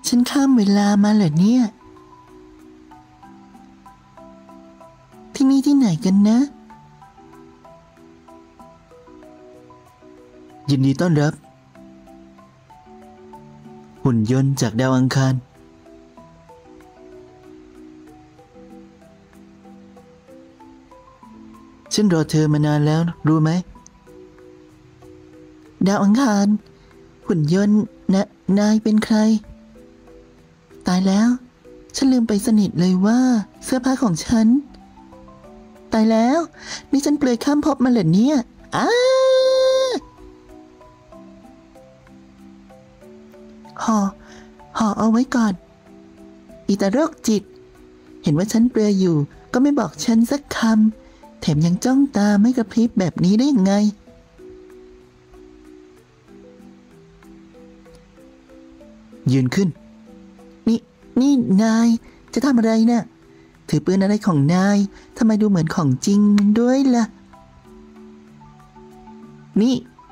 ฉันข้ามเวลามาเหรอเนี่ยที่นี่ที่ไหนกันนะยินดีต้อนรับหุ่นยนต์จากดาวอังคารฉันรอเธอมานานแล้วรู้ไหมดาวอังคารหุ่นยนต์นะนายเป็นใครตายแล้วฉันลืมไปสนิทเลยว่าเสื้อผ้าของฉันตายแล้วนี่ฉันเปลือยข้ามภพมาเหรอเนี่ยห่อเอาไว้ก่อนอีตาโรคจิตเห็นว่าฉันเปลือยอยู่ก็ไม่บอกฉันสักคำแถมยังจ้องตาไม่กระพริบแบบนี้ได้ยังไงยืนขึ้นนี่นายจะทำอะไรนะถือปืนอะไรของนายทำไมดูเหมือนของจริงด้วยล่ะนี่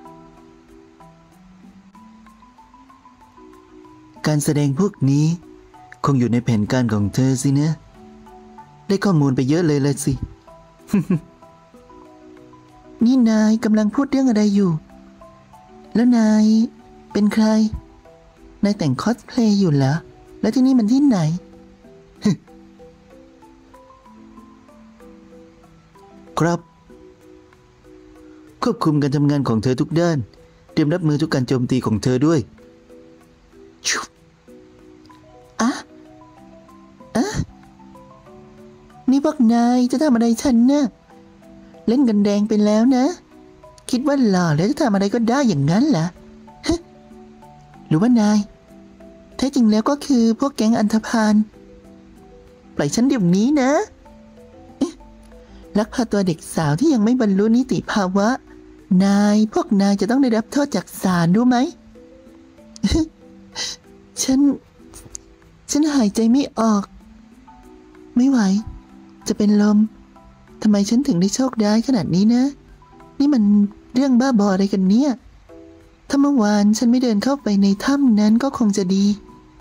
การแสดงพวกนี้คงอยู่ในแผนการของเธอสินะได้ข้อมูลไปเยอะเลยละสิ นี่นายกำลังพูดเรื่องอะไรอยู่แล้วนายเป็นใครนายแต่งคอสเพลย์อยู่เหรอแล้วที่นี่มันที่ไหน ครับควบคุมการทำงานของเธอทุกด้านเตรียมรับมือทุกการโจมตีของเธอด้วยนี่พวกนายจะทำอะไรฉันนะเล่นกันแดงไปแล้วนะคิดว่าหล่อแล้วจะทำอะไรก็ได้อย่างนั้นเหรอหรือว่านายแท้จริงแล้วก็คือพวกแก๊งอันธพาลปล่อยฉันเดี๋ยวนี้นะลักพาตัวเด็กสาวที่ยังไม่บรรลุนิติภาวะพวกนายจะต้องได้รับโทษจากศาลรู้ไหม ฉันหายใจไม่ออกไม่ไหวจะเป็นลมทำไมฉันถึงได้โชคร้ายขนาดนี้นะนี่มันเรื่องบ้าบออะไรกันเนี่ยถ้าเมื่อวานฉันไม่เดินเข้าไปในถ้ำนั้นก็คงจะดี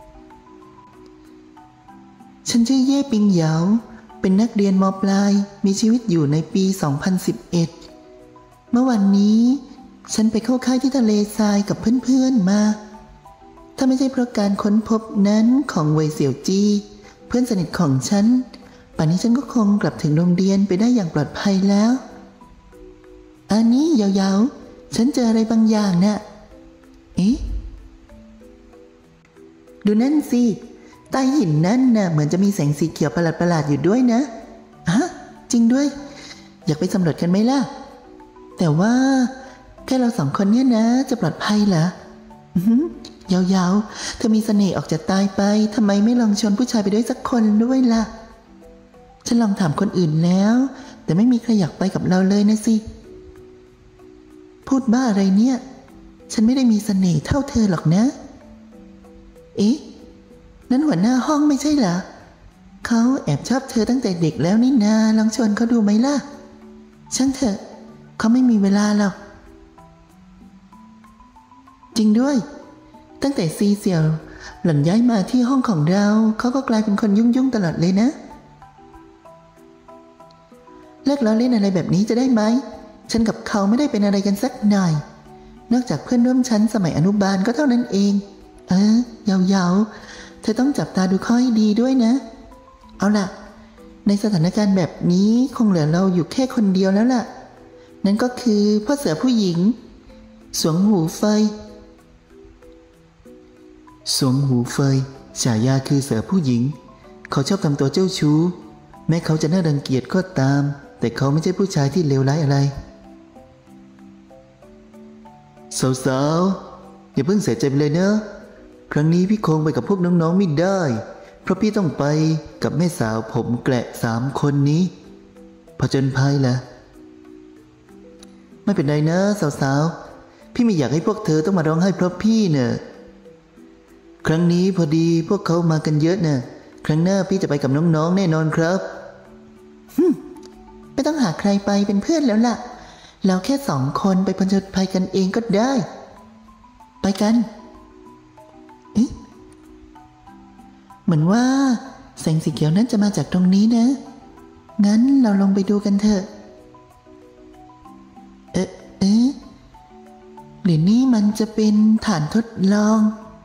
ฉันชื่อเย่ปิงเหยาเป็นนักเรียนม.ปลายมีชีวิตอยู่ในปี 2011 เมื่อวันนี้ฉันไปเข้าค่ายที่ทะเลทรายกับเพื่อนๆมาถ้าไม่ใช่เพราะการค้นพบนั้นของเว่ยเสี่ยวจี้เพื่อนสนิทของฉันป่านนี้ฉันก็คงกลับถึงโรงเรียนไปได้อย่างปลอดภัยแล้วอันนี้ยาวๆฉันเจออะไรบางอย่างน่ะดูนั่นสิใต้หินนั่นน่ะเหมือนจะมีแสงสีเขียวประหลาดๆอยู่ด้วยนะจริงด้วยอยากไปสำรวจกันไหมล่ะแต่ว่าแค่เราสองคนเนี่ยนะจะปลอดภัยเหรอยาวๆเธอมีเสน่ห์ออกจะตายไปทำไมไม่ลองชวนผู้ชายไปด้วยสักคนด้วยล่ะฉันลองถามคนอื่นแล้วแต่ไม่มีใครอยากไปกับเราเลยนะสิพูดบ้าอะไรเนี่ยฉันไม่ได้มีเสน่ห์เท่าเธอหรอกนะนั่นหัวหน้าห้องไม่ใช่เหรอเขาแอบชอบเธอตั้งแต่เด็กแล้วนี่นาลองชวนเขาดูไหมล่ะช่างเถอะเขาไม่มีเวลาหรอกจริงด้วยตั้งแต่ซีเสี่ยวหล่อนย้ายมาที่ห้องของเราเขาก็กลายเป็นคนยุ่งตลอดเลยนะเลิกล้อเล่นอะไรแบบนี้จะได้ไหมฉันกับเขาไม่ได้เป็นอะไรกันสักหน่อยนอกจากเพื่อนร่วมชั้นสมัยอนุบาลก็เท่านั้นเองยาวๆเธอต้องจับตาดูข้อให้ดีด้วยนะเอาล่ะในสถานการณ์แบบนี้คงเหลือเราอยู่แค่คนเดียวแล้วล่ะนั่นก็คือพ่อเสือผู้หญิงสวงหูเฟยฉายาคือเสือผู้หญิงเขาชอบทำตัวเจ้าชู้แม้เขาจะน่ารังเกียจก็ตามแต่เขาไม่ใช่ผู้ชายที่เลวร้ายอะไรสาวๆอย่าเพิ่งเสียใจไปเลยเนอะครั้งนี้พี่คงไปกับพวกน้องๆไม่ได้เพราะพี่ต้องไปกับแม่สาวผมแกละ3 คนนี้ผจญภัยล่ะไม่เป็นไรนะสาวๆพี่ไม่อยากให้พวกเธอต้องมาร้องไห้เพราะพี่เนอะครั้งนี้พอดีพวกเขามากันเยอะนะครั้งหน้าพี่จะไปกับน้องๆแน่นอนครับไม่ต้องหาใครไปเป็นเพื่อนแล้วล่ะเราแค่2 คนไปผจญภัยกันเองก็ได้ไปกันมือนว่าแสงสีเขียวนั้นจะมาจากตรงนี้นะงั้นเราลงไปดูกันเถอะหรือนี่มันจะเป็นฐานทดลอง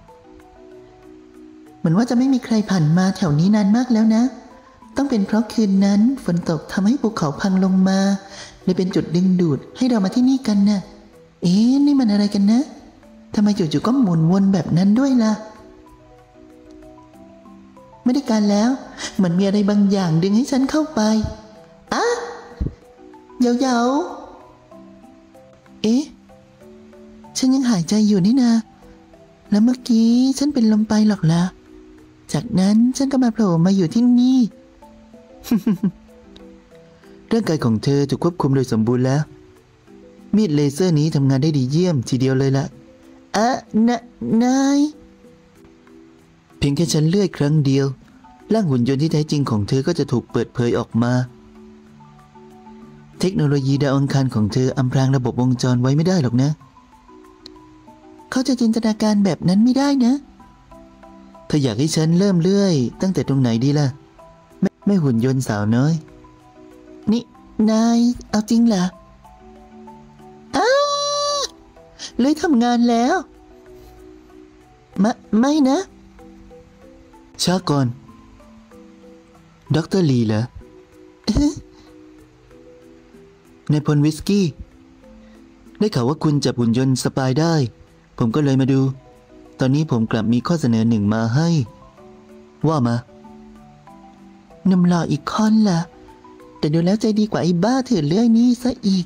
เหมือนว่าจะไม่มีใครผ่านมาแถวนี้นานมากแล้วนะต้องเป็นเพราะคืนนั้นฝนตกทำให้ภูเขาพังลงมาเลยเป็นจุดดึงดูดให้เรามาที่นี่กันนะนี่มันอะไรกันนะทำไมจู่ๆก็หมุนวนแบบนั้นด้วยล่ะไม่ได้การแล้วเหมือนมีอะไรบางอย่างดึงให้ฉันเข้าไปเยาฉันยังหายใจอยู่นี่นาแล้วเมื่อกี้ฉันเป็นลมไปหรอกล่ะจากนั้นฉันก็มาโผล่มาอยู่ที่นี่ ร่างกายของเธอถูกควบคุมโดยสมบูรณ์แล้วมีดเลเซอร์นี้ทำงานได้ดีเยี่ยมทีเดียวเลยล่ะนายเพียงแค่ฉันเลื่อยครั้งเดียวร่างหุ่นยนต์ที่แท้จริงของเธอก็จะถูกเปิดเผยออกมาเทคโนโลยีดาวอังคารของเธออำพรางระบบวงจรไว้ไม่ได้หรอกนะเขาจะจินตนาการแบบนั้นไม่ได้นะเธออยากให้ฉันเริ่มเลื่อยตั้งแต่ตรงไหนดีล่ะไม่หุ่นยนต์สาวน้อยนี่นายเอาจริงเหรอเลยทำงานแล้วไม่นะช้าก่อนดร.ลีเหรอ ในพลวิสกี้ได้ข่าวว่าคุณจับหุ่นยนต์สปายได้ผมก็เลยมาดูตอนนี้ผมกลับมีข้อเสนอหนึ่งมาให้ว่ามาหนุ่มหล่ออีกคนล่ะแต่ดูแล้วใจดีกว่าไอ้บ้าถือเลื่อยนี้ซะอีก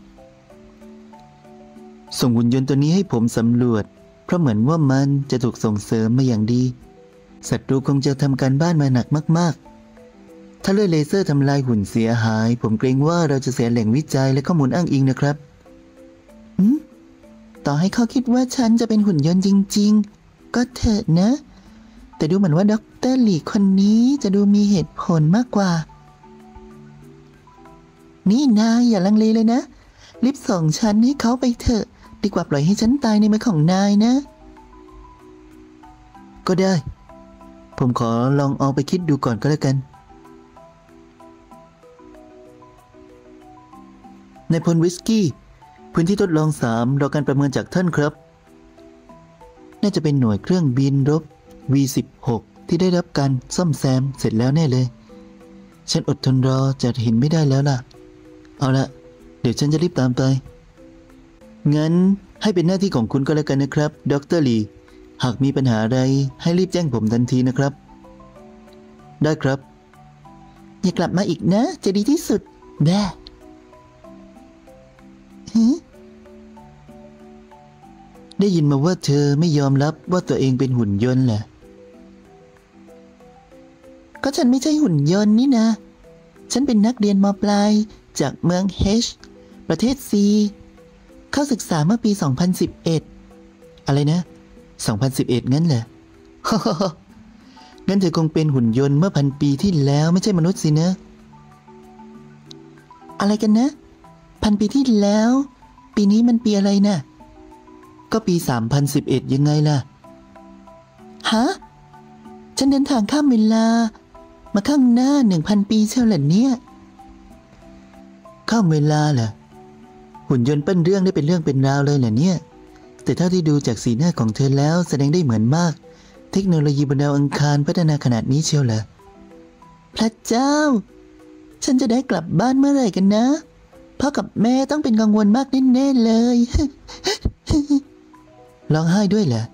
ส่งหุ่นยนต์ตัวนี้ให้ผมสำรวจเพราะเหมือนว่ามันจะถูกส่งเสริมมาอย่างดีศัตรูคงจะทำการบ้านมาหนักมากๆถ้าเลื่อยเลเซอร์ทำลายหุ่นเสียหายผมเกรงว่าเราจะเสียแหล่งวิจัยและข้อมูลอ้างอิงนะครับต่อให้เขาคิดว่าฉันจะเป็นหุ่นยนต์จริงๆก็เถอะนะแต่ดูเหมือนว่าดร.หลี่คนนี้จะดูมีเหตุผลมากกว่านี่นายอย่าลังเลเลยนะรีบส่งฉันให้เขาไปเถอะดีกว่าปล่อยให้ฉันตายในมือของนายนะก็ได้ผมขอลองเอาไปคิดดูก่อนก็แล้วกันในพลวิสกี้พื้นที่ทดลอง3รอการประเมินจากท่านครับน่าจะเป็นหน่วยเครื่องบินรบ V16 ที่ได้รับการซ่อมแซมเสร็จแล้วแน่เลยฉันอดทนรอจะเห็นไม่ได้แล้วล่ะเอาละเดี๋ยวฉันจะรีบตามไปงั้นให้เป็นหน้าที่ของคุณก็แล้วกันนะครับดร.ลีหากมีปัญหาอะไรให้รีบแจ้งผมทันทีนะครับได้ครับอย่ากลับมาอีกนะจะดีที่สุดแม่ได้ยินมาว่าเธอไม่ยอมรับว่าตัวเองเป็นหุ่นยนต์แหละก็ฉันไม่ใช่หุ่นยนต์นี่นะฉันเป็นนักเรียนม.ปลายจากเมืองเฮชประเทศซีเข้าศึกษาเมื่อปี 2011อะไรนะ 2011 งั้นเหรอ งั้นเธอคงเป็นหุ่นยนต์เมื่อ1,000 ปีที่แล้วไม่ใช่มนุษย์สินะอะไรกันนะ1,000 ปีที่แล้วปีนี้มันปีอะไรนะก็ปี 3011 ยังไงล่ะฮะฉันเดินทางข้ามเวลามาข้างหน้า 1,000 ปีเชียวเหรอเนี่ยข้ามเวลาเหรอหุ่นยนต์ปั้นเรื่องได้เป็นเรื่องเป็นราวเลยเหรอเนี่ยแต่เท่าที่ดูจากสีหน้าของเธอแล้วแสดงได้เหมือนมากเทคโนโลยีบนดาวอังคารพัฒนาขนาดนี้เชียวเหรอพระเจ้าฉันจะได้กลับบ้านเมื่อไหร่กันนะพ่อกับแม่ต้องเป็นกังวลมากแน่ๆเลย ร้องไห้ด้วยเหรอ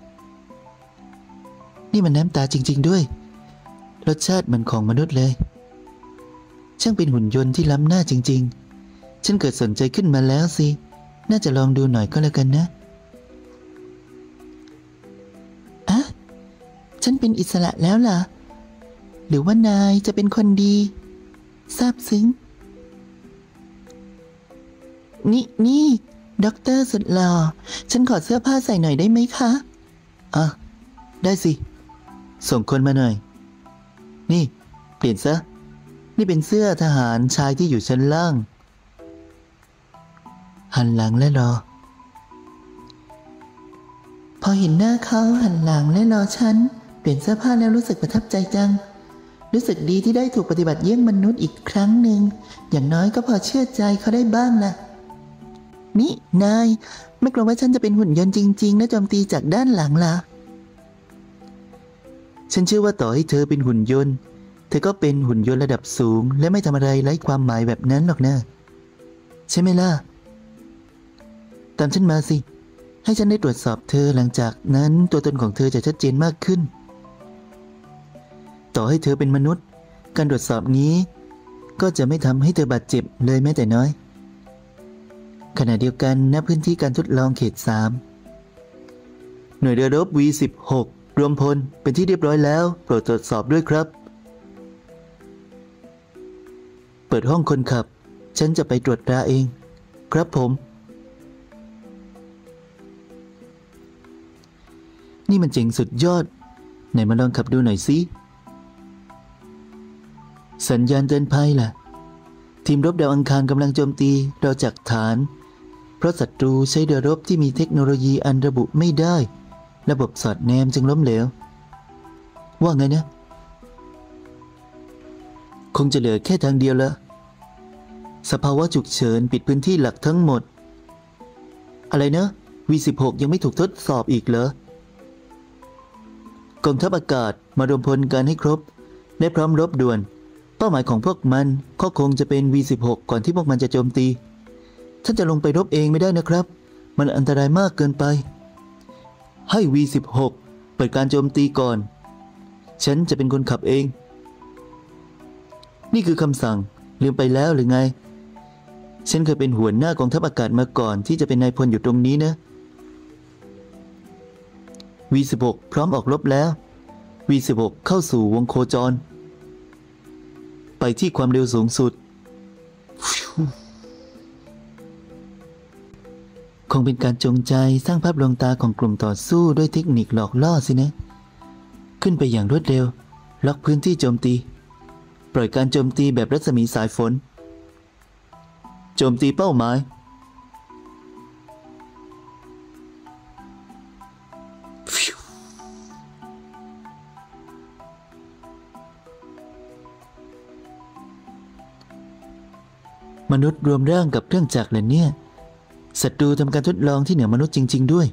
นี่มันน้ำตาจริงๆด้วยรสชาติเหมือนของมนุษย์เลยช่างเป็นหุ่นยนต์ที่ล้ำหน้าจริงๆฉันเกิดสนใจขึ้นมาแล้วสิน่าจะลองดูหน่อยก็แล้วกันนะฉันเป็นอิสระแล้วล่ะหรือว่านายจะเป็นคนดีซาบซึ้งนี่ด็อกเตอร์สุดหล่อฉันขอเสื้อผ้าใส่หน่อยได้ไหมคะได้สิส่งคนมาหน่อยนี่เปลี่ยนซะนี่เป็นเสื้อทหารชายที่อยู่ชั้นล่างหันหลังและรอพอเห็นหน้าเขาหันหลังและรอฉันเปลี่ยนเสื้อผ้าแล้วรู้สึกประทับใจจังรู้สึกดีที่ได้ถูกปฏิบัติเยี่ยงมนุษย์อีกครั้งหนึ่งอย่างน้อยก็พอเชื่อใจเขาได้บ้างล่ะนี่นายไม่กลัวว่าฉันจะเป็นหุ่นยนต์จริงๆและโจมตีจากด้านหลังล่ะฉันเชื่อว่าต่อให้เธอเป็นหุ่นยนต์เธอก็เป็นหุ่นยนต์ระดับสูงและไม่ทำอะไรไร้ความหมายแบบนั้นหรอกนะใช่ไหมล่ะตามฉันมาสิให้ฉันได้ตรวจสอบเธอหลังจากนั้นตัวตนของเธอจะชัดเจนมากขึ้นต่อให้เธอเป็นมนุษย์การตรวจสอบนี้ก็จะไม่ทำให้เธอบาดเจ็บเลยแม้แต่น้อยขณะเดียวกันณพื้นที่การทดลองเขต 3หน่วยเรือรบ V16 รวมพลเป็นที่เรียบร้อยแล้วโปรดตรวจสอบด้วยครับเปิดห้องคนขับฉันจะไปตรวจตราเองครับผมนี่มันเจ๋งสุดยอดไหนมาลองขับดูหน่อยสิสัญญาณเตือนภัยล่ะทีมรบดาวอังคารกำลังโจมตีเราจากฐานเพราะศัตรูใช้เรือรบที่มีเทคโนโลยีอันระบุไม่ได้ระบบสอดแนมจึงล้มเหลวว่าไงนะคงจะเหลือแค่ทางเดียวละสภาวะฉุกเฉินปิดพื้นที่หลักทั้งหมดอะไรนะ V16 ยังไม่ถูกทดสอบอีกเหรอกองทัพอากาศมารวมพลกันให้ครบและพร้อมรบด่วนเป้าหมายของพวกมันก็คงจะเป็น V16 ก่อนที่พวกมันจะโจมตีท่านจะลงไปรบเองไม่ได้นะครับมันอันตรายมากเกินไปให้ V16 เปิดการโจมตีก่อนฉันจะเป็นคนขับเองนี่คือคำสั่งลืมไปแล้วหรือไงฉันเคยเป็นหัวหน้ากองทัพอากาศมาก่อนที่จะเป็นนายพลอยู่ตรงนี้นะ V16 พร้อมออกรบแล้ว V16 เข้าสู่วงโคจรไปที่ความเร็วสูงสุดคงเป็นการจงใจสร้างภาพลวงตาของกลุ่มต่อสู้ด้วยเทคนิคหลอกล่อสินะขึ้นไปอย่างรวดเร็วล็อกพื้นที่โจมตีปล่อยการโจมตีแบบรัศมีสายฝนโจมตีเป้าหมายมนุษย์รวมร่างกับเครื่องจักรเลยเนี่ยศัตรูทำการทดลองที่เหนือมนุษย์จริงๆด้วย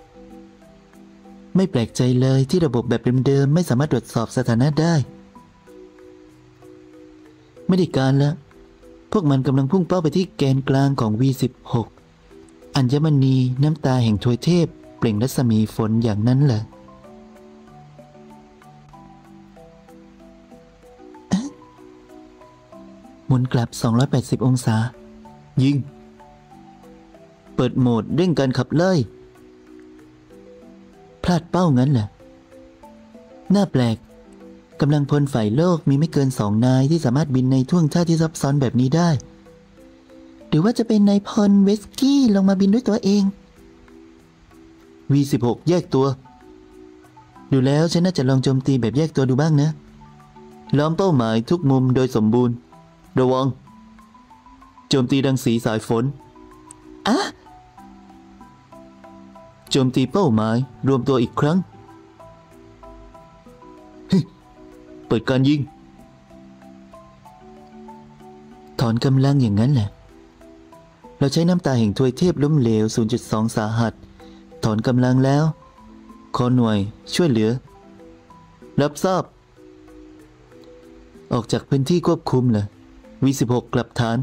ไม่แปลกใจเลยที่ระบบแบบเดิมๆไม่สามารถตรวจสอบสถานะได้ไม่ได้การแล้วพวกมันกำลังพุ่งเป้าไปที่แกนกลางของ V16 อัญมณีน้ำตาแห่งทวยเทพเปล่งรัศมีฝนอย่างนั้นเหรอหมุนกลับ280องศายิงเปิดโหมดเร่งการขับไล่พลาดเป้างั้นเหรอน่าแปลกกำลังพลฝ่ายโลกมีไม่เกิน2 นายที่สามารถบินในท่วงท่าที่ซับซ้อนแบบนี้ได้หรือว่าจะเป็นนายพลเวสกี้ลงมาบินด้วยตัวเอง V16 แยกตัวดูแล้วฉันน่าจะลองโจมตีแบบแยกตัวดูบ้างนะล้อมเป้าหมายทุกมุมโดยสมบูรณ์ระวังโจมตีรังสีสายฝนอะโจมตีเป้าหมายรวมตัวอีกครั้งเปิดการยิงถอนกำลังอย่างนั้นแหละเราใช้น้ำตาแห่งทวยเทพล้มเหลว 0.2 สาหัสถอนกำลังแล้วขอหน่วยช่วยเหลือรับทราบออกจากพื้นที่ควบคุมเหรอ V16 กลับฐาน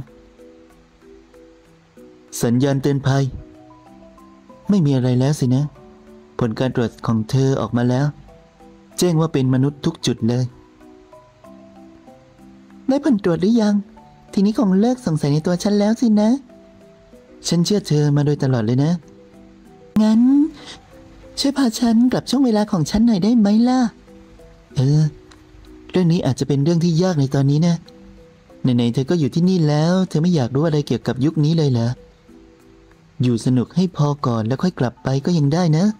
สัญญาณเตือนภัยไม่มีอะไรแล้วสินะผลการตรวจของเธอออกมาแล้วแจ้งว่าเป็นมนุษย์ทุกจุดเลยได้ผลตรวจหรือยังทีนี้คงเลิกสงสัยในตัวฉันแล้วสินะฉันเชื่อเธอมาโดยตลอดเลยนะงั้นช่วยพาฉันกลับช่วงเวลาของฉันหน่อยได้ไหมล่ะเรื่องนี้อาจจะเป็นเรื่องที่ยากในตอนนี้นะไหนๆเธอก็อยู่ที่นี่แล้วเธอไม่อยากรู้อะไรเกี่ยวกับยุคนี้เลยเหรออยู่สนุกให้พอก่อนแล้วค่อยกลับไปก็ยังได้นะ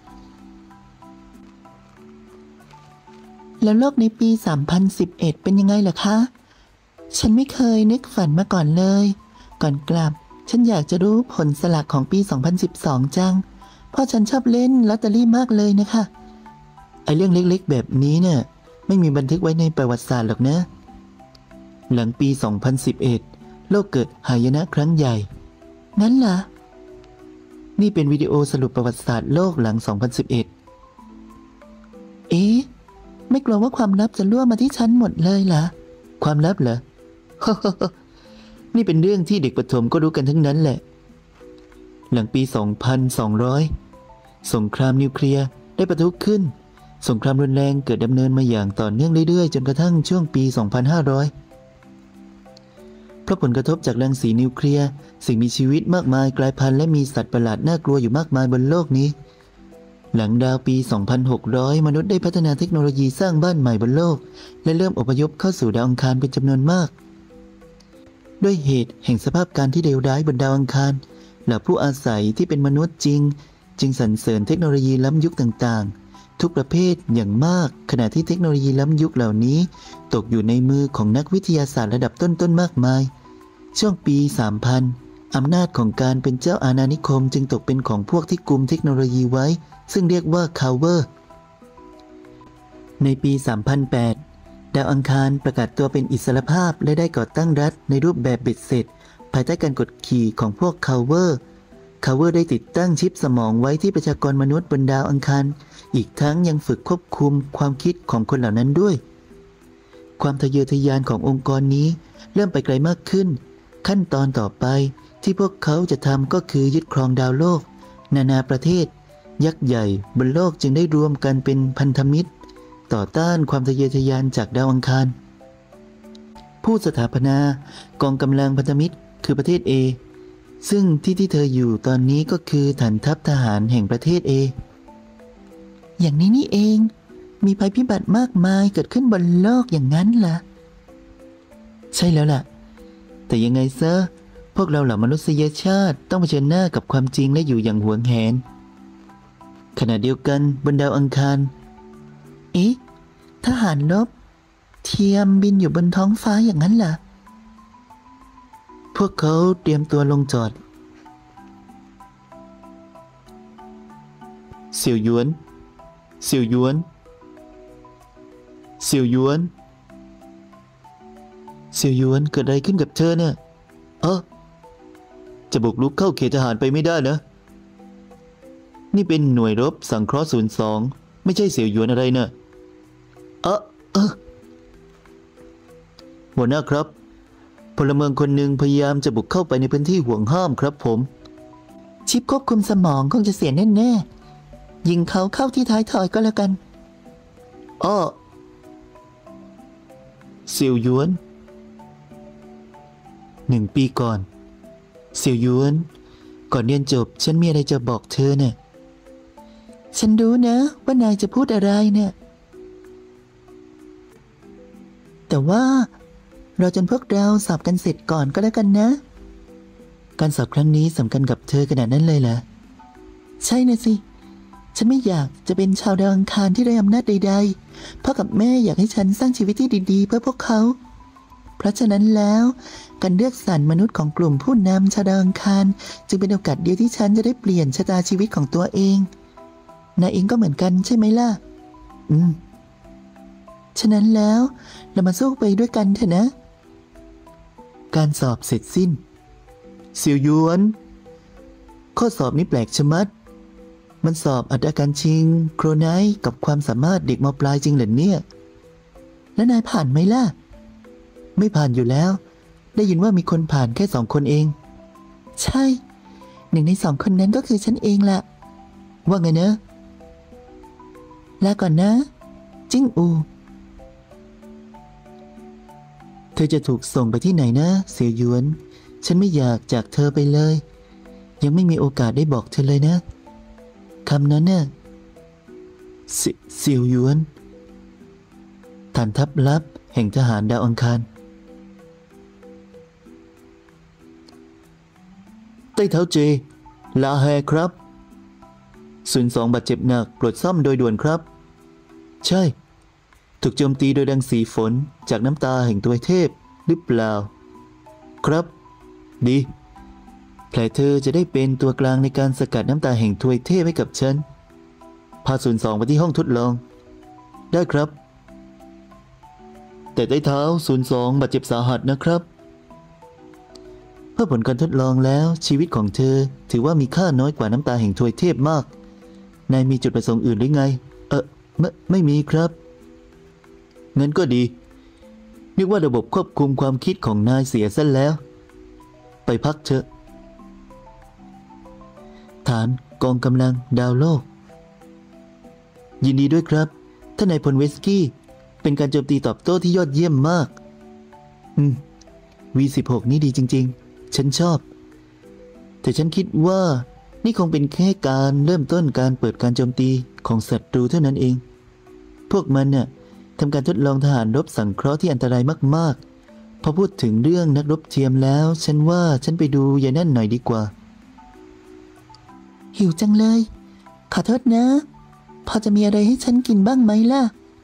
แล้วโลกในปี 3011 เป็นยังไงล่ะคะฉันไม่เคยนึกฝันมาก่อนเลยก่อนกลับฉันอยากจะรู้ผลสลากของปี 2012 จังเพราะฉันชอบเล่นลอตเตอรี่มากเลยนะคะไอ้เรื่องเล็กๆแบบนี้เนี่ยไม่มีบันทึกไว้ในประวัติศาสตร์หรอกนะหลังปี 2011 โลกเกิดหายนะครั้งใหญ่งั้นเหรอนี่เป็นวิดีโอสรุปประวัติศาสตร์โลกหลัง 2011 เอ๊ะไม่กลัวว่าความลับจะล่วงมาที่ฉันหมดเลยเหรอความลับเหรอ นี่เป็นเรื่องที่เด็กประถมก็รู้กันทั้งนั้นแหละหลังปี 2200 สงครามนิวเคลียร์ได้ปะทุขึ้นสงครามรุนแรงเกิดดำเนินมาอย่างต่อเนื่องเรื่อยๆจนกระทั่งช่วงปี 2500 เพราะผลกระทบจากรังสีนิวเคลียร์สิ่งมีชีวิตมากมายกลายพันธุ์และมีสัตว์ประหลาดน่ากลัวอยู่มากมายบนโลกนี้หลังดาวปี 2600 มนุษย์ได้พัฒนาเทคโนโลยีสร้างบ้านใหม่บนโลกและเริ่มอพยพเข้าสู่ดาวอังคารเป็นจำนวนมากด้วยเหตุแห่งสภาพการที่เลวร้ายบนดาวอังคารเหล่าผู้อาศัยที่เป็นมนุษย์จริงจึงสรรเสริญเทคโนโลยีล้ำยุคต่างๆทุกประเภทอย่างมากขณะที่เทคโนโลยีล้ำยุคเหล่านี้ตกอยู่ในมือของนักวิทยาศาสตร์ระดับต้นๆมากมายช่วงปี 3000 อำนาจของการเป็นเจ้าอาณานิคมจึงตกเป็นของพวกที่กุมเทคโนโลยีไว้ซึ่งเรียกว่าคาวเวอร์ในปี 3008 ดาวอังคารประกาศตัวเป็นอิสรภาพและได้ก่อตั้งรัฐในรูปแบบเบ็ดเสร็จภายใต้การกดขี่ของพวกคาวเวอร์ได้ติดตั้งชิปสมองไว้ที่ประชากรมนุษย์บนดาวอังคารอีกทั้งยังฝึกควบคุมความคิดของคนเหล่านั้นด้วยความทะเยอทะยานขององค์กรนี้เริ่มไปไกลมากขึ้นขั้นตอนต่อไปที่พวกเขาจะทำก็คือยึดครองดาวโลกนานาประเทศยักษ์ใหญ่บนโลกจึงได้รวมกันเป็นพันธมิตรต่อต้านความทะเยอทะยานจากดาวอังคารผู้สถาปนากองกำลังพันธมิตรคือประเทศ A ซึ่งที่เธออยู่ตอนนี้ก็คือฐานทัพทหารแห่งประเทศ A อย่างนี้นี่เองมีภัยพิบัติมากมายเกิดขึ้นบนโลกอย่างนั้นเหรอใช่แล้วล่ะแต่ยังไงซะพวกเราเหล่ามนุษยชาติต้องเผชิญหน้ากับความจริงและอยู่อย่างหวงแหนขณะเดียวกันบนดาวอังคารเอ๊ะทหารรบเทียมบินอยู่บนท้องฟ้าอย่างนั้นเหรอพวกเขาเตรียมตัวลงจอดเสี่ยวหยวนเสี่ยวหยวนเสี่ยวหยวนเสี่ยวหยวนเกิดอะไรขึ้นกับเธอเนี่ยจะบุกรุกเข้าเขตทหารไปไม่ได้นะนี่เป็นหน่วยรบสังเคราะห์02ไม่ใช่เสี่ยวหยวนอะไรนะหัวหน้าครับพลเมืองคนหนึ่งพยายามจะบุกเข้าไปในพื้นที่ห่วงห้ามครับผมชิปควบคุมสมองคงจะเสียแน่ๆยิงเขาเข้าที่ท้ายทอยก็แล้วกันเสี่ยวหยวน1 ปีก่อนเสี่ยวหยวนก่อนเรียนจบฉันมีอะไรจะบอกเธอเนี่ยฉันรู้นะว่านายจะพูดอะไรเนี่ยแต่ว่ารอจนพวกเราสอบกันเสร็จก่อนก็แล้วกันนะการสอบครั้งนี้สำคัญกับเธอขนาดนั้นเลยเหรอใช่นะสิฉันไม่อยากจะเป็นชาวดาวอังคารที่ไร้อำนาจใดๆพ่อกับแม่อยากให้ฉันสร้างชีวิตที่ดีๆเพื่อพวกเขาเพราะฉะนั้นแล้วการเลือกสรรมนุษย์ของกลุ่มผู้นำชาวดาวอังคารจึงเป็นโอกาสเดียวที่ฉันจะได้เปลี่ยนชะตาชีวิตของตัวเองนายเองก็เหมือนกันใช่ไหมล่ะฉะนั้นแล้วเรามาสู้ไปด้วยกันเถอะนะการสอบเสร็จสิ้นเสี่ยวหยวนข้อสอบนี้แปลกชะมัดมันสอบอัตราการชิงโครไนท์กับความสามารถเด็กม.ปลายจริงเหรอเนี่ยแล้วนายผ่านไหมล่ะไม่ผ่านอยู่แล้วได้ยินว่ามีคนผ่านแค่2 คนเองใช่1 ใน 2 คนนั้นก็คือฉันเองล่ะว่าไงนะลาก่อนนะจิ้งอูเธอจะถูกส่งไปที่ไหนนะเสี่ยวหยวนฉันไม่อยากจากเธอไปเลยยังไม่มีโอกาสได้บอกเธอเลยนะคำนั้นน่ะเสี่ยวหยวนฐานทัพลับแห่งทหารดาวอังคารใต้เท้าเจลาแฮครับ02 บาดเจ็บหนักโปรดซ่อมโดยด่วนครับใช่ถูกโจมตีโดยรังสีฝนจากน้ำตาแห่งตัวเทพหรือเปล่าครับดีแผลเธอจะได้เป็นตัวกลางในการสกัดน้ำตาแห่งทวยเทพให้กับฉันพา02ไปที่ห้องทดลองได้ครับแต่ใต้เท้า02บาดเจ็บสาหัสนะครับเพื่อผลการทดลองแล้วชีวิตของเธอถือว่ามีค่าน้อยกว่าน้ำตาแห่งทวยเทพมากนายมีจุดประสงค์อื่นหรือไงไม่มีครับงั้นก็ดีนึกว่าระบบควบคุมความคิดของนายเสียซะแล้วไปพักเถอะฐานกองกำลังดาวโลกยินดีด้วยครับท่านนายพลเวสกี้เป็นการโจมตีตอบโต้ที่ยอดเยี่ยมมากV16 นี่ดีจริงๆฉันชอบแต่ฉันคิดว่านี่คงเป็นแค่การเริ่มต้นการเปิดการโจมตีของศัตรูเท่านั้นเองพวกมันน่ะทำการทดลองทหารรบสังเคราะห์ที่อันตรายมากๆพอพูดถึงเรื่องนักรบเทียมแล้วฉันว่าฉันไปดูยายนั่นหน่อยดีกว่าหิวจังเลยขอโทษนะพอจะมีอะไรให้ฉันกินบ้างไหมล่ะ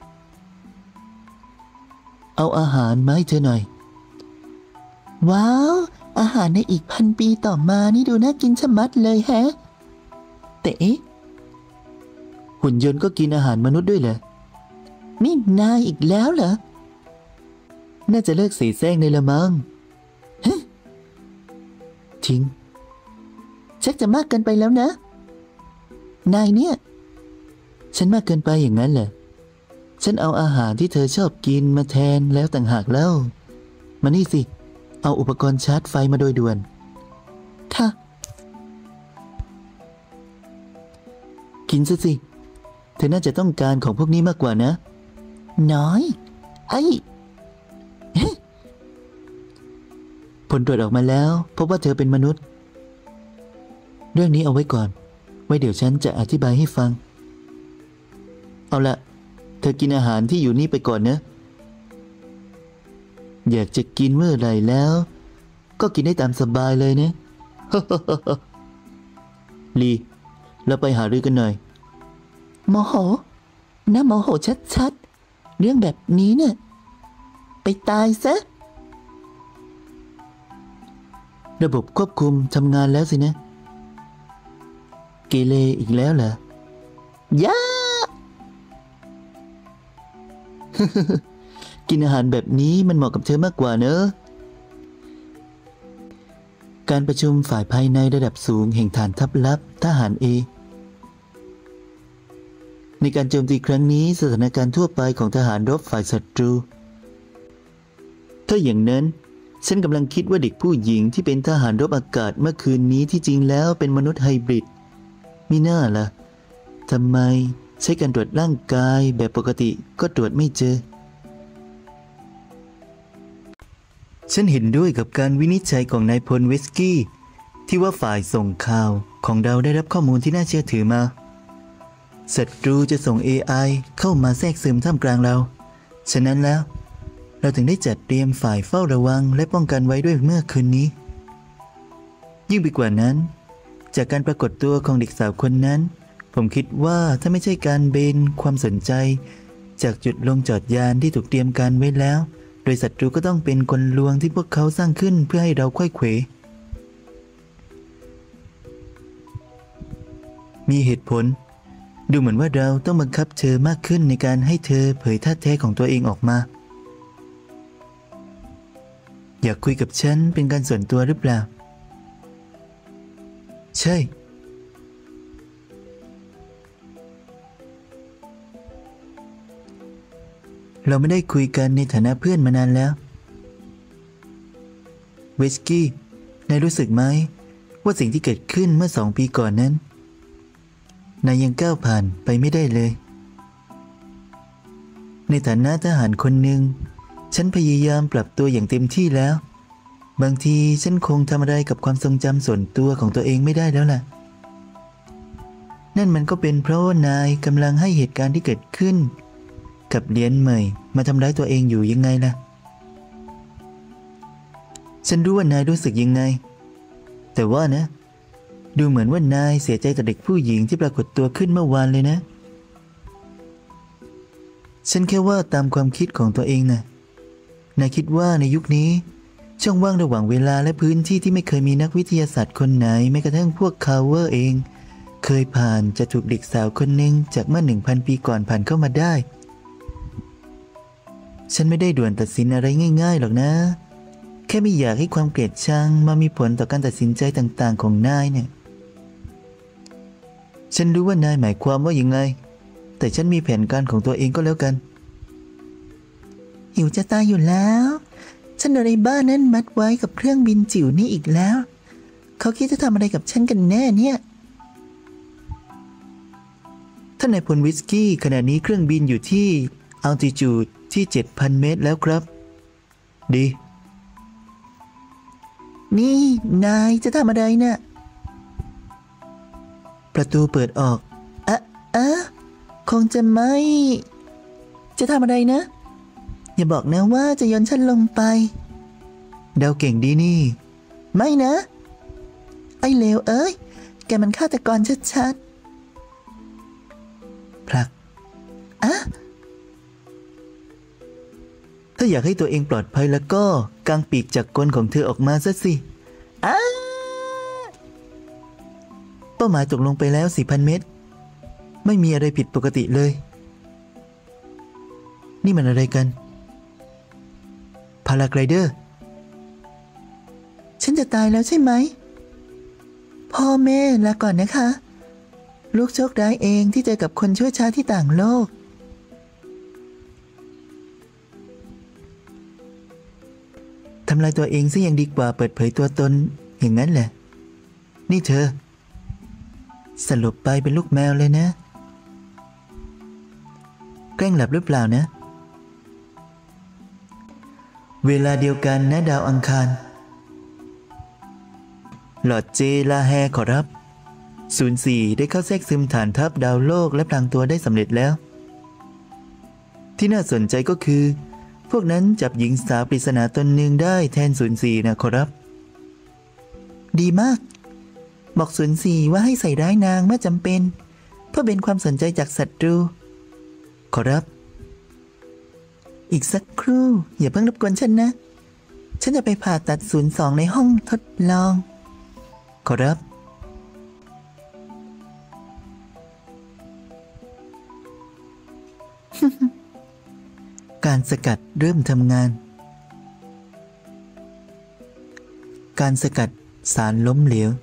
เอาอาหารมาให้เธอหน่อยว้าวอาหารในอีก1,000 ปีต่อมานี่ดูน่ากินชะมัดเลยแฮะแต่หุ่นยนต์ก็กินอาหารมนุษย์ด้วยเหรอนี่นายอีกแล้วเหรอน่าจะเลิกเสแสร้งในละมั้งทิ้งชักจะมากเกินไปแล้วนะนายเนี่ยฉันมากเกินไปอย่างนั้นเหรอฉันเอาอาหารที่เธอชอบกินมาแทนแล้วต่างหากแล้วมานี่สิเอาอุปกรณ์ชาร์จไฟมาโดยด่วนค่ะกินซะสิเธอน่าจะต้องการของพวกนี้มากกว่านะน้อยไอ้ผลตรวจออกมาแล้วพบว่าเธอเป็นมนุษย์เรื่องนี้เอาไว้ก่อนไว้เดี๋ยวฉันจะอธิบายให้ฟังเอาละเธอกินอาหารที่อยู่นี่ไปก่อนนะอยากจะกินเมื่อไหร่แล้วก็กินได้ตามสบายเลยนะ ลีเราไปหารือกันหน่อยโมโหน่าโมโหชัดๆเรื่องแบบนี้เนี่ยไปตายซะระบบควบคุมทำงานแล้วสินะเกเรอีกแล้วเหรอย่า กินอาหารแบบนี้มันเหมาะกับเธอมากกว่าเนอะการประชุมฝ่ายภายในระดับสูงแห่งฐานทัพลับทหารเอในการโจมตีครั้งนี้สถานการณ์ทั่วไปของทหารรบฝ่ายศัตรูถ้าอย่างนั้นฉันกำลังคิดว่าเด็กผู้หญิงที่เป็นทหารรบอากาศเมื่อคืนนี้ที่จริงแล้วเป็นมนุษย์ไฮบริดมิน่าล่ะทำไมใช้การตรวจร่างกายแบบปกติก็ตรวจไม่เจอฉันเห็นด้วยกับการวินิจฉัยของนายพลเวสกี้ที่ว่าฝ่ายส่งข่าวของเราได้รับข้อมูลที่น่าเชื่อถือมาศัตรูจะส่ง AI เข้ามาแทรกซึมท่ามกลางเราฉะนั้นแล้วเราถึงได้จัดเตรียมฝ่ายเฝ้าระวังและป้องกันไว้ด้วยเมื่อคืนนี้ยิ่งไปกว่านั้นจากการปรากฏตัวของเด็กสาวคนนั้นผมคิดว่าถ้าไม่ใช่การเบนความสนใจจากจุดลงจอดยานที่ถูกเตรียมการไว้แล้วโดยศัตรูก็ต้องเป็นกลลวงที่พวกเขาสร้างขึ้นเพื่อให้เราไขว้เขวมีเหตุผลดูเหมือนว่าเราต้องบังคับเธอมากขึ้นในการให้เธอเผยท่าแท้ของตัวเองออกมาอยากคุยกับฉันเป็นการส่วนตัวหรือเปล่าใช่เราไม่ได้คุยกันในฐานะเพื่อนมานานแล้วเวสกี้นายรู้สึกไหมว่าสิ่งที่เกิดขึ้นเมื่อ2 ปีก่อนนั้นนายยังก้าวผ่านไปไม่ได้เลยในฐานะทหารคนหนึ่งฉันพยายามปรับตัวอย่างเต็มที่แล้วบางทีฉันคงทำอะไรกับความทรงจำส่วนตัวของตัวเองไม่ได้แล้วล่ะนั่นมันก็เป็นเพราะว่านายกำลังให้เหตุการณ์ที่เกิดขึ้นกับเหรียญใหม่มาทำร้ายตัวเองอยู่ยังไงล่ะฉันรู้ว่านายรู้สึกยังไงแต่ว่านะดูเหมือนว่านายเสียใจกับเด็กผู้หญิงที่ปรากฏตัวขึ้นเมื่อวานเลยนะฉันแค่ว่าตามความคิดของตัวเองนะนายคิดว่าในยุคนี้ช่องว่างระหว่างเวลาและพื้นที่ที่ไม่เคยมีนักวิทยาศาสตร์คนไหนแม้กระทั่งพวกคาร์เวอร์เองเคยผ่านจะถูกเด็กสาวคนหนึ่งจากเมื่อ 1,000 ปีก่อนผ่านเข้ามาได้ฉันไม่ได้ด่วนตัดสินอะไรง่ายๆหรอกนะแค่ไม่อยากให้ความเกลียดชังมามีผลต่อการตัดสินใจต่างๆของนายเนี่ยฉันรู้ว่านายหมายความว่ายังไงแต่ฉันมีแผนการของตัวเองก็แล้วกันหิวจะตายอยู่แล้วฉันโดนไอ้บ้านั้นมัดไว้กับเครื่องบินจิ๋วนี่อีกแล้วเขาคิดจะทำอะไรกับฉันกันแน่เนี่ยท่านนายพลวิสกี้ขณะนี้เครื่องบินอยู่ที่ altitude ที่ 7,000 เมตรแล้วครับดีนี่นายจะทำอะไรนะ่ะประตูเปิดออกคงจะไม่จะทำอะไรนะอย่าบอกนะว่าจะโยนฉันลงไปเดาเก่งดีนี่ไม่นะไอ้เลวเอ้ยแกมันฆาตกรชัดๆผลักถ้าอยากให้ตัวเองปลอดภัยแล้วก็กางปีกจากกลของเธอออกมาซะสิเป้าหมายตกลงไปแล้ว 4,000 เมตรไม่มีอะไรผิดปกติเลยนี่มันอะไรกันพาราไกลเดอร์ฉันจะตายแล้วใช่ไหมพ่อแม่ลาก่อนนะคะลูกโชคร้ายเองที่เจอกับคนชั่วช้าที่ต่างโลกทำลายตัวเองซะยังดีกว่าเปิดเผยตัวตนอย่างนั้นแหละนี่เธอสลบไปเป็นลูกแมวเลยนะแกล้งหลับหรือเปล่านะเวลาเดียวกันนะดาวอังคารหลอดเจลาแฮขอรับ04ได้เข้าแทรกซึมฐานทัพดาวโลกและพลางตัวได้สำเร็จแล้วที่น่าสนใจก็คือพวกนั้นจับหญิงสาวปริศนาตนหนึ่งได้แทน04นะขอรับดีมากบอก04ว่าให้ใส่ร้ายนางเมื่อจำเป็นเพื่อเป็นความสนใจจากศัตรูขอรับอีกสักครู่อย่าเพิ่งรบกวนฉันนะฉันจะไปผ่าตัด02ในห้องทดลองขอรับการสกัดเริ่มทำงานการสกัดสารล้มเหลว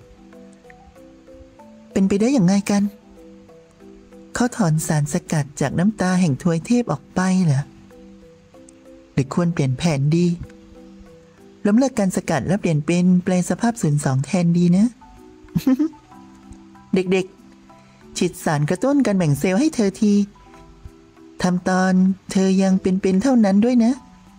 เป็นไปได้อย่างไรกันเขาถอนสารสกัดจากน้ำตาแห่งทวยเทพออกไปเหรอหรือควรเปลี่ยนแผนดีล้มเลิกการสกัดแล้วเปลี่ยนเป็นแปลสภาพ02แทนดีนะ เด็กๆฉีดสารกระตุ้นการแบ่งเซลล์ให้เธอทีทำตอนเธอยังเป็นเท่านั้นด้วยนะ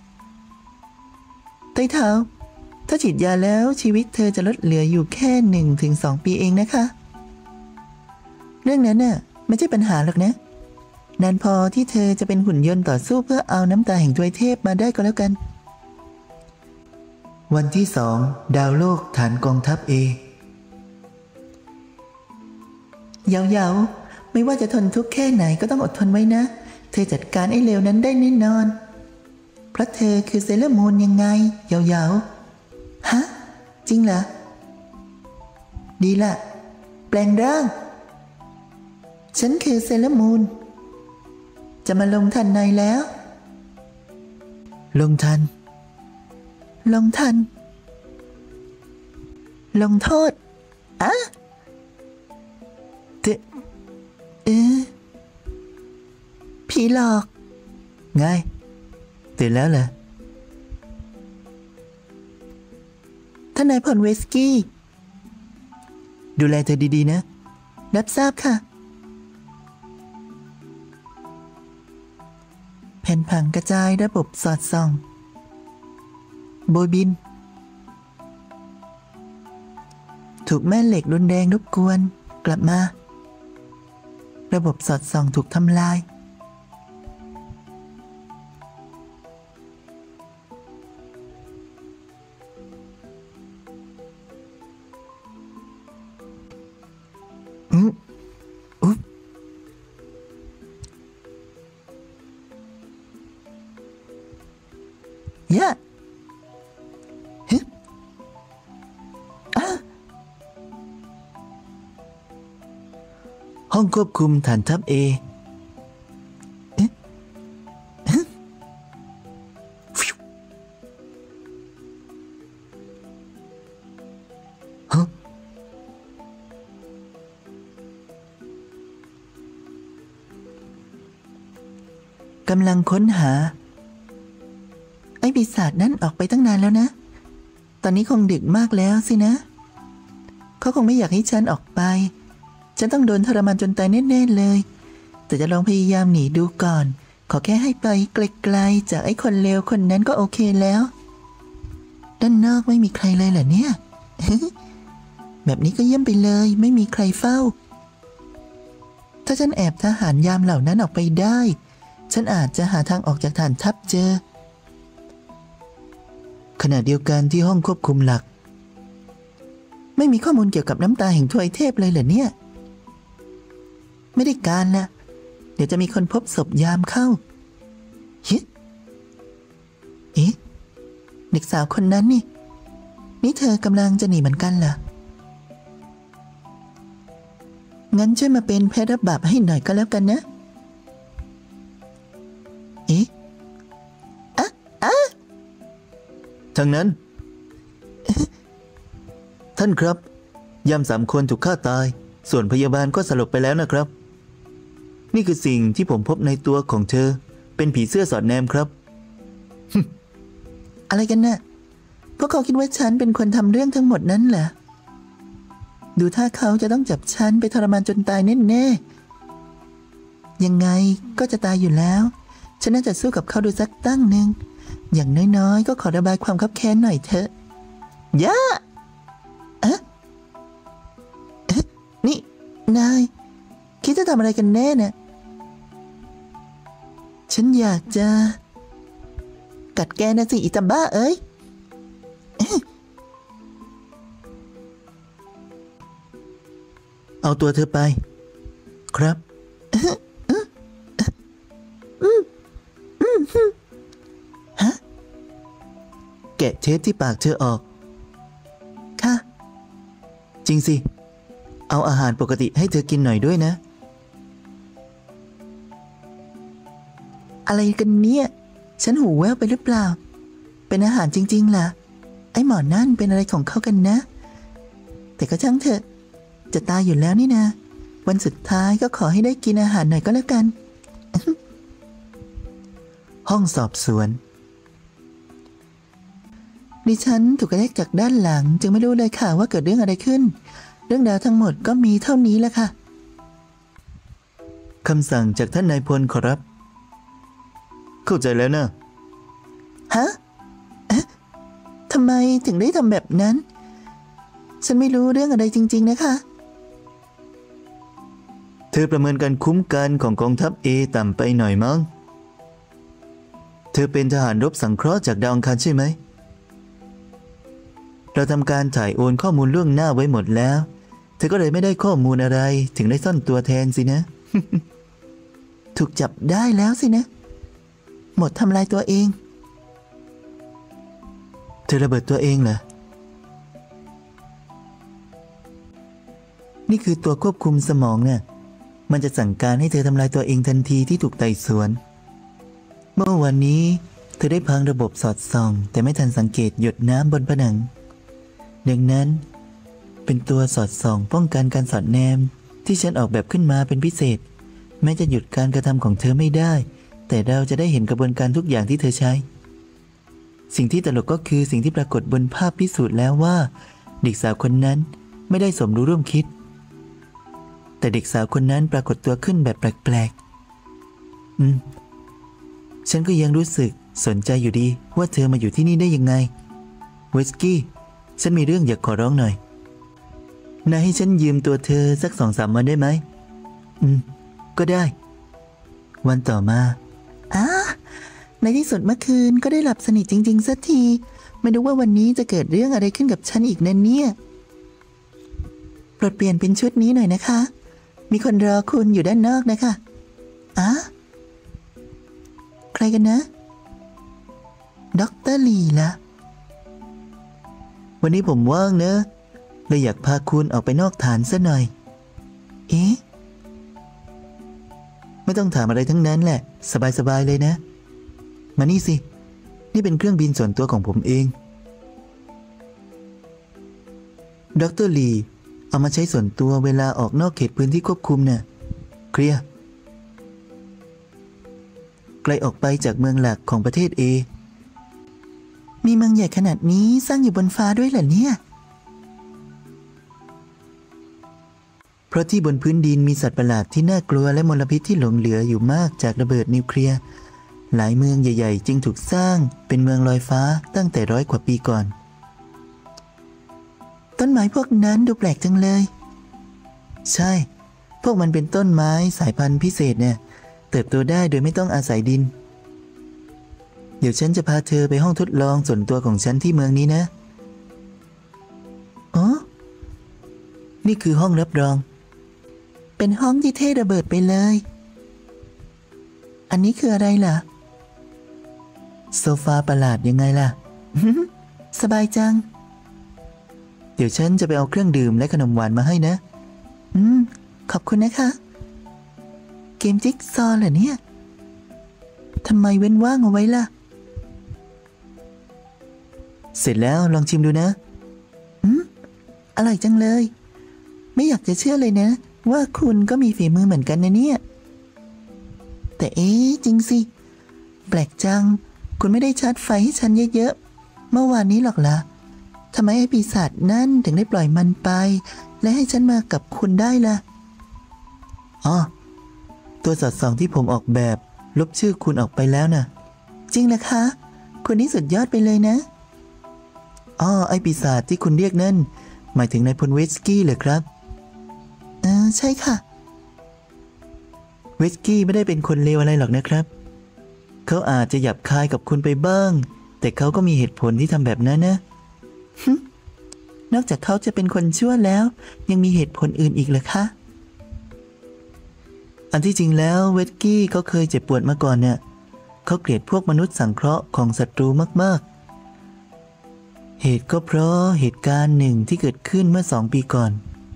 ไต้เท้าถ้าฉีดยาแล้วชีวิตเธอจะลดเหลืออยู่แค่ 1-2 ปีเองนะคะเรื่องนั้นน่ะไม่ใช่ปัญหาหรอกนะนานพอที่เธอจะเป็นหุ่นยนต์ต่อสู้เพื่อเอาน้ำตาแห่งทวยเทพมาได้ก็แล้วกันวันที่2ดาวโลกฐานกองทัพ A ยาวๆไม่ว่าจะทนทุกข์แค่ไหนก็ต้องอดทนไว้นะเธอจัดการไอ้เลวนั้นได้แน่นอนเพราะเธอคือเซเลอร์มูนยังไงยาวๆฮะจริงเหรอดีละแปลงร่างฉันคือเซเลอร์มูนจะมาลงทันนายแล้วลงทันลงโทษผีหลอกไงตื่นแล้วเหรอท่านนายพลเวสกี้ดูแลเธอดีๆนะรับทราบค่ะแผ่นผังกระจายระบบสอดส่องโบยบินถูกแม่เหล็กรุนแรงรบกวนกลับมาระบบสอดส่องถูกทำลายย่าห้องควบคุมฐานทัพ A ำลังค้นหาไอ้ปีศาจนั้นออกไปตั้งนานแล้วนะตอนนี้คงดึกมากแล้วสินะเขาคงไม่อยากให้ฉันออกไปฉันต้องโดนทรมานจนตายแน่ๆเลยแต่จะลองพยายามหนีดูก่อนขอแค่ให้ไปไกลๆจากไอ้คนเลวคนนั้นก็โอเคแล้วด้านนอกไม่มีใครเลยเหรอเนี่ย แบบนี้ก็เยี่ยมไปเลยไม่มีใครเฝ้าถ้าฉันแอบทหารยามเหล่านั้นออกไปได้ฉันอาจจะหาทางออกจากฐานทัพเจอขณะเดียวกันที่ห้องควบคุมหลักไม่มีข้อมูลเกี่ยวกับน้ำตาแห่งทวยเทพเลยเหรอเนี่ยไม่ได้การนะเดี๋ยวจะมีคนพบศพยามเข้าเฮ้เอ๊ะเด็กสาวคนนั้นนี่เธอกำลังจะหนีเหมือนกันเหรองั้นช่วยมาเป็นแพทย์รับบาปให้หน่อยก็แล้วกันนะเอ๊ะทางนั้น ท่านครับยาม3 คนถูกฆ่าตายส่วนพยาบาลก็สลบไปแล้วนะครับนี่คือสิ่งที่ผมพบในตัวของเธอเป็นผีเสื้อสอดแนมครับอะไรกันน่ะพวกเขาคิดว่าฉันเป็นคนทำเรื่องทั้งหมดนั้นเหรอดูท่าเขาจะต้องจับฉันไปทรมานจนตายแน่ๆยังไงก็จะตายอยู่แล้วฉันน่าจะสู้กับเขาดูสักตั้งหนึ่งอย่างน้อยๆก็ขอระบายความคับแค้นหน่อยเถอะย่านี่นายคิดจะทำอะไรกันแน่เนี่ยฉันอยากจะกัดแกนะสิอิตาบ้าเอ้ยเอาตัวเธอไปครับฮะแกะเทปที่ปากเธอออกค่ะจริงสิเอาอาหารปกติให้เธอกินหน่อยด้วยนะอะไรกันเนี่ยฉันหูแว่วไปหรือเปล่าเป็นอาหารจริงๆล่ะไอ้หมอนั่นเป็นอะไรของเขากันนะแต่ก็ช่างเถอะจะตายอยู่แล้วนี่นะวันสุดท้ายก็ขอให้ได้กินอาหารหน่อยก็แล้วกันห้องสอบสวนดิฉันถูกกระแทกจากด้านหลังจึงไม่รู้เลยค่ะว่าเกิดเรื่องอะไรขึ้นเรื่องราวทั้งหมดก็มีเท่านี้แหละค่ะคำสั่งจากท่านนายพลขอรับเข้าใจแล้วนะฮะทำไมถึงได้ทำแบบนั้นฉันไม่รู้เรื่องอะไรจริงๆนะคะเธอประเมินการคุ้มกันของกองทัพ A ต่ำไปหน่อยมั้งเธอเป็นทหารรบสังเคราะห์จากดาวอังคารใช่ไหมเราทำการถ่ายโอนข้อมูลล่วงหน้าไว้หมดแล้วเธอก็เลยไม่ได้ข้อมูลอะไรถึงได้ซ่อนตัวแทนสินะถูกจับได้แล้วสินะหมดทำลายตัวเองเธอระเบิดตัวเองเหรอนี่คือตัวควบคุมสมองเนี่ยมันจะสั่งการให้เธอทำลายตัวเองทันทีที่ถูกไต่สวนเมื่อวันนี้เธอได้พังระบบสอดส่องแต่ไม่ทันสังเกตหยดน้ำบนผนังดังนั้นเป็นตัวสอดส่องป้องกันการสอดแนมที่ฉันออกแบบขึ้นมาเป็นพิเศษแม้จะหยุดการกระทำของเธอไม่ได้แต่เราจะได้เห็นกระบวนการทุกอย่างที่เธอใช้สิ่งที่ตลกก็คือสิ่งที่ปรากฏบนภาพพิสูจน์แล้วว่าเด็กสาวคนนั้นไม่ได้สมรู้ร่วมคิดแต่เด็กสาวคนนั้นปรากฏตัวขึ้นแบบแปลกๆฉันก็ยังรู้สึกสนใจอยู่ดีว่าเธอมาอยู่ที่นี่ได้ยังไงเวสกี้ฉันมีเรื่องอยากขอร้องหน่อยนายให้ฉันยืมตัวเธอสัก2-3 วันได้ไหมก็ได้วันต่อมาในที่สุดเมื่อคืนก็ได้หลับสนิทจริงๆสักทีไม่รู้ว่าวันนี้จะเกิดเรื่องอะไรขึ้นกับฉันอีกนั่นเนี่ยโปรดเปลี่ยนเป็นชุดนี้หน่อยนะคะมีคนรอคุณอยู่ด้านนอกนะคะใครกันนะด็อกเตอร์ลีล่ะวันนี้ผมว่างเนอะเลยอยากพาคุณออกไปนอกฐานซะหน่อยไม่ต้องถามอะไรทั้งนั้นแหละสบายๆเลยนะมานี่สินี่เป็นเครื่องบินส่วนตัวของผมเองดร.ลีเอามาใช้ส่วนตัวเวลาออกนอกเขตพื้นที่ควบคุมเนี่ยเคลียร์ไกลออกไปจากเมืองหลักของประเทศ A มีเมืองใหญ่ขนาดนี้สร้างอยู่บนฟ้าด้วยเหรอเนี่ยเพราะที่บนพื้นดินมีสัตว์ประหลาดที่น่ากลัวและมลพิษที่หลงเหลืออยู่มากจากระเบิดนิวเคลียร์หลายเมืองใหญ่ๆจึงถูกสร้างเป็นเมืองลอยฟ้าตั้งแต่100 กว่าปีก่อนต้นไม้พวกนั้นดูแปลกจังเลยใช่พวกมันเป็นต้นไม้สายพันธุ์พิเศษเนี่ยเติบโตได้โดยไม่ต้องอาศัยดินเดี๋ยวฉันจะพาเธอไปห้องทดลองส่วนตัวของฉันที่เมืองนี้นะอ๋อนี่คือห้องรับรองเป็นห้องที่เท่ระเบิดไปเลยอันนี้คืออะไรล่ะโซฟาประหลาดยังไงล่ะสบายจังเดี๋ยวฉันจะไปเอาเครื่องดื่มและขนมหวานมาให้นะขอบคุณนะคะเกมจิ๊กซอว์เหรอเนี่ยทำไมเว้นว่างเอาไว้ล่ะเสร็จแล้วลองชิมดูนะอร่อยจังเลยไม่อยากจะเชื่อเลยนะว่าคุณก็มีฝีมือเหมือนกันนะเนี่ยแต่จริงสิแปลกจังคุณไม่ได้ชาร์จไฟให้ฉันเยอะๆเมื่อวานนี้หรอกล่ะทำไมไอ้ปีศาจนั่นถึงได้ปล่อยมันไปและให้ฉันมากับคุณได้ล่ะอ๋อตัวสอดส่องที่ผมออกแบบลบชื่อคุณออกไปแล้วนะจริงเหรอคะคุณนี่สุดยอดไปเลยนะไอ้ปีศาจที่คุณเรียกนั่นหมายถึงนายพลวิสกี้เหรอครับใช่ค่ะวิสกี้ไม่ได้เป็นคนเลวอะไรหรอกนะครับเขาอาจจะหยาบคายกับคุณไปบ้างแต่เขาก็มีเหตุผลที่ทำแบบนั้นนะนอกจากเขาจะเป็นคนชั่วแล้วยังมีเหตุผลอื่นอีกเหรอคะอันที่จริงแล้วเวสกี้เขาเคยเจ็บปวดมาก่อนเนี่ยเขาเกลียดพวกมนุษย์สังเคราะห์ของศัตรูมากๆเหตุก็เพราะเหตุการณ์หนึ่งที่เกิดขึ้นเมื่อ2 ปีก่อน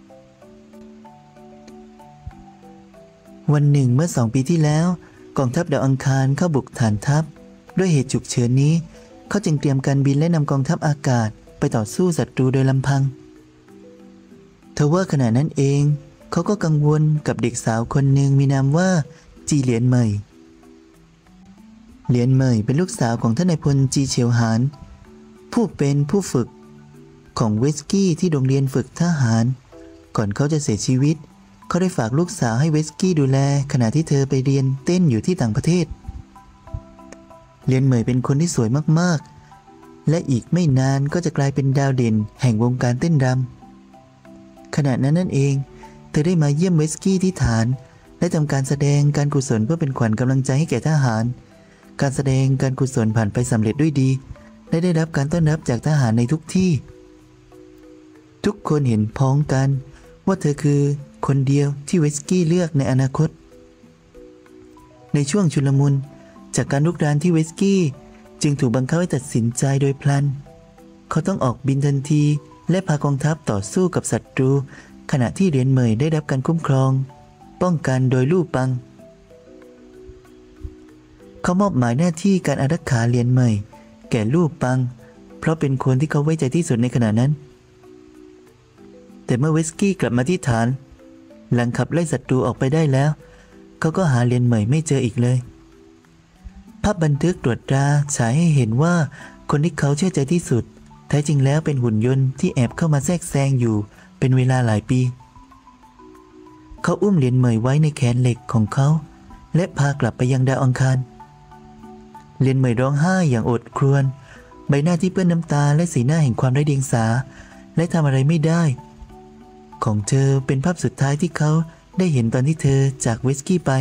วันหนึ่งเมื่อ2 ปีที่แล้วกองทัพดาวอังคารเข้าบุกฐานทัพด้วยเหตุฉุกเฉินนี้เขาจึงเตรียมการบินและนำกองทัพอากาศไปต่อสู้ศัตรูโดยลำพังทว่าขณะนั้นเองเขาก็กังวลกับเด็กสาวคนหนึ่งมีนามว่าจีเหลียนเหมยเหลียนเหมยเป็นลูกสาวของท่านนายพลจีเฉียวหานผู้เป็นผู้ฝึกของวิสกี้ที่โรงเรียนฝึกทหารก่อนเขาจะเสียชีวิตเขาได้ฝากลูกสาวให้วิสกี้ดูแลขณะที่เธอไปเรียนเต้นอยู่ที่ต่างประเทศเหลียนเหมยเป็นคนที่สวยมากๆและอีกไม่นานก็จะกลายเป็นดาวเด่นแห่งวงการเต้นรำขณะนั้นนั่นเองเธอได้มาเยี่ยมวิสกี้ที่ฐานและทำการแสดงการกุศลเพื่อเป็นขวัญกำลังใจให้แก่ทหารการแสดงการกุศลผ่านไปสำเร็จด้วยดีและได้รับการต้อนรับจากทหารในทุกที่ทุกคนเห็นพ้องกันว่าเธอคือคนเดียวที่วิสกี้เลือกในอนาคตในช่วงชุลมุนจากการลุกรานที่วิสกี้จึงถูกบังคับให้ตัดสินใจโดยพลันเขาต้องออกบินทันทีและพากองทัพต่อสู้กับศัตรูขณะที่เหรียญเหมยได้รับการคุ้มครองป้องกันโดยลู่ปังเขามอบหมายหน้าที่การอารักขาเหรียญเหมยแก่ลู่ปังเพราะเป็นคนที่เขาไว้ใจที่สุดในขณะนั้นแต่เมื่อวิสกี้กลับมาที่ฐานหลังขับไล่ศัตรูออกไปได้แล้วเขาก็หาเหรียญเหมยไม่เจออีกเลยภาพบันทึกตรวจตราฉายให้เห็นว่าคนที่เขาเชื่อใจที่สุดแท้จริงแล้วเป็นหุ่นยนต์ที่แอบเข้ามาแทรกแซงอยู่เป็นเวลาหลายปีเขาอุ้มเหรียญเหมยไว้ในแขนเหล็กของเขาและพากลับไปยังดาวอังคารเหรียญเหมยร้องไห้อย่างโอดครวญใบหน้าที่เปื้อนน้ำตาและสีหน้าแห่งความไร้เดียงสาและทำอะไรไม่ได้ของเธอเป็นภาพสุดท้ายที่เขาได้เห็นตอนที่เธอจากวิสกี้ไป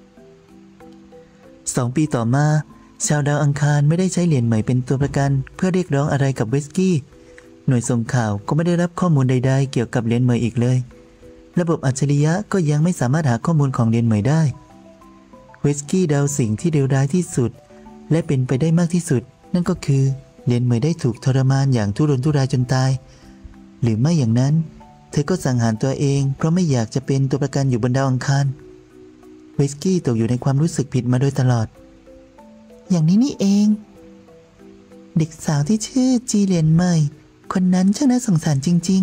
2 ปีต่อมาชาวดาวอังคารไม่ได้ใช้เหรียญเหมยเป็นตัวประกันเพื่อเรียกร้องอะไรกับวิสกี้หน่วยส่งข่าวก็ไม่ได้รับข้อมูลใดๆเกี่ยวกับเหรียญเหมยอีกเลยระบบอัจฉริยะก็ยังไม่สามารถหาข้อมูลของเหรียญเหมยได้วิสกี้เดาสิ่งที่เลวร้ายที่สุดและเป็นไปได้มากที่สุดนั่นก็คือเหรียญเหมยได้ถูกทรมานอย่างทุรนทุรายจนตายหรือไม่อย่างนั้นเธอก็สังหารตัวเองเพราะไม่อยากจะเป็นตัวประกันอยู่บนดาวอังคารวิสกี้ตกอยู่ในความรู้สึกผิดมาโดยตลอดอย่างนี้นี่เองเด็กสาวที่ชื่อจีเหรียญเหมยคนนั้นช่างน่าสงสารจริง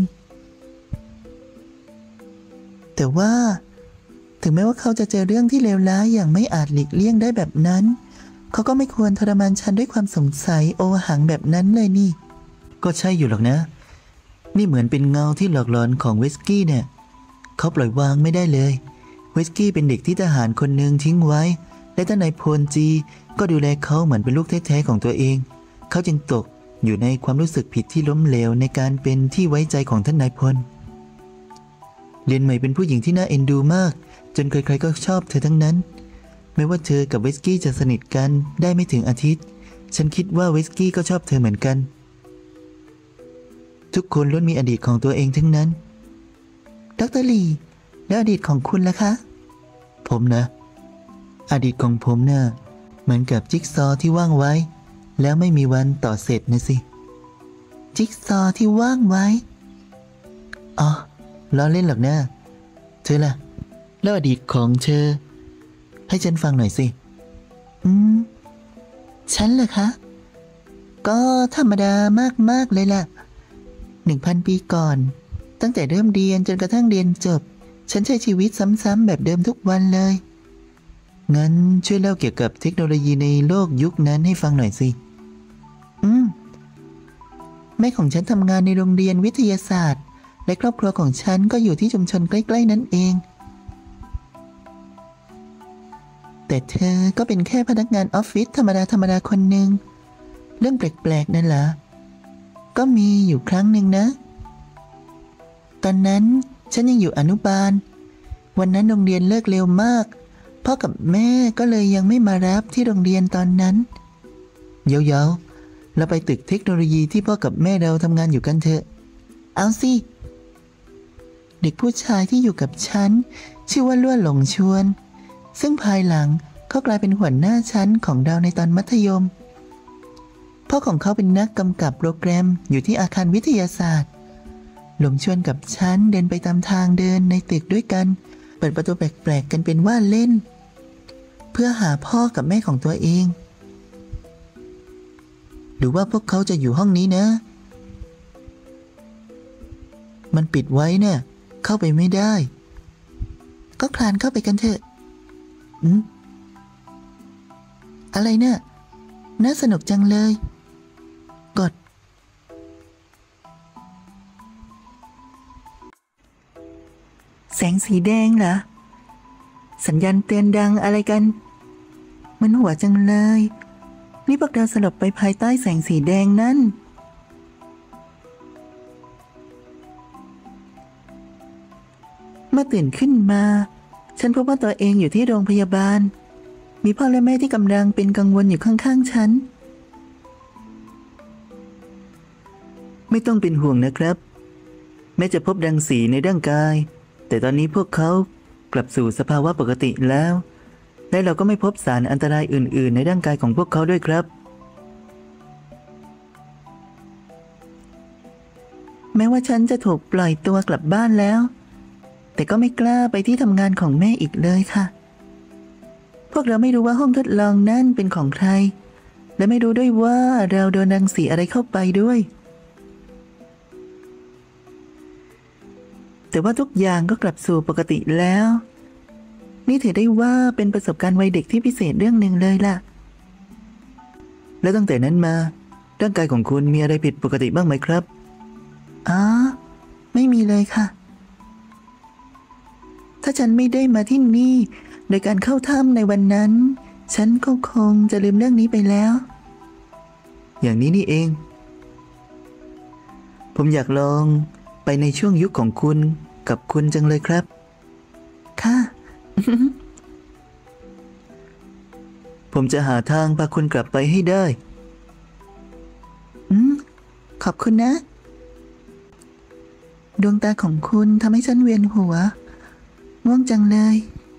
ๆแต่ว่าถึงแม้ว่าเขาจะเจอเรื่องที่เลวร้ายอย่างไม่อาจหลีกเลี่ยงได้แบบนั้นเขาก็ไม่ควรทรมานฉันด้วยความสงสัยโอหังแบบนั้นเลยนี่ก็ใช่อยู่หรอกนะ นี่เหมือนเป็นเงาที่หลอกหลอนของวิสกี้เนี่ยเขาปล่อยวางไม่ได้เลยวิสกี้เป็นเด็กที่ทหารคนหนึ่งทิ้งไว้และท่านนายพลจีก็ดูแลเขาเหมือนเป็นลูกแท้ๆของตัวเองเขาจึงตกอยู่ในความรู้สึกผิดที่ล้มเหลวในการเป็นที่ไว้ใจของท่านนายพลเรียนใหม่เป็นผู้หญิงที่น่าเอ็นดูมากจนใครๆก็ชอบเธอทั้งนั้นไม่ว่าเธอกับวิสกี้จะสนิทกันได้ไม่ถึงอาทิตย์ฉันคิดว่าวิสกี้ก็ชอบเธอเหมือนกันทุกคนล้วนมีอดีตของตัวเองทั้งนั้นดร.ลีแล้วอดีตของคุณล่ะคะผมนะอดีตของผมน่ะเหมือนกับจิ๊กซอว์ที่ว่างไว้แล้วไม่มีวันต่อเสร็จนะสิจิ๊กซอว์ที่ว่างไว้อ๋อล้อเล่นหรอกนะเธอล่ะแล้วอดีตของเธอให้ฉันฟังหน่อยสิฉันเหรอคะก็ธรรมดามากๆเลยล่ะ1,000 ปีก่อนตั้งแต่เริ่มเรียนจนกระทั่งเรียนจบฉันใช้ชีวิตซ้ำๆแบบเดิมทุกวันเลยงั้นช่วยเล่าเกี่ยวกับเทคโนโลยีในโลกยุคนั้นให้ฟังหน่อยสิแม่ของฉันทำงานในโรงเรียนวิทยาศาสตร์และครอบครัวของฉันก็อยู่ที่ชุมชนใกล้ๆนั้นเองแต่เธอก็เป็นแค่พนักงานออฟฟิศธรรมดาคนหนึ่งเรื่องแปลกๆนั่นเหรอก็มีอยู่ครั้งหนึ่งนะตอนนั้นฉันยังอยู่อนุบาลวันนั้นโรงเรียนเลิกเร็วมากพ่อกับแม่ก็เลยยังไม่มารับที่โรงเรียนตอนนั้นเยาๆเราไปตึกเทคโนโลยีที่พ่อกับแม่เราทำงานอยู่กันเถอะเอาสิเด็กผู้ชายที่อยู่กับฉันชื่อว่าล้วนหลงชวนซึ่งภายหลังเขากลายเป็นหัวหน้าชั้นของเราในตอนมัธยมพ่อของเขาเป็นนักกำกับโปรแกรมอยู่ที่อาคารวิทยาศาสตร์หลงชวนกับฉันเดินไปตามทางเดินในตึกด้วยกันเปิดประตูแปลกๆกันเป็นว่าเล่นเพื่อหาพ่อกับแม่ของตัวเองหรือว่าพวกเขาจะอยู่ห้องนี้นะมันปิดไว้เนี่ยเข้าไปไม่ได้ก็คลานเข้าไปกันเถอะอะไรเนี่ยน่าสนุกจังเลยกดแสงสีแดงเหรอสัญญาณเตือนดังอะไรกันมันหัวจังเลยนี่พวกเราสลบไปภายใต้แสงสีแดงนั่นเมื่อตื่นขึ้นมาฉันพบว่าตัวเองอยู่ที่โรงพยาบาลมีพ่อและแม่ที่กำลังเป็นกังวลอยู่ข้างๆฉันไม่ต้องเป็นห่วงนะครับแม้จะพบรังสีในร่างกายแต่ตอนนี้พวกเขากลับสู่สภาวะปกติแล้วและเราก็ไม่พบสารอันตรายอื่นๆในร่างกายของพวกเขาด้วยครับแม้ว่าฉันจะถูกปล่อยตัวกลับบ้านแล้วแต่ก็ไม่กล้าไปที่ทำงานของแม่อีกเลยค่ะพวกเราไม่รู้ว่าห้องทดลองนั่นเป็นของใครและไม่รู้ด้วยว่าเราโดนรังสีอะไรเข้าไปด้วยแต่ว่าทุกอย่างก็กลับสู่ปกติแล้วนี่ถือได้ว่าเป็นประสบการณ์วัยเด็กที่พิเศษเรื่องหนึ่งเลยล่ะแล้วตั้งแต่นั้นมาร่างกายของคุณมีอะไรผิดปกติบ้างไหมครับไม่มีเลยค่ะถ้าฉันไม่ได้มาที่นี่โดยการเข้าถ้ำในวันนั้นฉันก็คงจะลืมเรื่องนี้ไปแล้วอย่างนี้นี่เองผมอยากลองไปในช่วงยุคของคุณกับคุณจังเลยครับค่ะผมจะหาทางพาคุณกลับไปให้ได้ขอบคุณนะดวงตาของคุณทำให้ฉันเวียนหัวง่วงจังเลย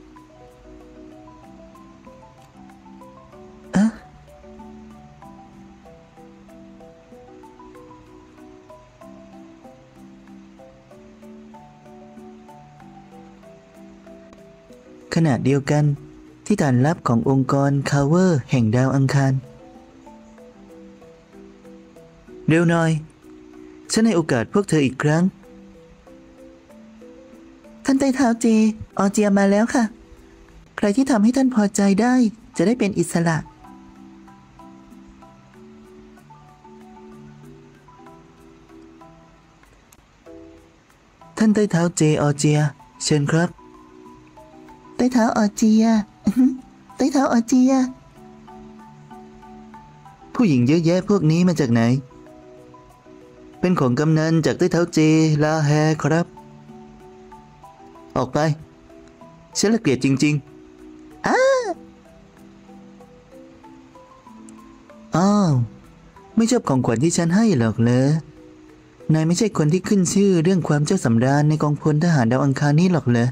ขณะเดียวกันที่ฐานลับขององค์กรคาเวอร์แห่งดาวอังคารเร็วหน่อยฉันให้โอกาสพวกเธออีกครั้งท่านไต้เท้าเจออเจียมาแล้วค่ะใครที่ทำให้ท่านพอใจได้จะได้เป็นอิสระานใต้เท้าเจออเจียเชิญครับใต้เท้าออเจียใต้เท้าออเจียผู้หญิงเยอะแยะพวกนี้มาจากไหน เป็นของกำนันจากใต้เท้าเจลาแฮครับ ออกไปฉันละเกลียดจริงๆอ้าวไม่ชอบของขวัญที่ฉันให้หรอกเหรอนายไม่ใช่คนที่ขึ้นชื่อเรื่องความเจ้าสำราญในกองพลทหารดาวอังคารนี้หรอกเหรอ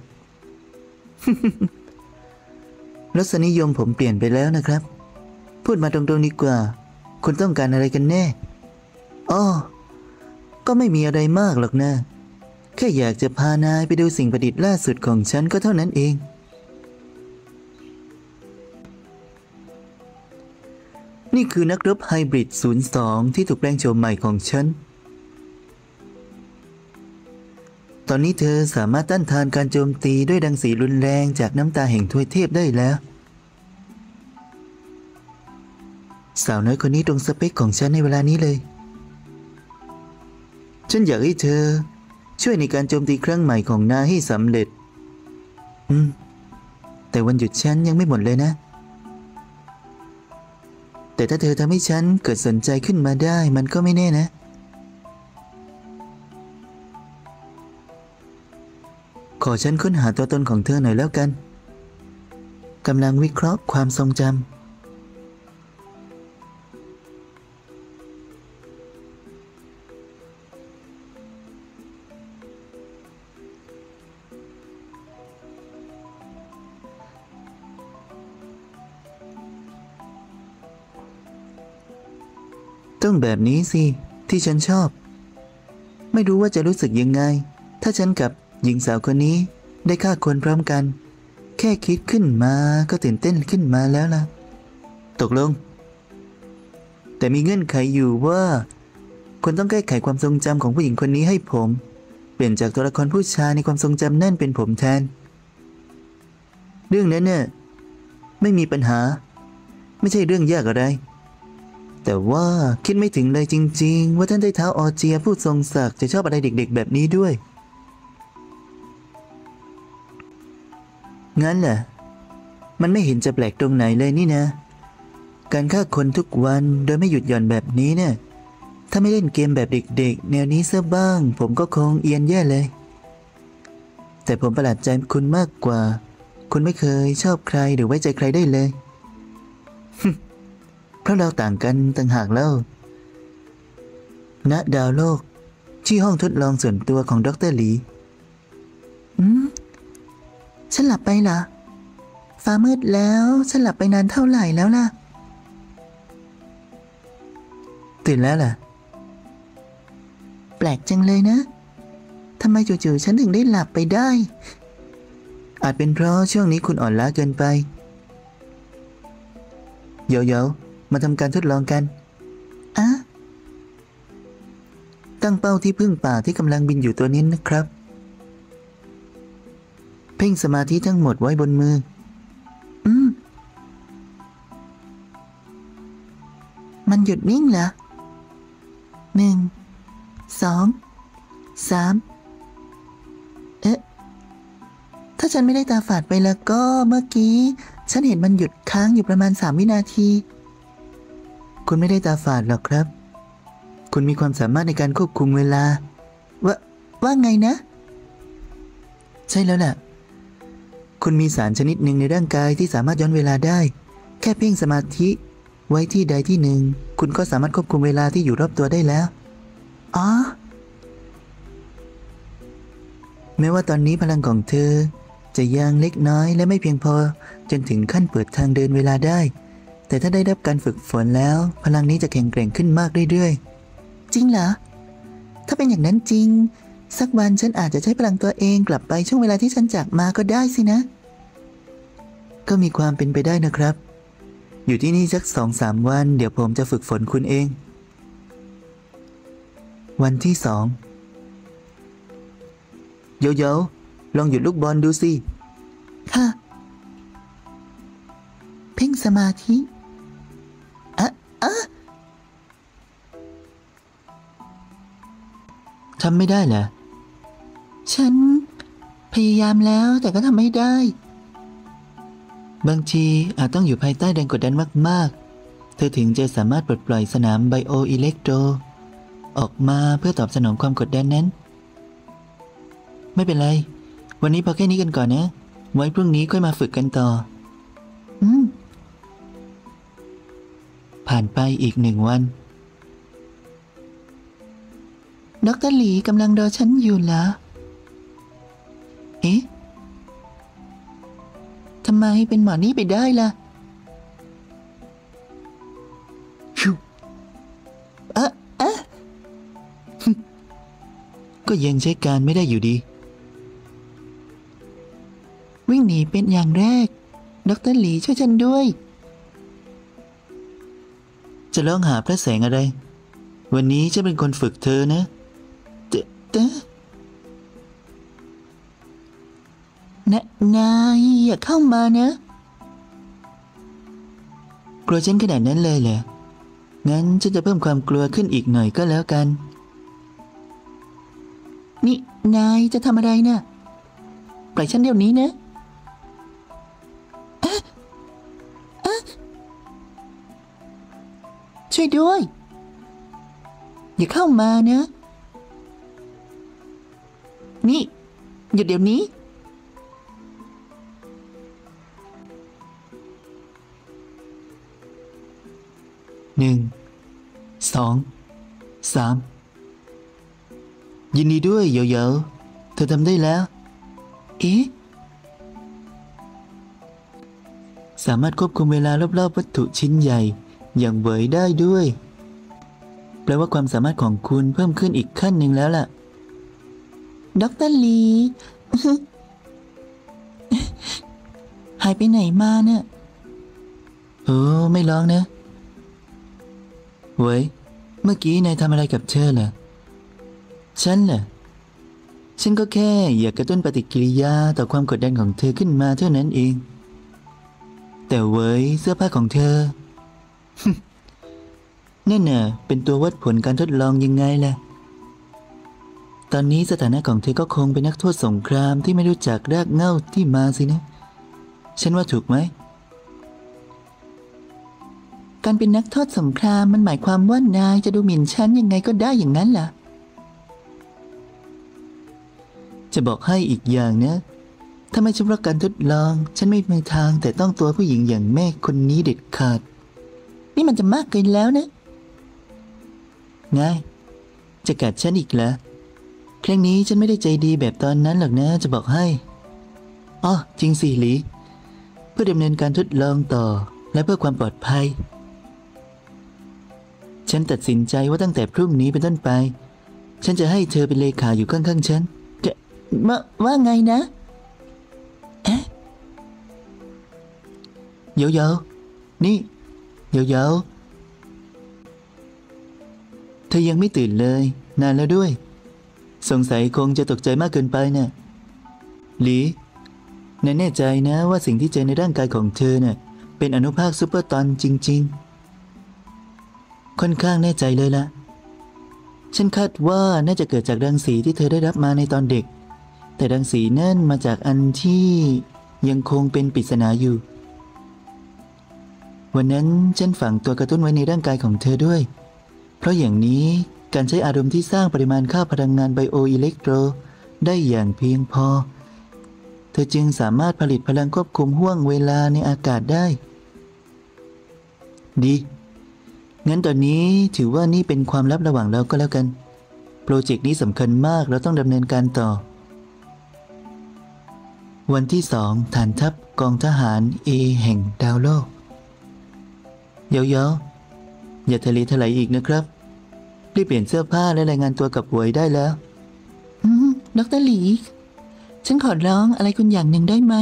รสนิยมผมเปลี่ยนไปแล้วนะครับพูดมาตรงๆดีกว่าคุณต้องการอะไรกันแน่อ้อก็ไม่มีอะไรมากหรอกนะแค่อยากจะพานายไปดูสิ่งประดิษฐ์ล่าสุดของฉันก็เท่านั้นเองนี่คือนักรบไฮบริด 02 ที่ถูกแปลงโฉมใหม่ของฉันตอนนี้เธอสามารถต้านทานการโจมตีด้วยรังสีรุนแรงจากน้ำตาแห่งทวยเทพได้แล้วสาวน้อยคนนี้ตรงสเปคของฉันในเวลานี้เลยฉันอยากให้เธอช่วยในการโจมตีครั้งใหม่ของนายให้สำเร็จแต่วันหยุดฉันยังไม่หมดเลยนะแต่ถ้าเธอทำให้ฉันเกิดสนใจขึ้นมาได้มันก็ไม่แน่นะขอฉันค้นหาตัวตนของเธอหน่อยแล้วกันกำลังวิเคราะห์ความทรงจำต้องแบบนี้สิที่ฉันชอบไม่รู้ว่าจะรู้สึกยังไงถ้าฉันกับหญิงสาวคนนี้ได้ฆ่าคนพร้อมกันแค่คิดขึ้นมาก็ตื่นเต้นขึ้นมาแล้วล่ะตกลงแต่มีเงื่อนไขอยู่ว่าคุณต้องแก้ไขความทรงจำของผู้หญิงคนนี้ให้ผมเปลี่ยนจากตัวละครผู้ชายในความทรงจำนั่นเป็นผมแทนเรื่องนั้นเนี่ยไม่มีปัญหาไม่ใช่เรื่องยากอะไรแต่ว่าคิดไม่ถึงเลยจริงๆว่าท่านใต้เท้าออเจียผู้ทรงศักดิ์จะชอบอะไรเด็กๆแบบนี้ด้วยงั้นแหละมันไม่เห็นจะแปลกตรงไหนเลยนี่นะการฆ่าคนทุกวันโดยไม่หยุดหย่อนแบบนี้เนี่ยถ้าไม่เล่นเกมแบบเด็กๆแนวนี้ซะบ้างผมก็คงเอียนแย่เลยแต่ผมประหลาดใจคุณมากกว่าคุณไม่เคยชอบใครหรือไว้ใจใครได้เลย เพราะเราต่างกันต่างหากแล้วณดาวโลกที่ห้องทดลองส่วนตัวของดร.หลีฉันหลับไปเหรอฟ้ามืดแล้วฉันหลับไปนานเท่าไหร่แล้วล่ะตื่นแล้วล่ะแปลกจังเลยนะทำไมจู่ๆฉันถึงได้หลับไปได้อาจเป็นเพราะช่วงนี้คุณอ่อนล้าเกินไปเดี๋ยวมาทำการทดลองกันตั้งเป้าที่พึ่งป่าที่กำลังบินอยู่ตัวนี้นะครับเพ่งสมาธิทั้งหมดไว้บนมือมันหยุดนิ่งเหรอ1 2 3ถ้าฉันไม่ได้ตาฝาดไปแล้วก็เมื่อกี้ฉันเห็นมันหยุดค้างอยู่ประมาณ3 วินาทีคุณไม่ได้ตาฝาดหรอกครับคุณมีความสามารถในการควบคุมเวลาว่าไงนะใช่แล้วล่ะคุณมีสารชนิดหนึ่งในร่างกายที่สามารถย้อนเวลาได้แค่เพ่งสมาธิไว้ที่ใดที่หนึ่งคุณก็สามารถควบคุมเวลาที่อยู่รอบตัวได้แล้วแม้ว่าตอนนี้พลังของเธอจะยังเล็กน้อยและไม่เพียงพอจนถึงขั้นเปิดทางเดินเวลาได้แต่ถ้าได้รับการฝึกฝนแล้วพลังนี้จะแข็งแกร่งขึ้นมากเรื่อยๆจริงเหรอถ้าเป็นอย่างนั้นจริงสักวันฉันอาจจะใช้พลังตัวเองกลับไปช่วงเวลาที่ฉันจากมาก็ได้สินะก็มีความเป็นไปได้นะครับอยู่ที่นี่สัก 2-3 วันเดี๋ยวผมจะฝึกฝนคุณเองวันที่ 2เดี๋ยวลองหยุดลูกบอลดูสิค่ะเพ่งสมาธิทำไม่ได้เหรอฉันพยายามแล้วแต่ก็ทำไม่ได้บางทีอาจต้องอยู่ภายใต้แรงกดดันมากๆเธอถึงจะสามารถปลดปล่อยสนามไบโออิเล็กโทรออกมาเพื่อตอบสนองความกดดันนั้น ไม่เป็นไรวันนี้พอแค่นี้กันก่อนนะไว้พรุ่งนี้ค่อยมาฝึกกันต่อผ่านไปอีก1 วันดร.หลีกำลังรอฉันอยู่เหรอเอ๊ะทำไมเป็นหมอนี่ไปได้ล่ะชิวก็ยังใช้การไม่ได้อยู่ดีวิ่งหนีเป็นอย่างแรกดร.หลีช่วยฉันด้วยจะร้องหาพระแสงอะไรวันนี้ฉันเป็นคนฝึกเธอนะนายอย่าเข้ามานะกลัวฉันขนาดนั้นเลยเหรองั้นฉันจะเพิ่มความกลัวขึ้นอีกหน่อยก็แล้วกันนี่นายจะทำอะไรนะปล่อยฉันเดี๋ยวนี้นะช่วยด้วยอย่าเข้ามานะนี่หยุดเดี๋ยวนี้ 1 2 3ยินดีด้วยเหยาๆเธอทำได้แล้วเอ๊ะสามารถควบคุมเวลารอบๆวัตถุชิ้นใหญ่อย่างเหวยได้ด้วยแปลว่าความสามารถของคุณเพิ่มขึ้นอีกขั้นหนึ่งแล้วล่ะดร.ลี หายไปไหนมาเนี่ยโอ้ไม่ร้องนะเว้ยเมื่อกี้นายทำอะไรกับเธอเหรอฉันก็แค่อยากกระตุ้นปฏิกิริยาต่อความกดดันของเธอขึ้นมาเท่านั้นเองแต่เว้ยเสื้อผ้าของเธอ นั่นน่ะเป็นตัววัดผลการทดลองยังไงล่ะตอนนี้สถานะของเธอก็คงเป็นนักโทษสงครามที่ไม่รู้จักรากเหง้าที่มาสินะฉันว่าถูกไหมการเป็นนักโทษสงครามมันหมายความว่านายจะดูหมิ่นฉันยังไงก็ได้อย่างนั้นเหรอจะบอกให้อีกอย่างนะถ้าไม่ใช่เพราะการทดลองฉันไม่มีทางแต่ต้องตัวผู้หญิงอย่างแม่คนนี้เด็ดขาดนี่มันจะมากเกินแล้วนะง่ายจะกัดฉันอีกเหรอครั้งนี้ฉันไม่ได้ใจดีแบบตอนนั้นหรอกนะจะบอกให้อ๋อจริงสิหลีเพื่อดำเนินการทดลองต่อและเพื่อความปลอดภัยฉันตัดสินใจว่าตั้งแต่พรุ่งนี้เป็นต้นไปฉันจะให้เธอเป็นเลขาอยู่ข้างๆฉันจะว่าไงนะเอ๊ะเยาๆนี่เยาๆเธอยังไม่ตื่นเลยนานแล้วด้วยสงสัยคงจะตกใจมากเกินไปน่ะหลีนายแน่ใจนะว่าสิ่งที่เจอในร่างกายของเธอน่ะเป็นอนุภาคซูเปอร์ตอนจริงๆค่อนข้างแน่ใจเลยล่ะฉันคาดว่าน่าจะเกิดจากรังสีที่เธอได้รับมาในตอนเด็กแต่รังสีนั่นมาจากอันที่ยังคงเป็นปริศนาอยู่วันนั้นฉันฝังตัวกระตุ้นไว้ในร่างกายของเธอด้วยเพราะอย่างนี้การใช้อารมณ์ที่สร้างปริมาณค่าพลังงานไบโออิเล็กโทรได้อย่างเพียงพอเธอจึงสามารถผลิตพลังควบคุมห้วงเวลาในอากาศได้ดีงั้นตอนนี้ถือว่านี่เป็นความลับระหว่างเราก็แล้วกันโปรเจกต์นี้สำคัญมากเราต้องดำเนินการต่อวันที่2ฐานทัพกองทหาร A แห่งดาวโลกเยาๆอย่าทะเลถลายอีกนะครับรีบเปลี่ยนเสื้อผ้าและรายงานตัวกับหวยได้แล้วดร.หลีฉันขอร้องอะไรคุณอย่างหนึ่งได้ไหม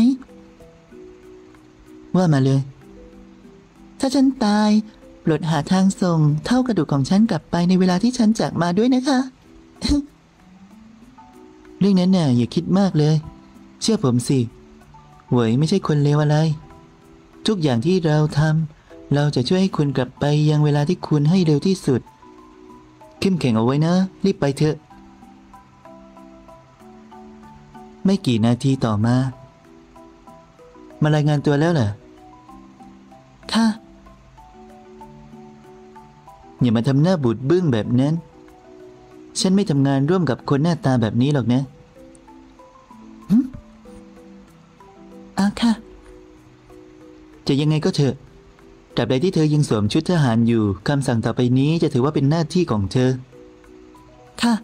ว่ามาเลยถ้าฉันตายโปรดหาทางส่งเท่ากระดูกของฉันกลับไปในเวลาที่ฉันจากมาด้วยนะคะเรื่องนั้นน่ะอย่าคิดมากเลยเชื่อผมสิหวยไม่ใช่คนเลวอะไรทุกอย่างที่เราทำเราจะช่วยให้คุณกลับไปยังเวลาที่คุณให้เร็วที่สุดเข้มแข็งเอาไว้นะรีบไปเถอะไม่กี่นาทีต่อมา มารายงานตัวแล้วเหรอค่ะอย่ามาทำหน้าบูดบึ้งแบบนั้นฉันไม่ทำงานร่วมกับคนหน้าตาแบบนี้หรอกนะค่ะจะยังไงก็เถอะตราบใดที่เธอยังสวมชุดทหารอยู่คำสั่งต่อไปนี้จะถือว่าเป็นหน้าที่ของเธอค่ะ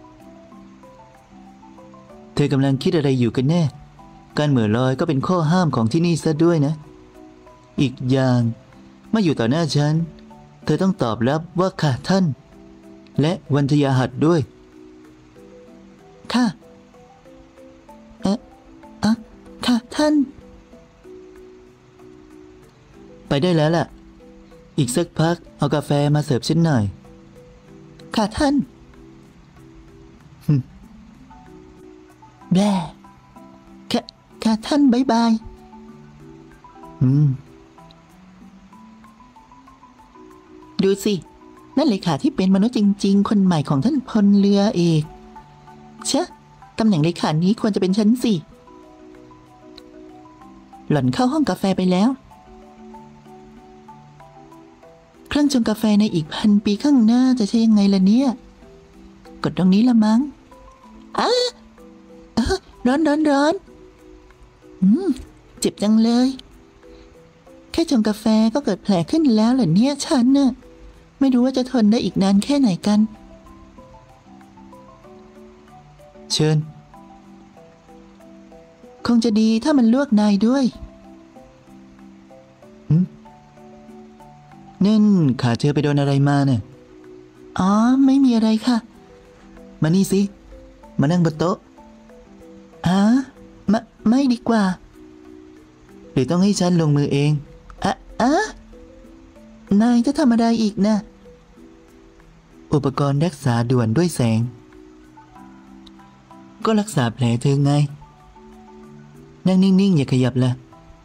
เธอกำลังคิดอะไรอยู่กันแน่การเหม่อลอยก็เป็นข้อห้ามของที่นี่ซะด้วยนะอีกอย่างเมื่ออยู่ต่อหน้าฉันเธอต้องตอบรับว่าค่ะท่านและวันทยาหัสด้วยค่ะค่ะท่านไปได้แล้วล่ะอีกสักพักเอากาแฟมาเสิร์ฟฉันหน่อยค่ะท่านแบ่ค่ะท่านบ๊ายบายดูสินั่นเลขาที่เป็นมนุษย์จริงๆคนใหม่ของท่านพลเรือเอกชะตำแหน่งเลขานี้ควรจะเป็นฉันสิหล่อนเข้าห้องกาแฟไปแล้วเครื่องชงกาแฟในอีก1,000 ปีข้างหน้าจะใช่ยังไงล่ะเนี่ยกดตรงนี้ละมั้งร้อนเจ็บจังเลยแค่ชงกาแฟก็เกิดแผลขึ้นแล้วเหรอเนี่ยฉันน่ะไม่รู้ว่าจะทนได้อีกนานแค่ไหนกันเชิญคงจะดีถ้ามันลวกนายด้วยนั่นขาเธอไปโดนอะไรมาเนี่ยอ๋อไม่มีอะไรค่ะมานี่สิมานั่งบนโต๊ะไม่ดีกว่าหรือต้องให้ฉันลงมือเองนายจะทำอะไรอีกนะอุปกรณ์รักษาด่วนด้วยแสงก็รักษาแผลเธอไงนั่งนิ่งๆอย่าขยับละ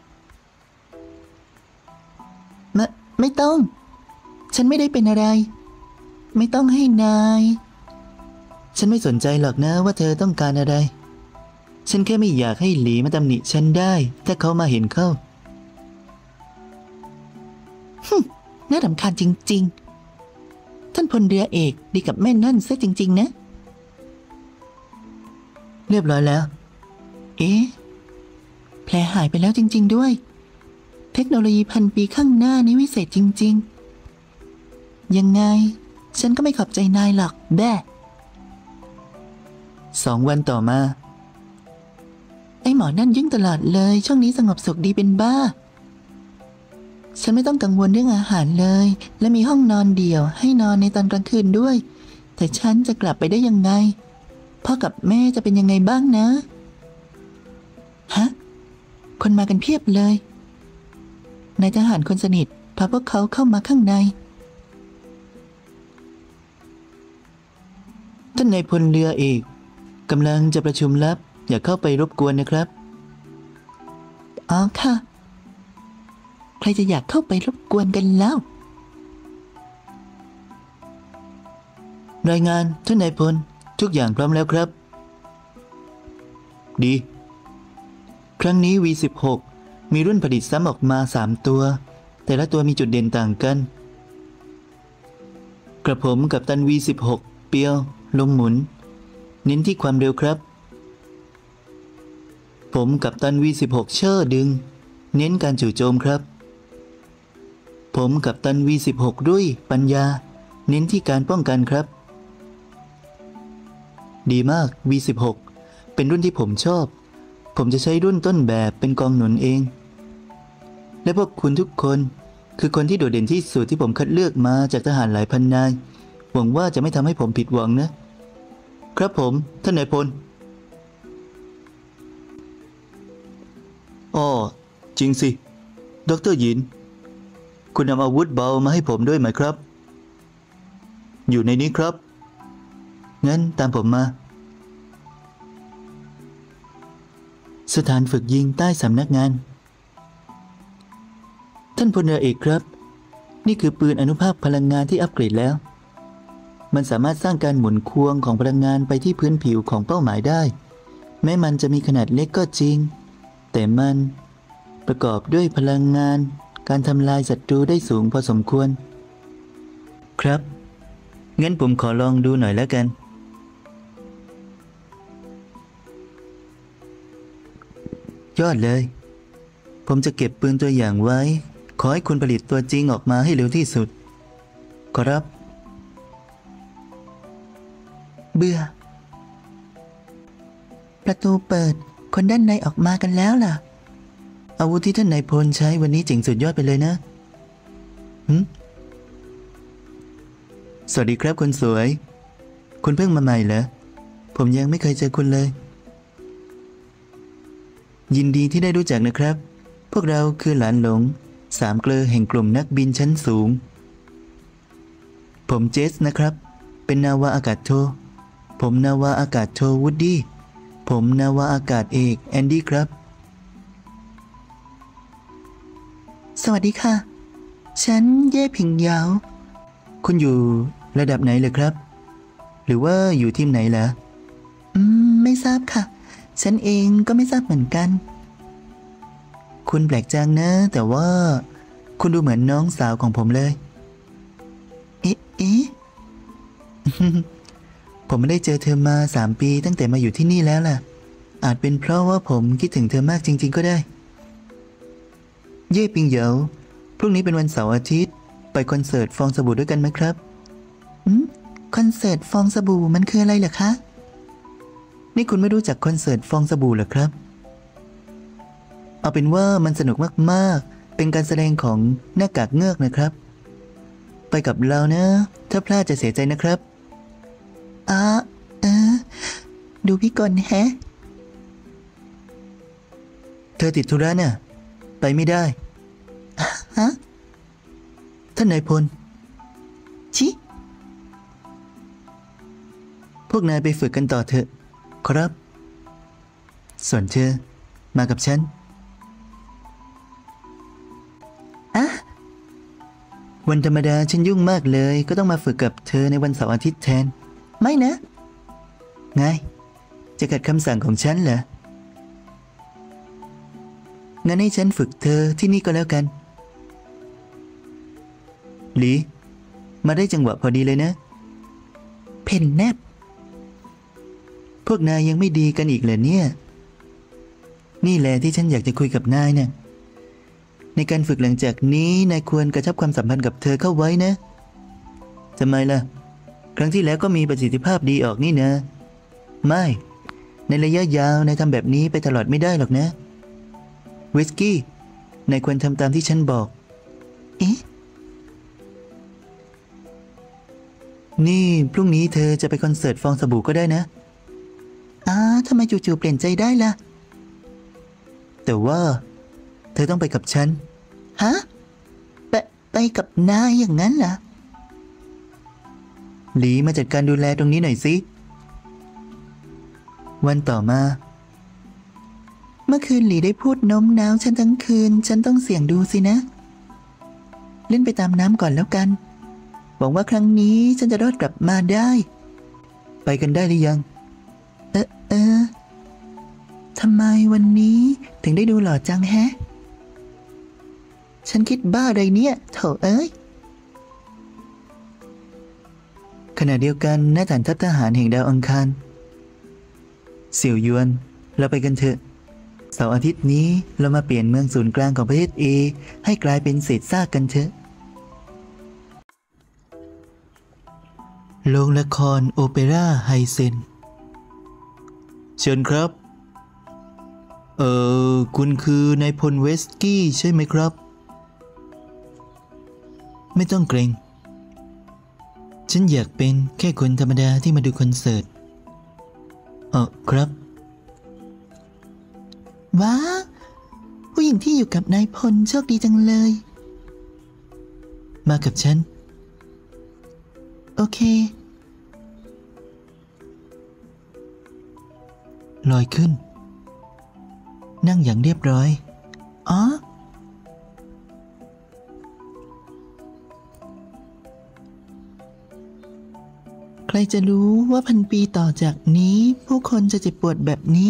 ไม่ต้องฉันไม่ได้เป็นอะไรไม่ต้องให้นายฉันไม่สนใจหรอกนะว่าเธอต้องการอะไรฉันแค่ไม่อยากให้หลีมาตำหนิฉันได้ถ้าเขามาเห็นเข้าน่ารำคาญจริงๆท่านพลเรือเอกดีกับแม่นั่นซะจริงๆนะเรียบร้อยแล้วแผลหายไปแล้วจริงๆด้วยเทคโนโลยี1,000 ปีข้างหน้านี้วิเศษจริงๆยังไงฉันก็ไม่ขอบใจนายหรอกแด่2 วันต่อมาไอ้หมอนั่นยุ่งตลอดเลยช่วงนี้สงบสุขดีเป็นบ้าฉันไม่ต้องกังวลเรื่องอาหารเลยและมีห้องนอนเดี่ยวให้นอนในตอนกลางคืนด้วยแต่ฉันจะกลับไปได้ยังไงพ่อกับแม่จะเป็นยังไงบ้างนะคนมากันเพียบเลยนายทหารคนสนิทพาพวกเขาเข้ามาข้างในท่านนายพลเรือเอกกำลังจะประชุมลับอย่าเข้าไปรบกวนนะครับอ๋อค่ะใครจะอยากเข้าไปรบกวนกันแล้วรายงานท่านนายพลทุกอย่างพร้อมแล้วครับดีครั้งนี้ V16 มีรุ่นผลิตซ้ำออกมา3 ตัวแต่ละตัวมีจุดเด่นต่างกันกระผมกับตัน V16 เปียวลมหมุนเน้นที่ความเร็วครับผมกับตัน V16 เชอร์ดึงเน้นการจู่โจมครับผมกับตัน V16 ด้วยปัญญาเน้นที่การป้องกันครับดีมาก V16 เป็นรุ่นที่ผมชอบผมจะใช้รุ่นต้นแบบเป็นกองหนุนเองและพวกคุณทุกคนคือคนที่โดดเด่นที่สุดที่ผมคัดเลือกมาจากทหารหลายพันนายหวังว่าจะไม่ทำให้ผมผิดหวังนะครับผมท่านนายพลอ้อจริงสิดร.หยินคุณนำอาวุธเบามาให้ผมด้วยไหมครับอยู่ในนี้ครับงั้นตามผมมาสถานฝึกยิงใต้สำนักงานท่านพลเรือเอกครับนี่คือปืนอนุภาคพลังงานที่อัปเกรดแล้วมันสามารถสร้างการหมุนควงของพลังงานไปที่พื้นผิวของเป้าหมายได้แม้มันจะมีขนาดเล็กก็จริงแต่มันประกอบด้วยพลังงานการทำลายศัตรูได้สูงพอสมควรครับงั้นผมขอลองดูหน่อยแล้วกันยอดเลยผมจะเก็บปืนตัวอย่างไว้ขอให้คุณผลิตตัวจริงออกมาให้เร็วที่สุดขอรับเบื่อประตูเปิดคนด้านในออกมากันแล้วล่ะอาวุธที่ท่านนายพลใช้วันนี้เจ๋งสุดยอดไปเลยนะสวัสดีครับคนสวยคุณเพิ่งมาใหม่เหรอผมยังไม่เคยเจอคุณเลยยินดีที่ได้รู้จักนะครับพวกเราคือหลานหลงสามเกลอแห่งกลุ่มนักบินชั้นสูงผมเจสนะครับเป็นนาวาอากาศโทผมนาวาอากาศโทวูดดี้ผมนาวาอากาศเอกแอนดี้ครับสวัสดีค่ะฉันเย่ผิงเหยาคุณอยู่ระดับไหนเลยครับหรือว่าอยู่ทีมไหนล่ะไม่ทราบค่ะฉันเองก็ไม่ทราบเหมือนกันคุณแปลกจังนะแต่ว่าคุณดูเหมือนน้องสาวของผมเลยเอ๊ะผมไม่ได้เจอเธอมา3 ปีตั้งแต่มาอยู่ที่นี่แล้วล่ะอาจเป็นเพราะว่าผมคิดถึงเธอมากจริงๆก็ได้เย่ปิงเหยาพรุ่งนี้เป็นวันเสาร์อาทิตย์ไปคอนเสิร์ตฟองสบู่ด้วยกันไหมครับคอนเสิร์ตฟองสบู่มันคืออะไรเหรอคะนี่คุณไม่รู้จักคอนเสิร์ตฟองสบู่เหรอครับเอาเป็นว่ามันสนุกมากๆเป็นการแสดงของหน้ากากเงือกนะครับไปกับเรานะถ้าพลาดจะเสียใจนะครับดูพี่กลแฮะเธอติดธุระน่ะไปไม่ได้ฮะท่านนายพลชิพวกนายไปฝึกกันต่อเถอะครับส่วนเธอมากับฉันวันธรรมดาฉันยุ่งมากเลยก็ต้องมาฝึกกับเธอในวันเสาร์อาทิตย์แทนไม่นะไงจะขัดคำสั่งของฉันเหรองั้นให้ฉันฝึกเธอที่นี่ก็แล้วกันหลีมาได้จังหวะพอดีเลยนะเพนแนบพวกนายยังไม่ดีกันอีกเหรอเนี่ยนี่แหละที่ฉันอยากจะคุยกับนายเนี่ยในการฝึกหลังจากนี้นายควรกระชับความสัมพันธ์กับเธอเข้าไว้นะทำไมล่ะครั้งที่แล้วก็มีประสิทธิภาพดีออกนี่นะไม่ในระยะยาวนายทำแบบนี้ไปตลอดไม่ได้หรอกนะวิสกี้นายควรทำตามที่ฉันบอกนี่พรุ่งนี้เธอจะไปคอนเสิร์ตฟองสบู่ก็ได้นะทำไมจู่ๆเปลี่ยนใจได้ล่ะแต่ว่าเธอต้องไปกับฉันฮะไปกับนายอย่างนั้นเหรอหลีมาจัดการดูแลตรงนี้หน่อยสิวันต่อมาเมื่อคืนหลีได้พูดโน้มน้าวฉันทั้งคืนฉันต้องเสี่ยงดูสินะเล่นไปตามน้ำก่อนแล้วกันหวังว่าครั้งนี้ฉันจะรอดกลับมาได้ไปกันได้หรือยังทำไมวันนี้ถึงได้ดูหล่อจังแฮะฉันคิดบ้าอะไรเนี่ยโถเอ้ยขณะเดียวกันณฐานทัพทหารแห่งดาวอังคารเสี่ยวยวนเราไปกันเถอะเสาร์อาทิตย์นี้เรามาเปลี่ยนเมืองศูนย์กลางของประเทศ A ให้กลายเป็นเศษซากกันเถอะโรงละครโอเปร่าไฮเซนเชิญครับคุณคือนายพลเวสกี้ใช่ไหมครับไม่ต้องเกรงฉันอยากเป็นแค่คนธรรมดาที่มาดูคอนเสิร์ตครับว้าผู้หญิงที่อยู่กับนายพลโชคดีจังเลยมากับฉันโอเคลอยขึ้นนั่งอย่างเรียบร้อยใครรจะรู้ว่าพันปีต่อจากนี้ผู้คนจะเจ็บปวดแบบนี้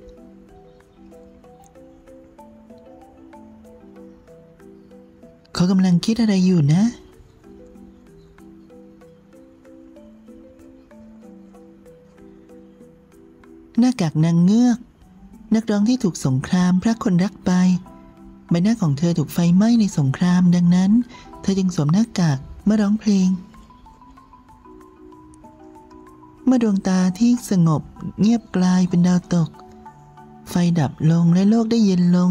เขากำลังคิดอะไรอยู่นะหน้ากากนางเงือกนักร้องที่ถูกสงครามพระคนรักไปใบหน้าของเธอถูกไฟไหม้ในสงครามดังนั้นเธอจึงสวมหน้ากากเมื่อร้องเพลงเมื่อดวงตาที่สงบเงียบกลายเป็นดาวตกไฟดับลงและโลกได้เย็นลง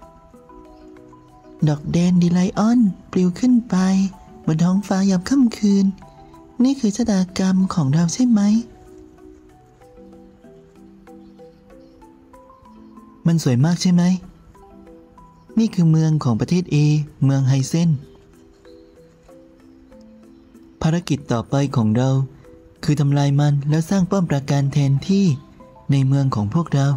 ดอกแดนดีไลออนปลิวขึ้นไปบนท้องฟ้ายามค่ำคืนนี่คือชะตากรรมของเราใช่ไหมมันสวยมากใช่ไหมนี่คือเมืองของประเทศ A เมืองไฮเซนภารกิจต่อไปของเราคือทำลายมันแล้วสร้างป้อมปราการแทนที่ในเมืองของพวกเรา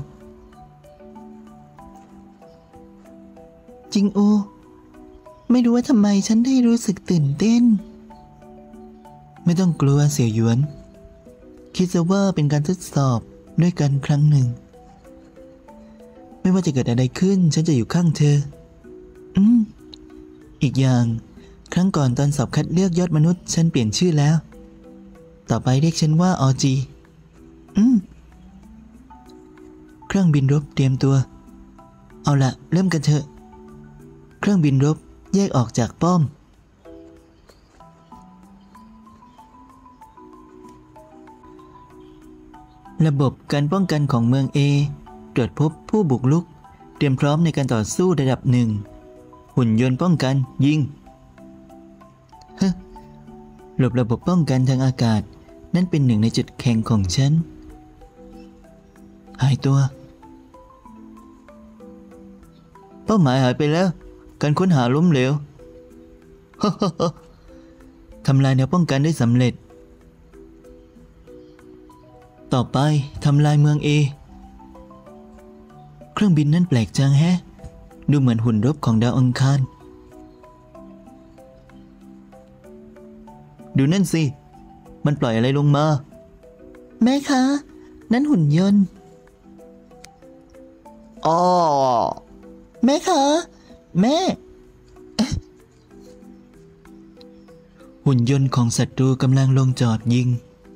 จริงอูไม่รู้ว่าทำไมฉันได้รู้สึกตื่นเต้นไม่ต้องกลัวเสี่ยวหยวนคิดซะว่าเป็นการทดสอบด้วยกันครั้งหนึ่งไม่ว่าจะเกิดอะไรขึ้นฉันจะอยู่ข้างเธออีกอย่างครั้งก่อนตอนสอบคัดเลือกยอดมนุษย์ฉันเปลี่ยนชื่อแล้วต่อไปเรียกฉันว่าออจีเครื่องบินรบเตรียมตัวเอาละเริ่มกันเถอะเครื่องบินรบแยกออกจากป้อมระบบการป้องกันของเมือง A ตรวจพบผู้บุกรุกเตรียมพร้อมในการต่อสู้ระดับ1หุ่นยนต์ป้องกันยิงหลบระบบป้องกันทางอากาศนั่นเป็นหนึ่งในจุดแข็งของฉันหายตัวเป้าหมายหายไปแล้วการค้นหาล้มเหลว ทำลายแนวป้องกันได้สำเร็จต่อไปทำลายเมือง A เครื่องบินนั่นแปลกจังแฮะดูเหมือนหุ่นรบของดาวอังคารดูนั่นสิมันปล่อยอะไรลงมาแม่คะนั่นหุ่นยนต์อ๋อแม่คะแม่หุ่นยนต์ของศัตรูกำลังลงจอดยิง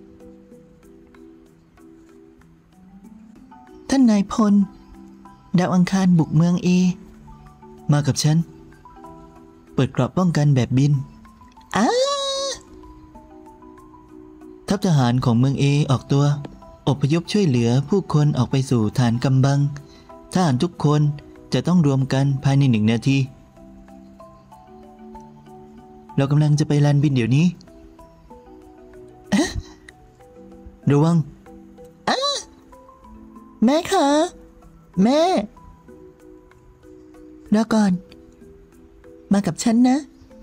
ท่านนายพลดาวอังคารบุกเมือง A มากับฉันเปิดเกราะป้องกันแบบบินทัพทหารของเมือง A ออกตัวอพยพช่วยเหลือผู้คนออกไปสู่ฐานกำบังทหารทุกคนจะต้องรวมกันภายใน1 นาทีเรากำลังจะไปลานบินเดี๋ยวนี้ระวังแม่คะแม่รอก่อนมากับฉันนะ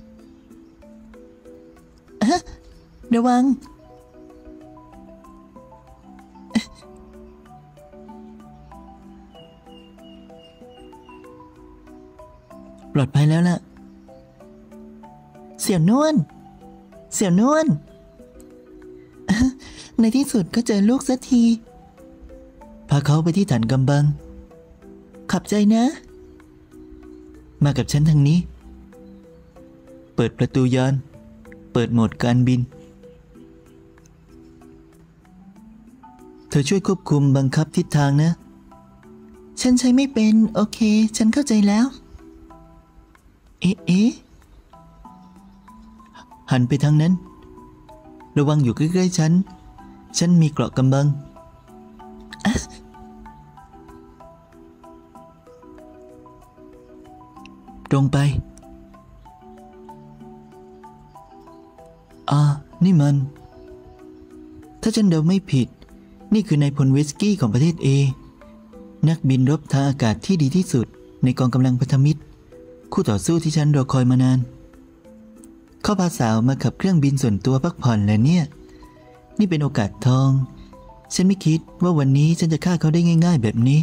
ระวังปลอดภัยแล้วล่ะเสี่ยวนวลในที่สุดก็เจอลูกสักทีพาเขาไปที่ฐานกำบังขับใจนะมากับฉันทางนี้เปิดประตูยานเปิดโหมดการบินเธอช่วยควบคุมบังคับทิศทางนะฉันใช้ไม่เป็นโอเคฉันเข้าใจแล้วเอ๊ะหันไปทางนั้นระวังอยู่ใกล้ๆฉันมีเกราะกำบังตรงไปนี่มันถ้าฉันเดาไม่ผิดนี่คือนายพลวิสกี้ของประเทศ A นักบินรบทางอากาศที่ดีที่สุดในกองกำลังพันธมิตรคู่ต่อสู้ที่ฉันรอคอยมานานเขาพาสาวมาขับเครื่องบินส่วนตัวพักผ่อนแล้วเนี่ยนี่เป็นโอกาสทองฉันไม่คิดว่าวันนี้ฉันจะฆ่าเขาได้ง่ายๆแบบนี้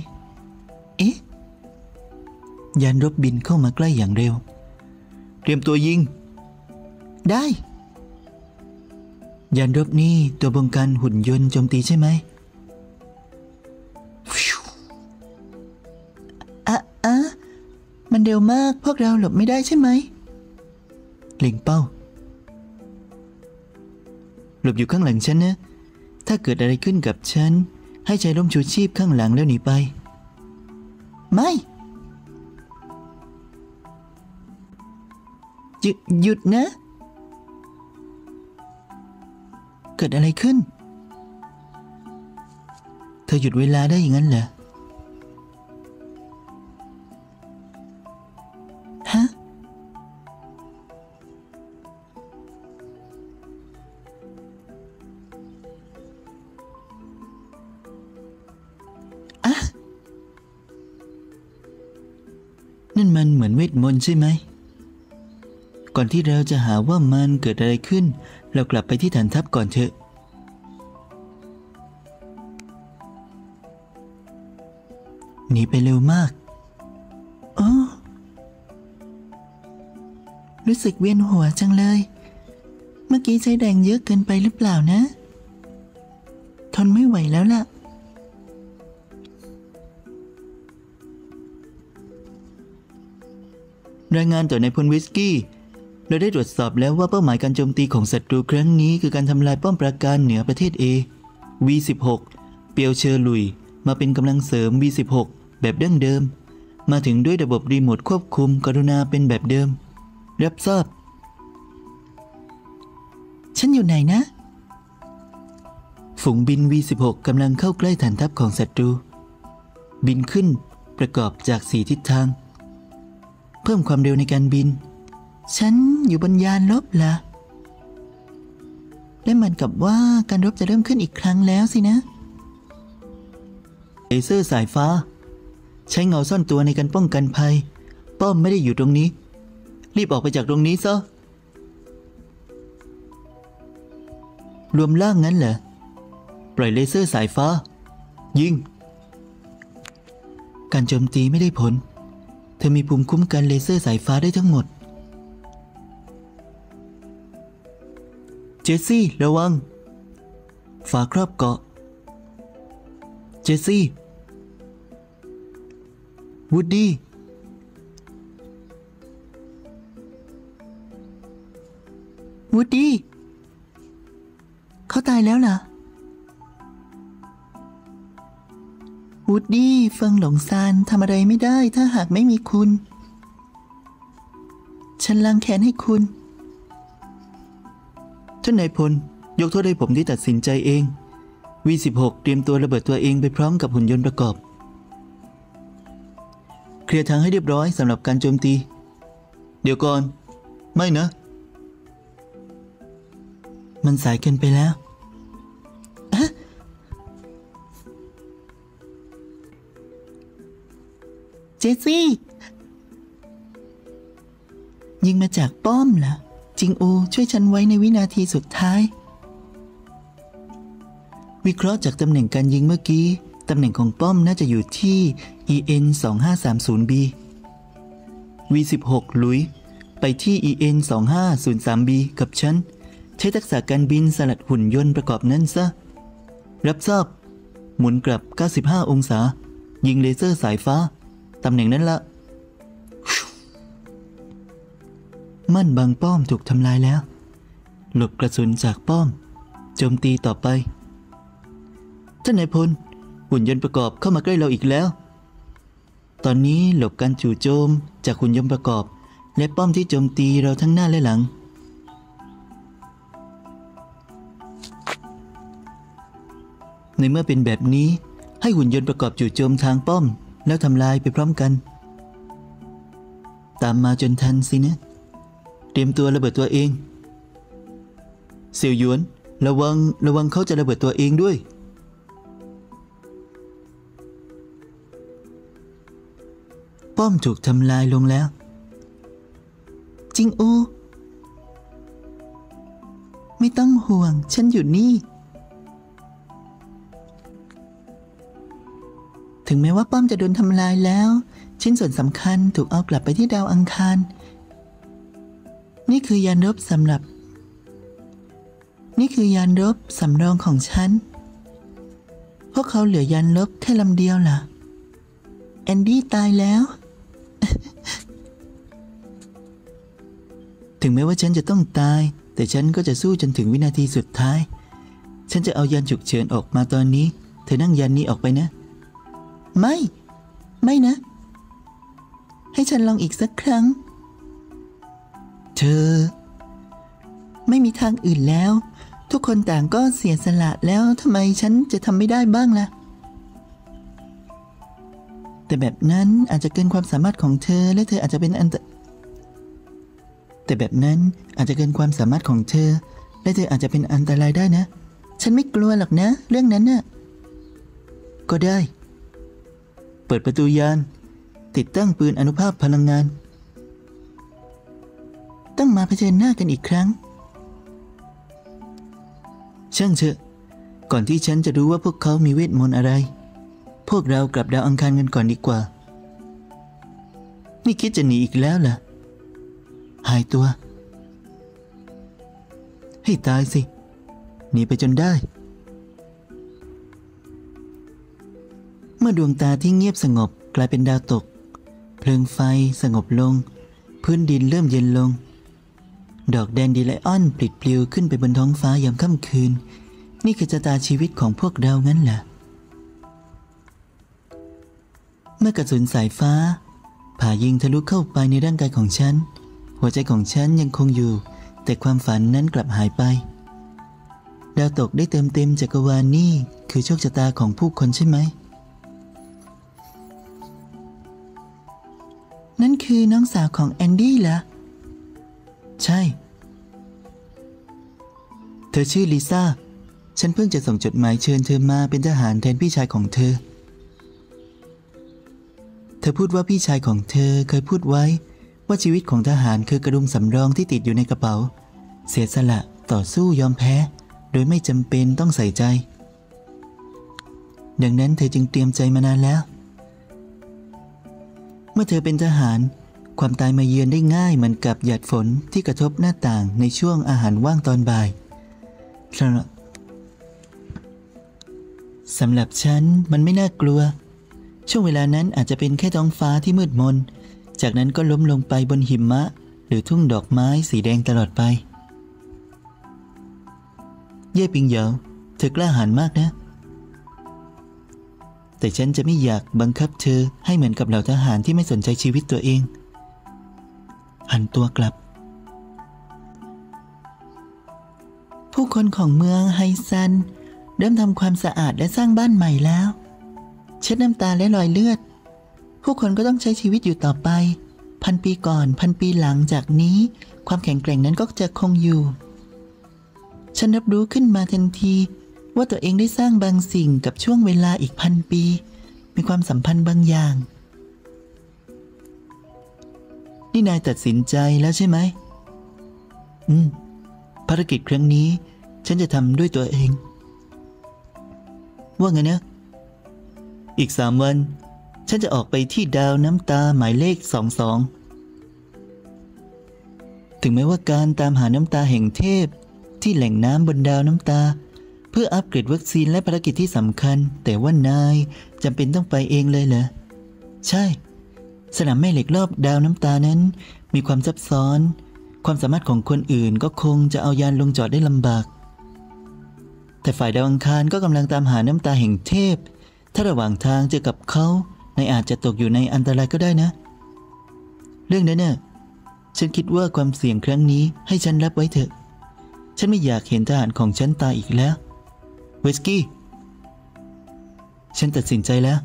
ยานรบบินเข้ามาใกล้อย่างเร็วเตรียมตัวยิงได้ยานรบนี่ตัวบงการหุ่นยนต์โจมตีใช่ไหมมันเร็วมากพวกเราหลบไม่ได้ใช่ไหมเล็งเป้าหลบอยู่ข้างหลังฉันนะถ้าเกิดอะไรขึ้นกับฉันให้ใช้ร่มชูชีพข้างหลังแล้วหนีไปไม่หยุดนะเกิดอะไรขึ้นเธอหยุดเวลาได้อย่างนั้นเหรอฮะนั่นมันเหมือนเวทมนต์ใช่ไหมก่อนที่เราจะหาว่ามันเกิดอะไรขึ้นเรากลับไปที่ฐานทัพก่อนเถอะหนีไปเร็วมากรู้สึกเวียนหัวจังเลยเมื่อกี้ใช้แรงเยอะเกินไปหรือเปล่านะทนไม่ไหวแล้วล่ะรายงานต่อนายพลวิสกี้เราได้ตรวจสอบแล้วว่าเป้าหมายการโจมตีของศัตรูครั้งนี้คือการทำลายป้อมปราการเหนือประเทศ A V16 เปียวเชอร์ลุยมาเป็นกำลังเสริม V16 แบบดั้งเดิมมาถึงด้วยระบบรีโมทควบคุมกรุณาเป็นแบบเดิมรับทราบฉันอยู่ไหนนะฝูงบิน V16 กำลังเข้าใกล้ฐานทัพของศัตรูบินขึ้นประกอบจาก4ทิศทางเพิ่มความเร็วในการบินฉันอยู่บนยานรบล่ะและมันกับว่าการรบจะเริ่มขึ้นอีกครั้งแล้วสินะเลเซอร์สายฟ้าใช้เงาซ่อนตัวในการป้องกันภัยป้อมไม่ได้อยู่ตรงนี้รีบออกไปจากตรงนี้ซะรวมล่างงั้นเหรอปล่อยเลเซอร์สายฟ้ายิงการโจมตีไม่ได้ผลเธอมีภูมิคุ้มกันเลเซอร์สายฟ้าได้ทั้งหมดเจสซี่ระวังฝาครอบเกาะเจสซี่วูดดี้เขาตายแล้วล่ะวูดดี้เฟิงหลงซานทำอะไรไม่ได้ถ้าหากไม่มีคุณฉันล้างแค้นให้คุณท่านนายพลยกโทษให้ผมที่ตัดสินใจเอง V16 เตรียมตัวระเบิดตัวเองไปพร้อมกับหุ่นยนต์ประกอบเคลียร์ทางให้เรียบร้อยสำหรับการโจมตีเดี๋ยวก่อนไม่นะมันสายเกินไปแล้วเจสซี่ยิงมาจากป้อมเหรอจิงอูช่วยฉันไว้ในวินาทีสุดท้ายวิเคราะห์จากตำแหน่งการยิงเมื่อกี้ตำแหน่งของป้อมน่าจะอยู่ที่ EN 2530B V16 ลุยไปที่ EN 2503B กับฉันใช้ทักษะการบินสลัดหุ่นยนต์ประกอบนั้นซะรับทราบหมุนกลับ95องศายิงเลเซอร์สายฟ้าตำแหน่งนั้นละมั่นบางป้อมถูกทำลายแล้วหลบกระสุนจากป้อมโจมตีต่อไปท่านนายพลหุ่นยนต์ประกอบเข้ามาใกล้เราอีกแล้วตอนนี้หลบการจู่โจมจากหุ่นยนต์ประกอบและป้อมที่โจมตีเราทั้งหน้าและหลังในเมื่อเป็นแบบนี้ให้หุ่นยนต์ประกอบจู่โจมทางป้อมแล้วทำลายไปพร้อมกันตามมาจนทันสินะเตรียมตัวระเบิดตัวเองเสี่ยวหยวนระวังเขาจะระเบิดตัวเองด้วยป้อมถูกทำลายลงแล้วจิงอูไม่ต้องห่วงฉันอยู่นี่ถึงแม้ว่าป้อมจะโดนทำลายแล้วชิ้นส่วนสำคัญถูกเอากลับไปที่ดาวอังคารนี่คือยานรบสำหรับนี่คือยานรบสำรองของฉันพวกเขาเหลือยานรบแค่ลำเดียวล่ะแอนดี้ตายแล้วถึงแม้ว่าฉันจะต้องตายแต่ฉันก็จะสู้จนถึงวินาทีสุดท้ายฉันจะเอายานฉุกเฉินออกมาตอนนี้เธอนั่งยานนี้ออกไปนะไม่นะให้ฉันลองอีกสักครั้งเธอไม่มีทางอื่นแล้วทุกคนต่างก็เสียสละแล้วทำไมฉันจะทำไม่ได้บ้างล่ะแต่แบบนั้นอาจจะเกินความสามารถของเธอและเธออาจจะเป็นแต่แบบนั้นอาจจะเกินความสามารถของเธอและเธออาจจะเป็นอันตรายได้นะฉันไม่กลัวหรอกนะเรื่องนั้นน่ะก็ได้เปิดประตูยานติดตั้งปืนอนุภาคพลังงานต้องมาเผชิญหน้ากันอีกครั้งช่างเถอะก่อนที่ฉันจะรู้ว่าพวกเขามีเวทมนต์อะไรพวกเรากลับดาวอังคารกันก่อนดีกว่านี่คิดจะหนีอีกแล้วเหรอหายตัวให้ตายสิหนีไปจนได้เมื่อดวงตาที่เงียบสงบกลายเป็นดาวตกเพลิงไฟสงบลงพื้นดินเริ่มเย็นลงดอกแดนดีไลออนปลิดปลิวขึ้นไปบนท้องฟ้ายามค่ำคืนนี่คือชะตาชีวิตของพวกเรางั้นเหรอเมื่อกระสุนสายฟ้าผ่ายิงทะลุเข้าไปในร่างกายของฉันหัวใจของฉันยังคงอยู่แต่ความฝันนั้นกลับหายไปดาวตกได้เติมเต็มจักรวาลนี่คือโชคชะตาของผู้คนใช่ไหมนั่นคือน้องสาวของแอนดี้เหรอใช่เธอชื่อลิซ่าฉันเพิ่งจะส่งจดหมายเชิญเธอมาเป็นทหารแทนพี่ชายของเธอพูดว่าพี่ชายของเธอเคยพูดไว้ว่าชีวิตของทหารคือกระดุมสำรองที่ติดอยู่ในกระเป๋าเสียสละต่อสู้ยอมแพ้โดยไม่จำเป็นต้องใส่ใจดังนั้นเธอจึงเตรียมใจมานานแล้วเมื่อเธอเป็นทหารความตายมาเยือนได้ง่ายเหมือนกับหยาดฝนที่กระทบหน้าต่างในช่วงอาหารว่างตอนบ่ายสำหรับฉันมันไม่น่ากลัวช่วงเวลานั้นอาจจะเป็นแค่ท้องฟ้าที่มืดมนจากนั้นก็ล้มลงไปบนหิมะหรือทุ่งดอกไม้สีแดงตลอดไปเย่ปิงเหยาเธอกล้าหาญมากนะแต่ฉันจะไม่อยากบังคับเธอให้เหมือนกับเหล่าทหารที่ไม่สนใจชีวิตตัวเองหันตัวกลับผู้คนของเมืองไฮซันเริ่มทำความสะอาดและสร้างบ้านใหม่แล้วเช็ดน้ำตาและรอยเลือดผู้คนก็ต้องใช้ชีวิตอยู่ต่อไป1,000 ปีก่อน1,000 ปีหลังจากนี้ความแข็งแกร่งนั้นก็จะคงอยู่ฉันรับรู้ขึ้นมาทันทีว่าตัวเองได้สร้างบางสิ่งกับช่วงเวลาอีก1,000 ปีมีความสัมพันธ์บางอย่างนี่นายตัดสินใจแล้วใช่ไหมภารกิจครั้งนี้ฉันจะทำด้วยตัวเองว่าไงนะอีก3 วันฉันจะออกไปที่ดาวน้ำตาหมายเลข22ถึงแม้ว่าการตามหาน้ำตาแห่งเทพที่แหล่งน้ำบนดาวน้ำตาเพื่ออัปเกรดวัคซีนและภารกิจที่สำคัญแต่ว่านายจำเป็นต้องไปเองเลยเหรอใช่สนามแม่เหล็กรอบดาวน้ำตานั้นมีความซับซ้อนความสามารถของคนอื่นก็คงจะเอายานลงจอดได้ลำบากแต่ฝ่ายดาวอังคารก็กำลังตามหาน้ำตาแห่งเทพถ้าระหว่างทางเจอกับเขานายอาจจะตกอยู่ในอันตรายก็ได้นะเรื่องนั้นน่ะฉันคิดว่าความเสี่ยงครั้งนี้ให้ฉันรับไว้เถอะฉันไม่อยากเห็นทหารของฉันตายอีกแล้วเวสกี้ฉันตัดสินใจแล้ว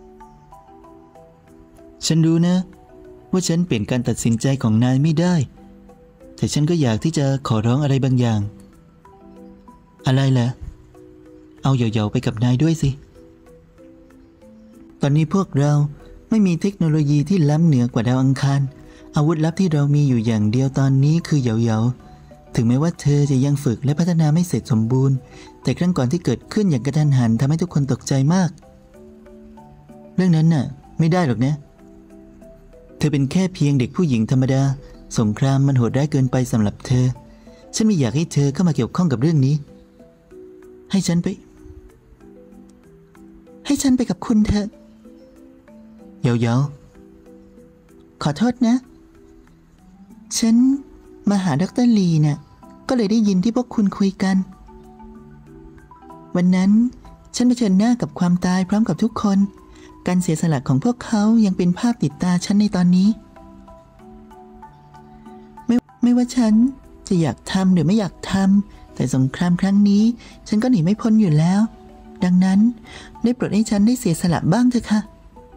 ฉันรู้นะว่าฉันเปลี่ยนการตัดสินใจของนายไม่ได้แต่ฉันก็อยากที่จะขอร้องอะไรบางอย่างอะไรล่ะเอาเหยาๆไปกับนายด้วยสิตอนนี้พวกเราไม่มีเทคโนโลยีที่ล้ำเหนือกว่าดาวอังคารอาวุธลับที่เรามีอยู่อย่างเดียวตอนนี้คือเหยาๆถึงแม้ว่าเธอจะยังฝึกและพัฒนาไม่เสร็จสมบูรณ์แต่ครั้งก่อนที่เกิดขึ้นอย่างกระทันหันทำให้ทุกคนตกใจมากเรื่องนั้นน่ะไม่ได้หรอกนะเธอเป็นแค่เพียงเด็กผู้หญิงธรรมดาสงครามมันโหดร้ายเกินไปสำหรับเธอฉันไม่อยากให้เธอเข้ามาเกี่ยวข้องกับเรื่องนี้ให้ฉันไปกับคุณเถอะเยาวๆขอโทษนะฉันมาหาดร.ลีน่ะก็เลยได้ยินที่พวกคุณคุยกันวันนั้นฉันเผชิญหน้ากับความตายพร้อมกับทุกคนการเสียสละของพวกเขายังเป็นภาพติดตาฉันในตอนนี้ไม่ว่าฉันจะอยากทำหรือไม่อยากทำแต่สงครามครั้งนี้ฉันก็หนีไม่พ้นอยู่แล้วดังนั้นได้โปรดให้ฉันได้เสียสละบ้างเถอะค่ะ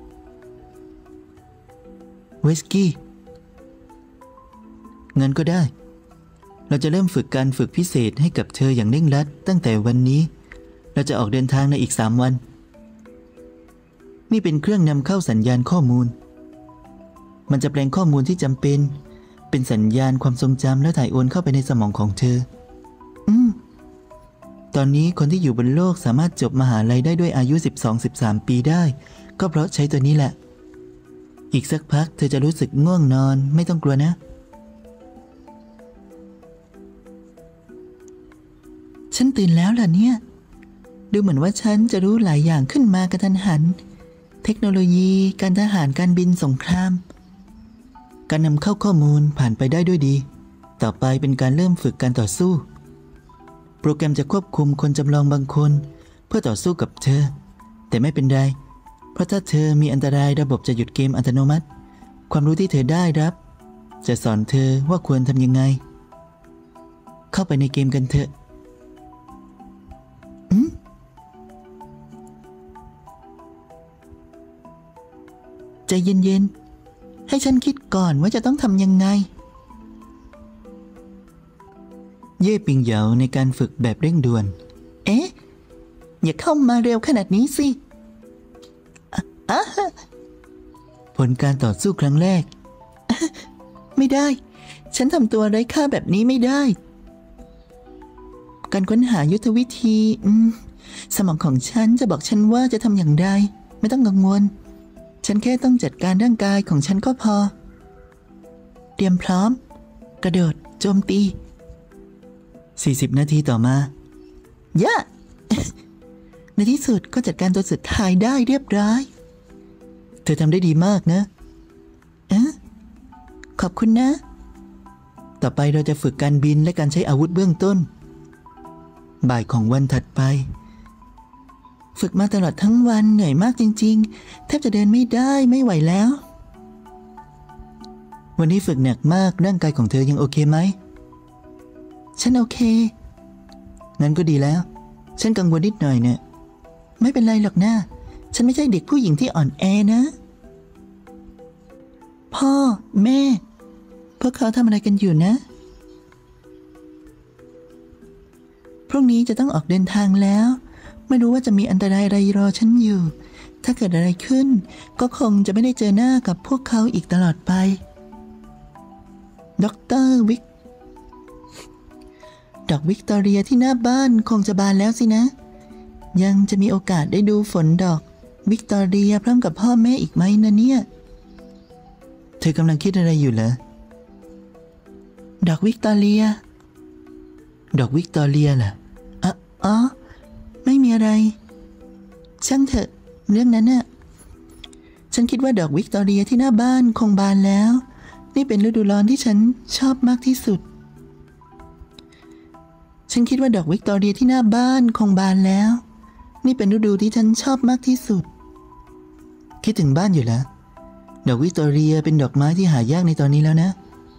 วิสกี้งั้นก็ได้เราจะเริ่มฝึกการฝึกพิเศษให้กับเธออย่างเร่งรัดตั้งแต่วันนี้เราจะออกเดินทางในอีก3 วันนี่เป็นเครื่องนำเข้าสัญญาณข้อมูลมันจะแปลงข้อมูลที่จำเป็นสัญญาณความทรงจำแล้วถ่ายโอนเข้าไปในสมองของเธอตอนนี้คนที่อยู่บนโลกสามารถจบมหาลัยได้ด้วยอายุ 12-13 ปีได้ก็เพราะใช้ตัวนี้แหละอีกสักพักเธอจะรู้สึกง่วงนอนไม่ต้องกลัวนะฉันตื่นแล้วล่ะเนี่ยดูเหมือนว่าฉันจะรู้หลายอย่างขึ้นมากระทันหันเทคโนโลยีการทหารการบินสงครามการนำเข้าข้อมูลผ่านไปได้ด้วยดีต่อไปเป็นการเริ่มฝึกการต่อสู้โปรแกรมจะควบคุมคนจำลองบางคนเพื่อต่อสู้กับเธอแต่ไม่เป็นไรเพราะถ้าเธอมีอันตรายระบบจะหยุดเกมอัตโนมัติความรู้ที่เธอได้รับจะสอนเธอว่าควรทำยังไงเข้าไปในเกมกันเถอะใจเย็นๆให้ฉันคิดก่อนว่าจะต้องทำยังไงเย่ปิงเหยาในการฝึกแบบเร่งด่วนอย่าเข้ามาเร็วขนาดนี้สิผลการต่อสู้ครั้งแรกไม่ได้ฉันทำตัวไร้ค่าแบบนี้ไม่ได้การค้นหายุทธวิธีสมองของฉันจะบอกฉันว่าจะทำอย่างไรไม่ต้องกังวลฉันแค่ต้องจัดการร่างกายของฉันก็พอเตรียมพร้อมกระโดดโจมตี40 นาทีต่อมาในที่สุดก็จัดการตัวสุดท้ายได้เรียบร้อยเธอทำได้ดีมากนะขอบคุณนะต่อไปเราจะฝึกการบินและการใช้อาวุธเบื้องต้นบ่ายของวันถัดไปฝึกมาตลอดทั้งวันเหนื่อยมากจริงๆแทบจะเดินไม่ได้ไม่ไหวแล้ววันนี้ฝึกหนักมากร่างกายของเธอยังโอเคไหมฉันโอเคงั้นก็ดีแล้วฉันกังวลนิดหน่อยเนี่ยไม่เป็นไรหรอกนะฉันไม่ใช่เด็กผู้หญิงที่อ่อนแอนะพ่อแม่พวกเขาทำอะไรกันอยู่นะพรุ่งนี้จะต้องออกเดินทางแล้วไม่รู้ว่าจะมีอันตรายอะไรรอฉันอยู่ถ้าเกิดอะไรขึ้นก็คงจะไม่ได้เจอหน้ากับพวกเขาอีกตลอดไปดร.ดอกวิกตอเรียที่หน้าบ้านคงจะบานแล้วสินะยังจะมีโอกาสได้ดูฝนดอกวิกตอเรียพร้อมกับพ่อแม่อีกไหมนะเนี่ยเธอกำลังคิดอะไรอยู่เหรอดอกวิกตอเรียเหรออ๋อไม่มีอะไรช่างเถอะเรื่องนั้นน่ะฉันคิดว่าดอกวิกตอเรียที่หน้าบ้านคงบานแล้วนี่เป็นฤดูร้อนที่ฉันชอบมากที่สุดฉันคิดว่าดอกวิกตอเรียที่หน้าบ้านคงบานแล้วนี่เป็นฤดูที่ฉันชอบมากที่สุดคิดถึงบ้านอยู่แล้วดอกวิกตอเรียเป็นดอกไม้ที่หายากในตอนนี้แล้วนะ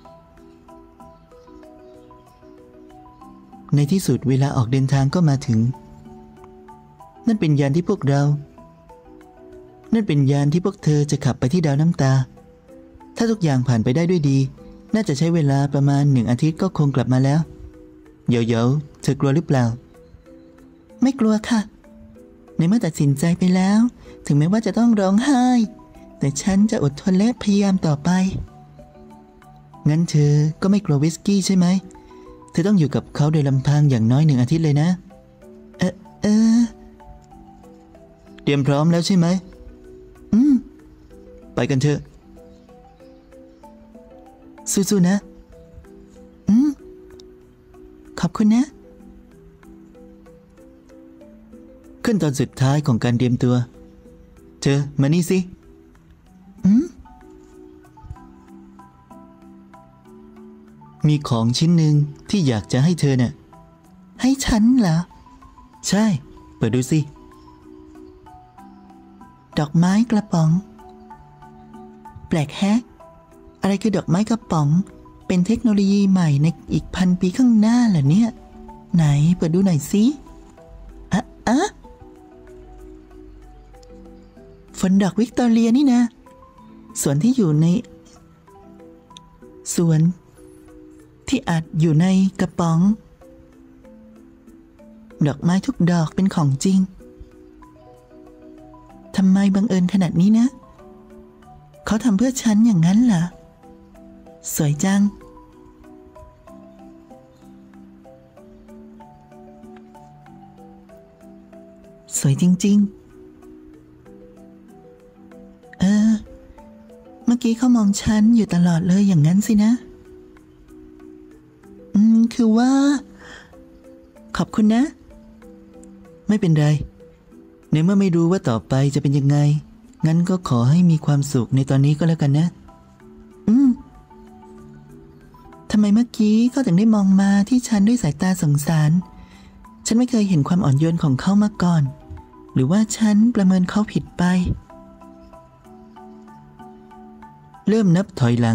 ในที่สุดเวลาออกเดินทางก็มาถึงนั่นเป็นยานที่พวกเธอจะขับไปที่ดาวน้ำตาถ้าทุกอย่างผ่านไปได้ด้วยดีน่าจะใช้เวลาประมาณ1 อาทิตย์ก็คงกลับมาแล้วเดี๋ยวเธอกลัวหรือเปล่าไม่กลัวค่ะในเมื่อตัดสินใจไปแล้วถึงแม้ว่าจะต้องร้องไห้แต่ฉันจะอดทนและพยายามต่อไปงั้นเธอก็ไม่กลัววิสกี้ใช่ไหมเธอต้องอยู่กับเขาโดยลำพังอย่างน้อย1 อาทิตย์เลยนะเตรียมพร้อมแล้วใช่ไหมไปกันเถอะสู้ๆนะอบคุณนะขั้นตอนสุดท้ายของการเตรียมตัวเธอมานี่สิมีของชิ้นหนึ่งที่อยากจะให้เธอเนี่ยให้ฉันเหรอใช่เปิดดูสิดอกไม้กระป๋องแปลกแฮะอะไรคือดอกไม้กระป๋องเป็นเทคโนโลยีใหม่ในอีก1,000 ปีข้างหน้าเหรอเนี่ยไหนเปิดดูหน่อยสิฝนดอกวิกตอเรียนี่นะสวนที่อยู่ในสวนที่อาจอยู่ในกระป๋องดอกไม้ทุกดอกเป็นของจริงทำไมบังเอิญขนาดนี้นะเขาทำเพื่อฉันอย่างนั้นเหรอสวยจังสวยจริงๆเมื่อกี้เขามองฉันอยู่ตลอดเลยอย่างนั้นสินะคือว่าขอบคุณนะไม่เป็นไรในเมื่อไม่รู้ว่าต่อไปจะเป็นยังไงงั้นก็ขอให้มีความสุขในตอนนี้ก็แล้วกันนะทำไมเมื่อกี้เขาถึงได้มองมาที่ฉันด้วยสายตาสงสารฉันไม่เคยเห็นความอ่อนโยนของเขามาก่อนหรือว่าฉันประเมินเขาผิดไปเริ่มนับถอยหลัง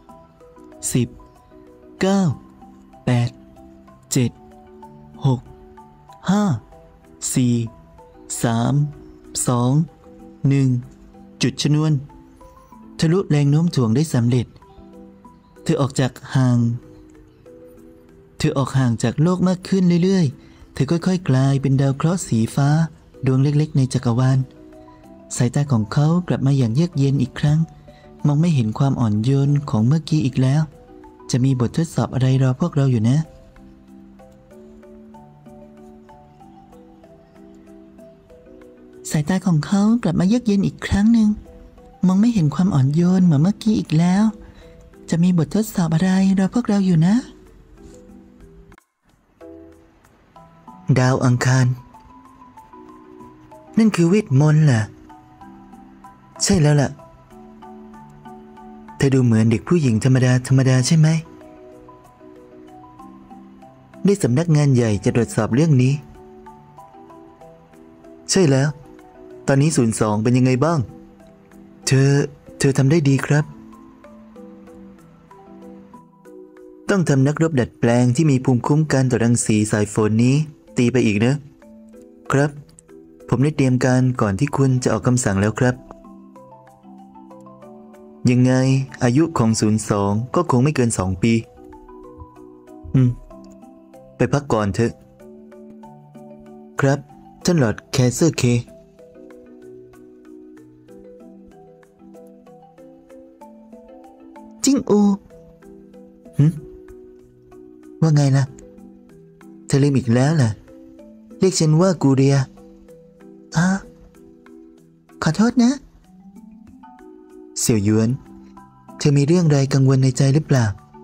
10 9 8 7 6 5 4 3 2 1จุดชนวนทะลุแรงโน้มถ่วงได้สำเร็จเธอออกห่างจากโลกมากขึ้นเรื่อยๆเธอค่อยๆกลายเป็นดาวเคราะห์สีฟ้าดวงเล็กๆในจักรวาลสายตาของเขากลับมาอย่างเยือกเย็นอีกครั้งมองไม่เห็นความอ่อนโยนของเมื่อกี้อีกแล้วจะมีบททดสอบอะไรรอพวกเราอยู่นะสายตาของเขากลับมาเยือกเย็นอีกครั้งหนึ่งมองไม่เห็นความอ่อนโยนเหมือนเมื่อกี้อีกแล้วจะมีบททดสอบอะไรรอพวกเราอยู่นะดาวอังคารนั่นคือเวทมนต์เหรอใช่แล้วล่ะเธอดูเหมือนเด็กผู้หญิงธรรมดาใช่ไหมได้สำนักงานใหญ่จะตรวจสอบเรื่องนี้ใช่แล้วตอนนี้02เป็นยังไงบ้างเธอทำได้ดีครับต้องทำนักรบดัดแปลงที่มีภูมิคุ้มกันต่อรังสีสายฝนนี้ตีไปอีกนะครับผมได้เตรียมการก่อนที่คุณจะออกคำสั่งแล้วครับยังไงอายุของ02ก็คงไม่เกิน2 ปีไปพักก่อนเถอะครับท่านหลอร์ดแคสเซอร์เคจิ้งอูว่าไงล่ะเธอลืมอีกแล้วล่ะเรียกฉันว่ากูเรียขอโทษนะเสี่ยวหยวนเธอมีเรื่องใดกังวลในใจหรือเปล่า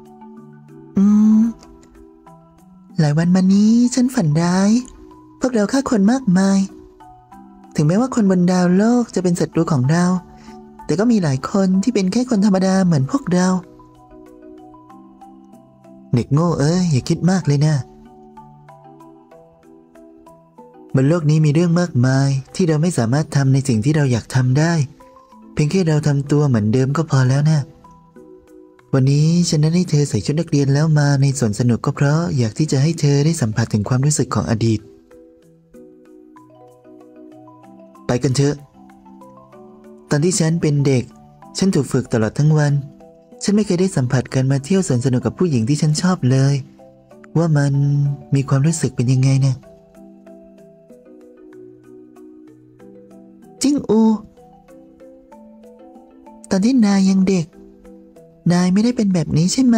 หลายวันมานี้ฉันฝันร้ายพวกเราฆ่าคนมากมายถึงแม้ว่าคนบนดาวโลกจะเป็นศัตรูของเราแต่ก็มีหลายคนที่เป็นแค่คนธรรมดาเหมือนพวกเราเด็กโง่อย่าคิดมากเลยนะบนโลกนี้มีเรื่องมากมายที่เราไม่สามารถทำในสิ่งที่เราอยากทำได้เพียงแค่เราทำตัวเหมือนเดิมก็พอแล้วนะวันนี้ฉันนัดให้เธอใส่ชุดนักเรียนแล้วมาในสวนสนุกก็เพราะอยากที่จะให้เธอได้สัมผัสถึงความรู้สึกของอดีตไปกันเถอะตอนที่ฉันเป็นเด็กฉันถูกฝึกตลอดทั้งวันฉันไม่เคยได้สัมผัสการมาเที่ยวสวนสนุกกับผู้หญิงที่ฉันชอบเลยว่ามันมีความรู้สึกเป็นยังไงนะจิ้งอูตอนที่นายยังเด็กนายไม่ได้เป็นแบบนี้ใช่ไหม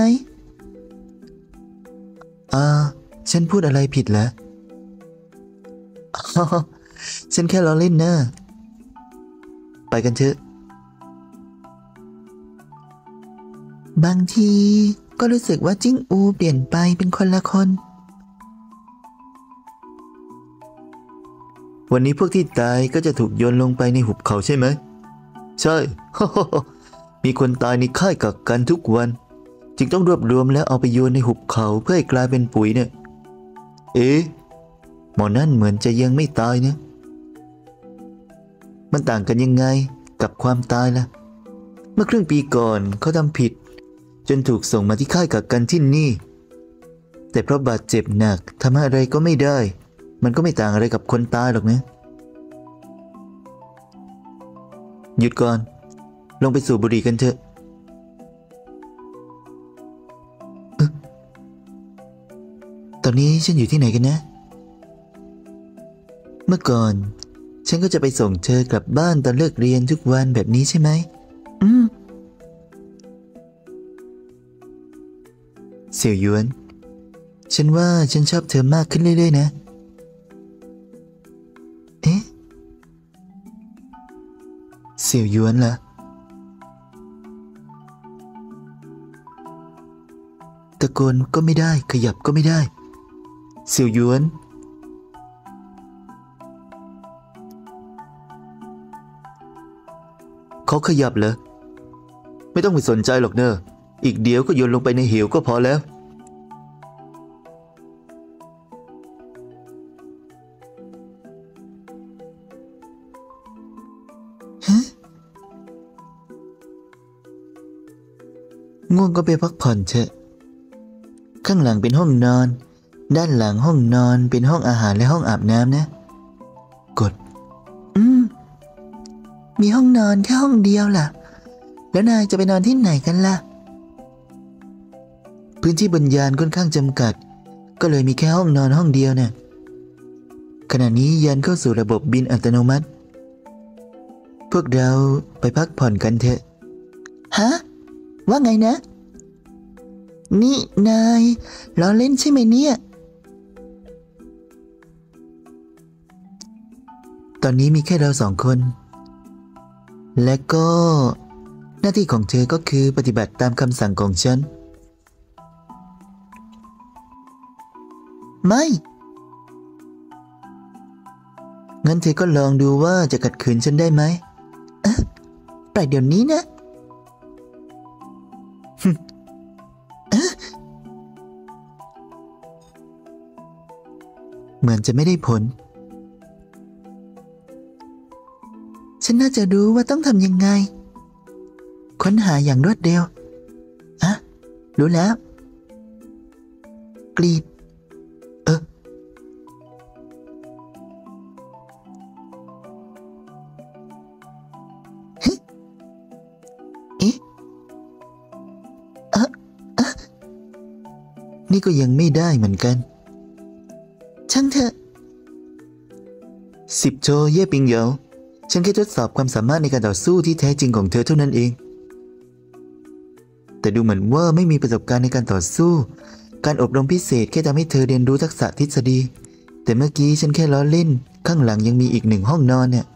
ฉันพูดอะไรผิดเหรอฉันแค่ล้อเล่นนะไปกันเถอะบางทีก็รู้สึกว่าจิ้งอูเปลี่ยนไปเป็นคนละคนวันนี้พวกที่ตายก็จะถูกโยนลงไปในหุบเขาใช่ไหมใช่ มีคนตายในค่ายกักกันทุกวันจึงต้องรวบรวมแล้วเอาไปโยนในหุบเขาเพื่อให้กลายเป็นปุ๋ยเนี่ยเอ๊ะหมอนั่นเหมือนจะยังไม่ตายนะมันต่างกันยังไงกับความตายล่ะเมื่อครึ่งปีก่อนเขาทำผิดจนถูกส่งมาที่ค่ายกักกันที่นี่แต่เพราะบาดเจ็บหนักทำอะไรก็ไม่ได้มันก็ไม่ต่างอะไรกับคนตายหรอกนะหยุดก่อนลงไปสูบบุหรี่กันเถอะตอนนี้ฉันอยู่ที่ไหนกันนะเมื่อก่อนฉันก็จะไปส่งเธอกลับบ้านตอนเลิกเรียนทุกวันแบบนี้ใช่ไหมเสี่ยวหยวนฉันว่าฉันชอบเธอมากขึ้นเรื่อยๆนะเอ๊ะเสี่ยวหยวนเหรอตะโกนก็ไม่ได้ขยับก็ไม่ได้เสี่ยวหยวนเขาขยับเหรอไม่ต้องไปสนใจหรอกเนอะอีกเดี๋ยวก็โยนลงไปในเหวก็พอแล้วง่วงก็ไปพักผ่อนเถอะข้างหลังเป็นห้องนอนด้านหลังห้องนอนเป็นห้องอาหารและห้องอาบน้ำนะกดมีห้องนอนแค่ห้องเดียวล่ะแล้วนายจะไปนอนที่ไหนกันล่ะพื้นที่บนยานค่อนข้างจำกัดก็เลยมีแค่ห้องนอนห้องเดียวน่ะขณะนี้ยานเข้าสู่ระบบบินอัตโนมัติพวกเราไปพักผ่อนกันเถอะฮะว่าไงนะนี่นายล้อเล่นใช่ไหมเนี่ยตอนนี้มีแค่เรา2 คนและก็หน้าที่ของเธอก็คือปฏิบัติตามคำสั่งของฉันไม่งั้นเธอก็ลองดูว่าจะขัดขืนฉันได้ไหมปล่อยเดี๋ยวนี้นะเหมือนจะไม่ได้ผลฉันน่าจะรู้ว่าต้องทำยังไงค้นหาอย่างรวดเร็วรู้แล้วกรีดนี่ก็ยังไม่ได้เหมือนกันช่างเถอะ10 โชเย่ปิงเหยาฉันแค่ทดสอบความสามารถในการต่อสู้ที่แท้จริงของเธอเท่านั้นเองแต่ดูเหมือนว่าไม่มีประสบการณ์ในการต่อสู้การอบรมพิเศษแค่ทำให้เธอเรียนรู้ทักษะทฤษฎีแต่เมื่อกี้ฉันแค่ล้อเล่นข้างหลังยังมีอีก1 ห้องนอนเนี่ย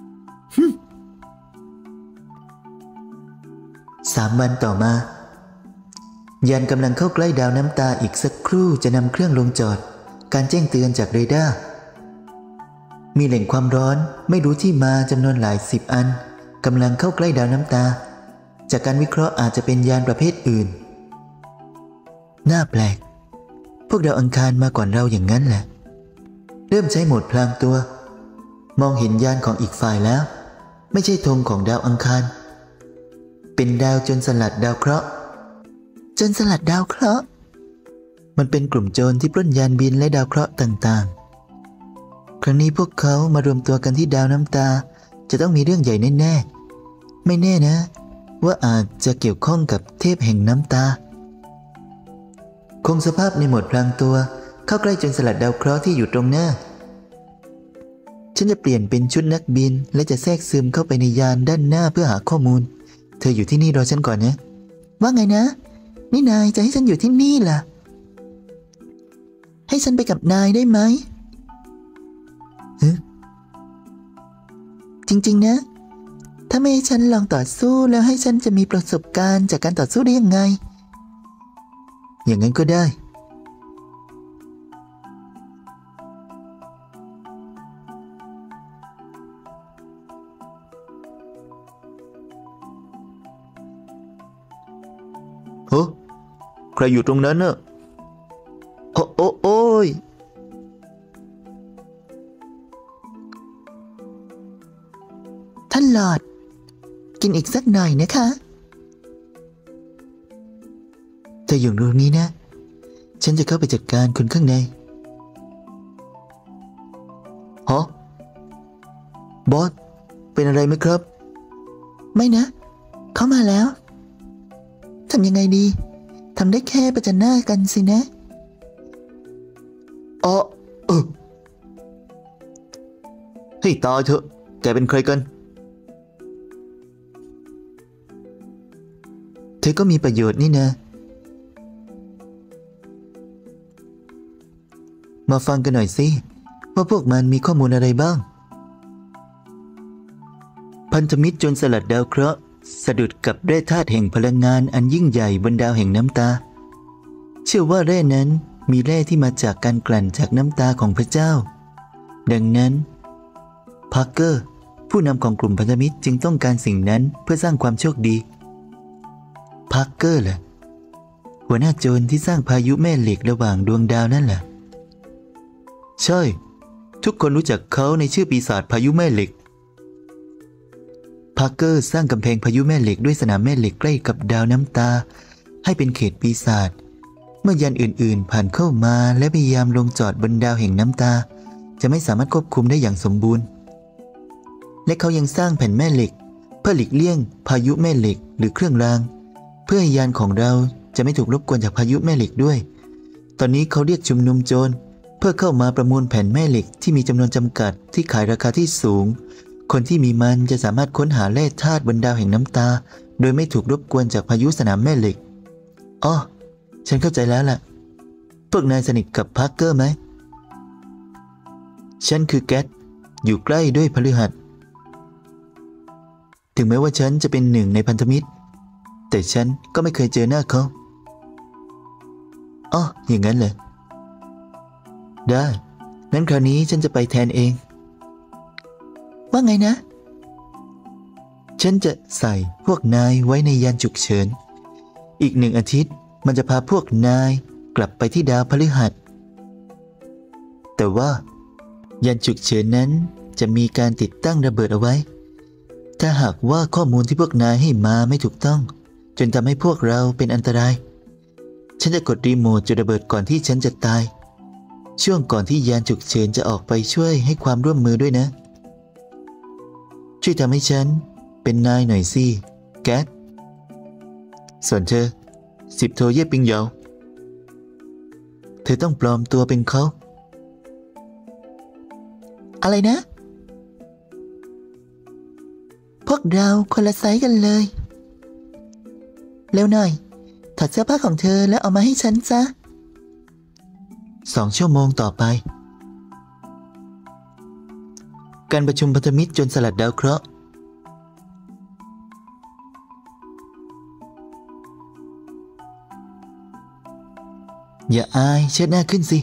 3 วันต่อมายานกำลังเข้าใกล้ดาวน้ำตาอีกสักครู่จะนำเครื่องลงจอดการแจ้งเตือนจากเรดาร์มีแหล่งความร้อนไม่รู้ที่มาจำนวนหลาย10 อันกำลังเข้าใกล้ดาวน้ำตาจากการวิเคราะห์อาจจะเป็นยานประเภทอื่นน่าแปลกพวกดาวอังคารมาก่อนเราอย่างนั้นแหละเริ่มใช้โหมดพลางตัวมองเห็นยานของอีกฝ่ายแล้วไม่ใช่ธงของดาวอังคารเป็นดาวโจรสลัดดาวเคราะห์โจรสลัดดาวเคราะห์มันเป็นกลุ่มโจรที่ปล้นยานบินและดาวเคราะห์ต่างๆครั้งนี้พวกเขามารวมตัวกันที่ดาวน้ำตาจะต้องมีเรื่องใหญ่แน่ๆไม่แน่นะว่าอาจจะเกี่ยวข้องกับเทพแห่งน้ำตาคงสภาพในโหมดพลางตัวเข้าใกล้โจรสลัดดาวเคราะห์ที่อยู่ตรงหน้าฉันจะเปลี่ยนเป็นชุดนักบินและจะแทรกซึมเข้าไปในยานด้านหน้าเพื่อหาข้อมูลเธออยู่ที่นี่รอฉันก่อนนะว่าไงนะนี่นายจะให้ฉันอยู่ที่นี่ล่ะให้ฉันไปกับนายได้ไหมจริงๆนะถ้าไม่ให้ฉันลองต่อสู้แล้วให้ฉันจะมีประสบการณ์จากการต่อสู้ได้ยังไงอย่างนั้นก็ได้ใครอยู่ตรงนั้นน่ะโอ้ยท่านหลอดกินอีกสักหน่อยนะคะแต่อยู่ตรงนี้นะฉันจะเข้าไปจัดการคนข้างในฮะบอสเป็นอะไรไหมครับไม่นะเข้ามาแล้วทำยังไงดีทำได้แค่ประจันหน้ากันสินะให้ตายเถอะแกเป็นใครกันเธอก็มีประโยชน์นี่นะมาฟังกันหน่อยสิว่าพวกมันมีข้อมูลอะไรบ้างพันธมิตรจนสลัดดาวเคราะห์สะดุดกับแร่ธาตุแห่งพลังงานอันยิ่งใหญ่บนดาวแห่งน้ำตาเชื่อว่าแร่นั้นมีแร่ที่มาจากการกลั่นจากน้ำตาของพระเจ้าดังนั้นพาร์เกอร์ผู้นำของกลุ่มพันธมิตรจึงต้องการสิ่งนั้นเพื่อสร้างความโชคดีพาร์เกอร์ล่ะหัวหน้าโจรที่สร้างพายุแม่เหล็กระหว่างดวงดาวนั่นแหละใช่ทุกคนรู้จักเขาในชื่อปีศาจพายุแม่เหล็กพาร์เกอร์สร้างกำแพงพายุแม่เหล็กด้วยสนามแม่เหล็กใกล้กับดาวน้ำตาให้เป็นเขตปีศาจเมื่อยานอื่นๆผ่านเข้ามาและพยายามลงจอดบนดาวแห่งน้ำตาจะไม่สามารถควบคุมได้อย่างสมบูรณ์และเขายังสร้างแผ่นแม่เหล็กเพื่อหลีกเลี่ยงพายุแม่เหล็กหรือเครื่องรางเพื่อให้ยานของเราจะไม่ถูกรบกวนจากพายุแม่เหล็กด้วยตอนนี้เขาเรียกชุมนุมโจรเพื่อเข้ามาประมูลแผ่นแม่เหล็กที่มีจำนวนจำกัดที่ขายราคาที่สูงคนที่มีมันจะสามารถค้นหาแร่ธาตุบนดาวแห่งน้ำตาโดยไม่ถูกรบกวนจากพายุสนามแม่เหล็กอ๋อฉันเข้าใจแล้วล่ะพวกนายสนิทกับพาร์เกอร์ไหมฉันคือแกตอยู่ใกล้ด้วยพฤหัสถึงแม้ว่าฉันจะเป็นหนึ่งในพันธมิตรแต่ฉันก็ไม่เคยเจอหน้าเขาอ๋ออย่างนั้นเลยได้งั้นคราวนี้ฉันจะไปแทนเองว่าไงนะฉันจะใส่พวกนายไว้ในยานฉุกเฉินอีก1 อาทิตย์มันจะพาพวกนายกลับไปที่ดาวพฤหัสแต่ว่ายานฉุกเฉินนั้นจะมีการติดตั้งระเบิดเอาไว้ถ้าหากว่าข้อมูลที่พวกนายให้มาไม่ถูกต้องจนทำให้พวกเราเป็นอันตรายฉันจะกดรีโมทจุดระเบิดก่อนที่ฉันจะตายช่วงก่อนที่ยานฉุกเฉินจะออกไปช่วยให้ความร่วมมือด้วยนะช่วยทำให้ฉันเป็นนายหน่อยสิแกตส่วนเธอ10 โทเย่ปิงเหยาเธอต้องปลอมตัวเป็นเขาอะไรนะพวกเราคนละไซส์กันเลยเร็วหน่อยถอดเสื้อผ้าของเธอแล้วเอามาให้ฉันซะ 2 ชั่วโมงต่อไปการประชุมพันธมิตรจนสลัดดาวเคราะห์อย่าอายเชิดหน้าขึ้นสิ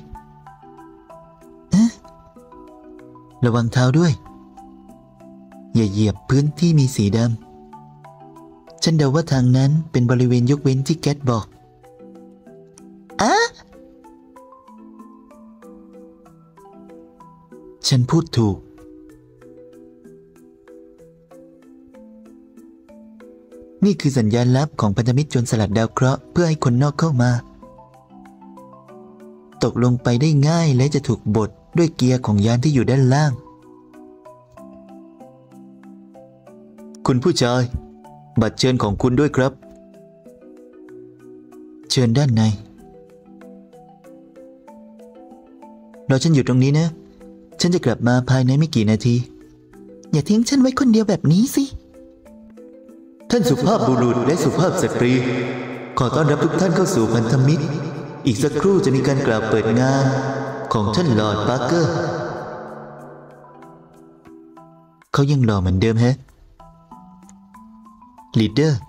ระวังเท้าด้วยอย่าเหยียบพื้นที่มีสีดำฉันเดาว่าทางนั้นเป็นบริเวณยกเว้นที่แกตบอกฉันพูดถูกนี่คือสัญญาณลับของพันธมิตรจนสลัดดาวเคราะห์เพื่อให้คนนอกเข้ามาตกลงไปได้ง่ายและจะถูกบดด้วยเกียร์ของยานที่อยู่ด้านล่างคุณผู้ชายบัตรเชิญของคุณด้วยครับเชิญด้านในรอฉันอยู่ตรงนี้นะฉันจะกลับมาภายในไม่กี่นาทีอย่าทิ้งฉันไว้คนเดียวแบบนี้สิท่านสุภาพบุรุษและสุภาพสตรีขอต้อนรับทุกท่านเข้าสู่พันธมิตรอีกสักครู่จะมีการกล่าวเปิดงานของท่านลอร์ดปาร์เกอร์เขายังหล่อเหมือนเดิมฮะลีดเดอร์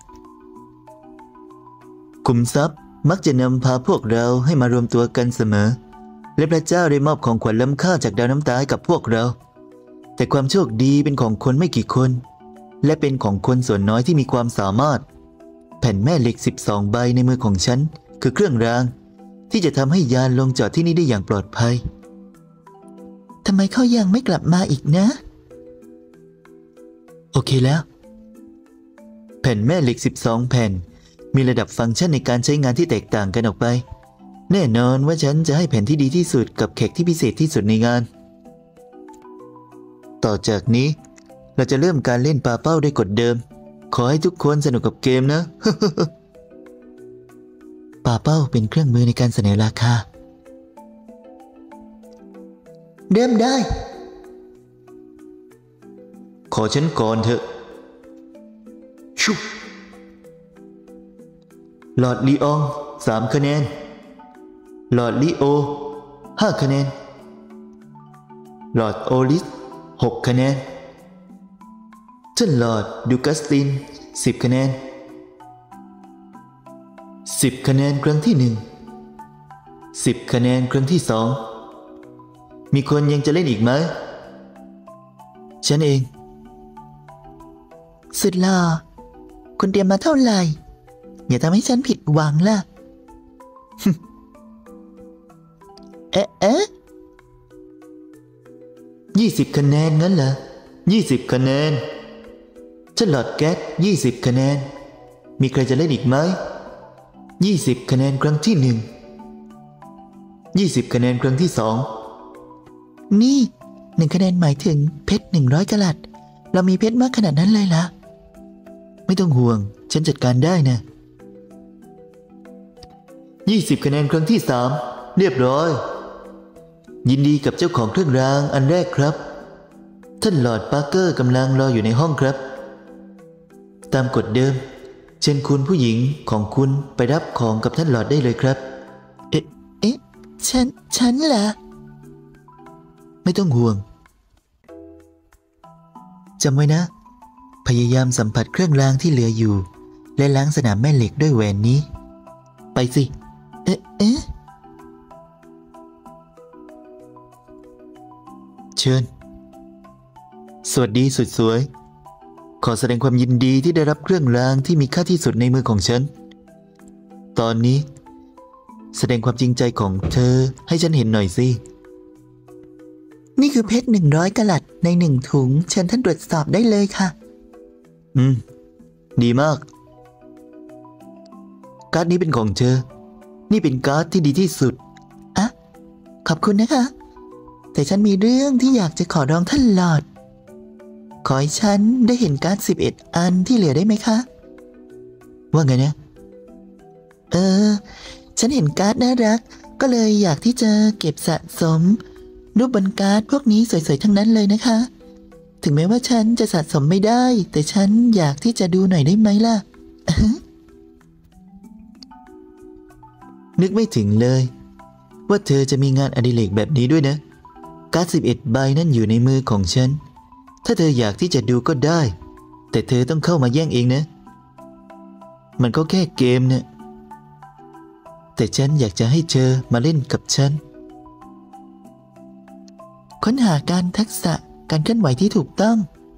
ขุมทรัพย์มักจะนำพาพวกเราให้มารวมตัวกันเสมอและพระเจ้าได้มอบของขวัญล้ำค่าจากดาวน้ำตาให้กับพวกเราแต่ความโชคดีเป็นของคนไม่กี่คนและเป็นของคนส่วนน้อยที่มีความสามารถแผ่นแม่เหล็ก12 ใบในมือของฉันคือเครื่องรางที่จะทำให้ยานลงจอดที่นี่ได้อย่างปลอดภัยทำไมเขายังไม่กลับมาอีกนะโอเคแล้วแผ่นแม่เหล็ก12แผ่นมีระดับฟังก์ชันในการใช้งานที่แตกต่างกันออกไปแน่นอนว่าฉันจะให้แผ่นที่ดีที่สุดกับแขกที่พิเศษที่สุดในงานต่อจากนี้เราจะเริ่มการเล่นปาเป้าด้วยกฎเดิมขอให้ทุกคนสนุกกับเกมนะ ปาเป้าเป็นเครื่องมือในการเสนอราคาเริ่มได้ขอฉันก่อนเถอะชุบหลอดลีออง3 คะแนนหลอดลีโอ5 คะแนนหลอดโอลิส6 คะแนนท่านหลอดดูกัสติน10 คะแนน10 คะแนนครั้งที่1 10 คะแนนครั้งที่2มีคนยังจะเล่นอีกไหมฉันเองสุดหล่อคุณเตรียมมาเท่าไหร่อย่าทำให้ฉันผิดหวังล่ะ 20 คะแนนงั้นเหรอ20 คะแนนฉันหลอดแก๊ส20 คะแนนมีใครจะเล่นอีกไหม20 คะแนนครั้งที่1 20 คะแนนครั้งที่2 นี่1 คะแนนหมายถึงเพชร100 กะรัตเรามีเพชรมากขนาดนั้นเลยล่ะไม่ต้องห่วงฉันจัดการได้นะ20 คะแนนครั้งที่3เรียบร้อยยินดีกับเจ้าของเครื่องรางอันแรกครับท่านลอร์ดปาร์เกอร์กำลังรออยู่ในห้องครับตามกฎเดิมเชิญคุณผู้หญิงของคุณไปรับของกับท่านลอร์ดได้เลยครับฉันเหรอไม่ต้องห่วงจำไว้นะพยายามสัมผัสเครื่องรางที่เหลืออยู่และล้างสนามแม่เหล็กด้วยแหวนนี้ไปสิเชิญสวัสดีสุดสวยขอแสดงความยินดีที่ได้รับเครื่องรางที่มีค่าที่สุดในมือของฉันตอนนี้แสดงความจริงใจของเธอให้ฉันเห็นหน่อยสินี่คือเพชร100 กะรัตใน1 ถุงเชิญท่านตรวจสอบได้เลยค่ะดีมากการ์ดนี้เป็นของเธอนี่เป็นการ์ดที่ดีที่สุดขอบคุณนะคะแต่ฉันมีเรื่องที่อยากจะขอร้องท่านหลอดขอให้ฉันได้เห็นการ์ด11 อันที่เหลือได้ไหมคะว่าไงนะฉันเห็นการ์ดน่ารักก็เลยอยากที่จะเก็บสะสมรูปบนการ์ดพวกนี้สวยๆทั้งนั้นเลยนะคะถึงแม้ว่าฉันจะสะสมไม่ได้แต่ฉันอยากที่จะดูหน่อยได้ไหมล่ะนึกไม่ถึงเลยว่าเธอจะมีงานอดิเรกแบบนี้ด้วยนะการ์ด11 ใบนั่นอยู่ในมือของฉันถ้าเธออยากที่จะดูก็ได้แต่เธอต้องเข้ามาแย่งเองนะมันก็แค่เกมนะแต่ฉันอยากจะให้เธอมาเล่นกับฉันค้นหาการทักษะการเคลื่อนไหวที่ถูกต้อง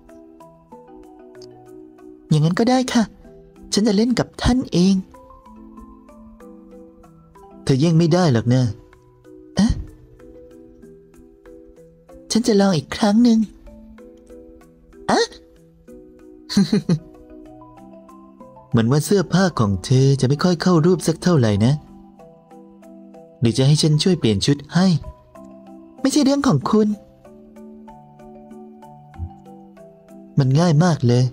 อย่างนั้นก็ได้ค่ะฉันจะเล่นกับท่านเองเธอแย่งไม่ได้หรอกนะฉันจะลองอีกครั้งหนึ่งเหมือนว่าเสื้อผ้าของเธอจะไม่ค่อยเข้ารูปสักเท่าไหร่นะหรือจะให้ฉันช่วยเปลี่ยนชุดให้ไม่ใช่เรื่องของคุณมันง่ายมากเลย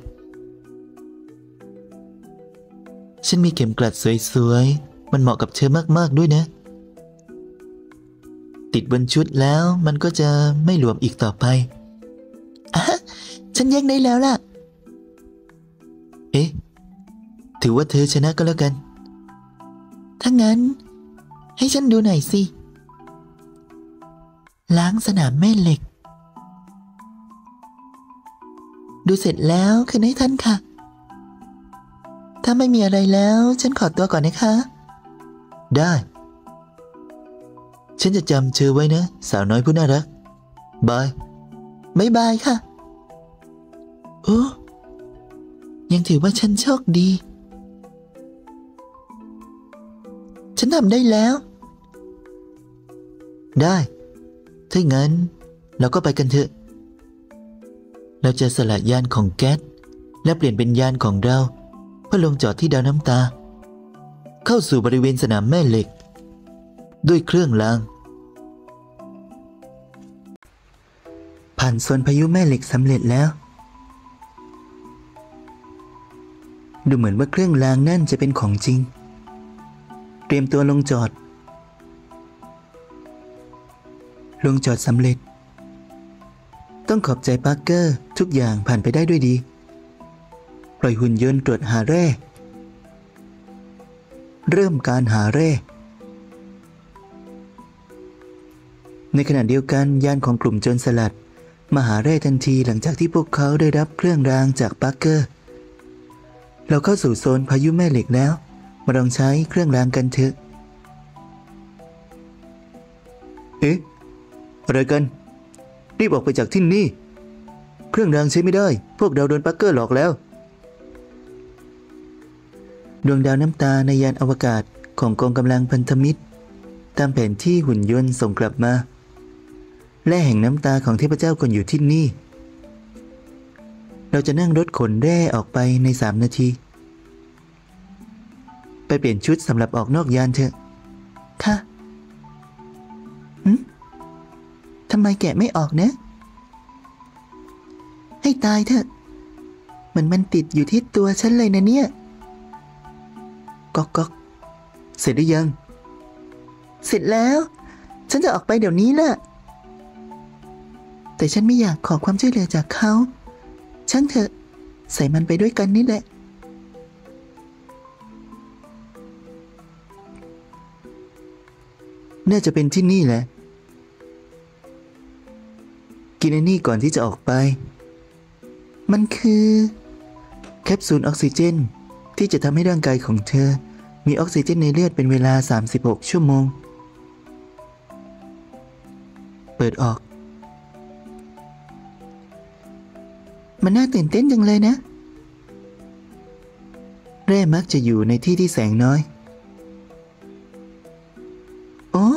ฉันมีเข็มกลัดสวยๆมันเหมาะกับเธอมากๆด้วยนะติดบนชุดแล้วมันก็จะไม่หลวมอีกต่อไปฉันแยกได้แล้วล่ะถือว่าเธอชนะก็แล้วกันถ้างั้นให้ฉันดูหน่อยสิล้างสนามแม่เหล็กดูเสร็จแล้วคืนให้ท่านค่ะถ้าไม่มีอะไรแล้วฉันขอตัวก่อนนะคะได้ฉันจะจำเธอไว้นะสาวน้อยผู้น่ารักบายบ๊ายบายค่ะโอ้ยังถือว่าฉันโชคดีฉันทำได้แล้วได้ถ้างั้นเราก็ไปกันเถอะเราจะสละยานของแก๊สและเปลี่ยนเป็นยานของเราเพื่อลงจอดที่ดาวน้ำตาเข้าสู่บริเวณสนามแม่เหล็กด้วยเครื่องรางผ่านโซนพายุแม่เหล็กสำเร็จแล้วดูเหมือนว่าเครื่องรางนั่นจะเป็นของจริงเตรียมตัวลงจอดสำเร็จต้องขอบใจปาร์เกอร์ทุกอย่างผ่านไปได้ด้วยดีปล่อยหุ่นยนต์ตรวจหาแร่เริ่มการหาแร่ในขณะเดียวกันยานของกลุ่มโจรสลัดมาหาแร่ทันทีหลังจากที่พวกเขาได้รับเครื่องรางจากปาร์เกอร์เราเข้าสู่โซนพายุแม่เหล็กแล้วมาลองใช้เครื่องรางกันเถอะเอ๊ะอะไรกันรีบออกไปจากที่นี่เครื่องรางใช้ไม่ได้พวกเราโดนปาร์เกอร์หลอกแล้วดวงดาวน้ำตาในยานอวกาศของกองกำลังพันธมิตรตามแผนที่หุ่นยนต์ส่งกลับมาแร่แห่งน้ำตาของเทพเจ้าควรอยู่ที่นี่เราจะนั่งรถขนแร่ออกไปใน3 นาทีไปเปลี่ยนชุดสำหรับออกนอกยานเถอะค่ะทำไมแกะไม่ออกนะให้ตายเถอะมันติดอยู่ที่ตัวฉันเลยนะเนี่ยก๊อกเสร็จหรือยังเสร็จแล้วฉันจะออกไปเดี๋ยวนี้แหละแต่ฉันไม่อยากขอความช่วยเหลือจากเขาช่างเถอะใส่มันไปด้วยกันนี่แหละน่าจะเป็นที่นี่แหละกินไอ้นี่ก่อนที่จะออกไปมันคือแคปซูลออกซิเจนที่จะทำให้ร่างกายของเธอมีออกซิเจนในเลือดเป็นเวลา36 ชั่วโมงเปิดออกมันน่าตื่นเต้นจังเลยนะแร่มักจะอยู่ในที่ที่แสงน้อยโอ้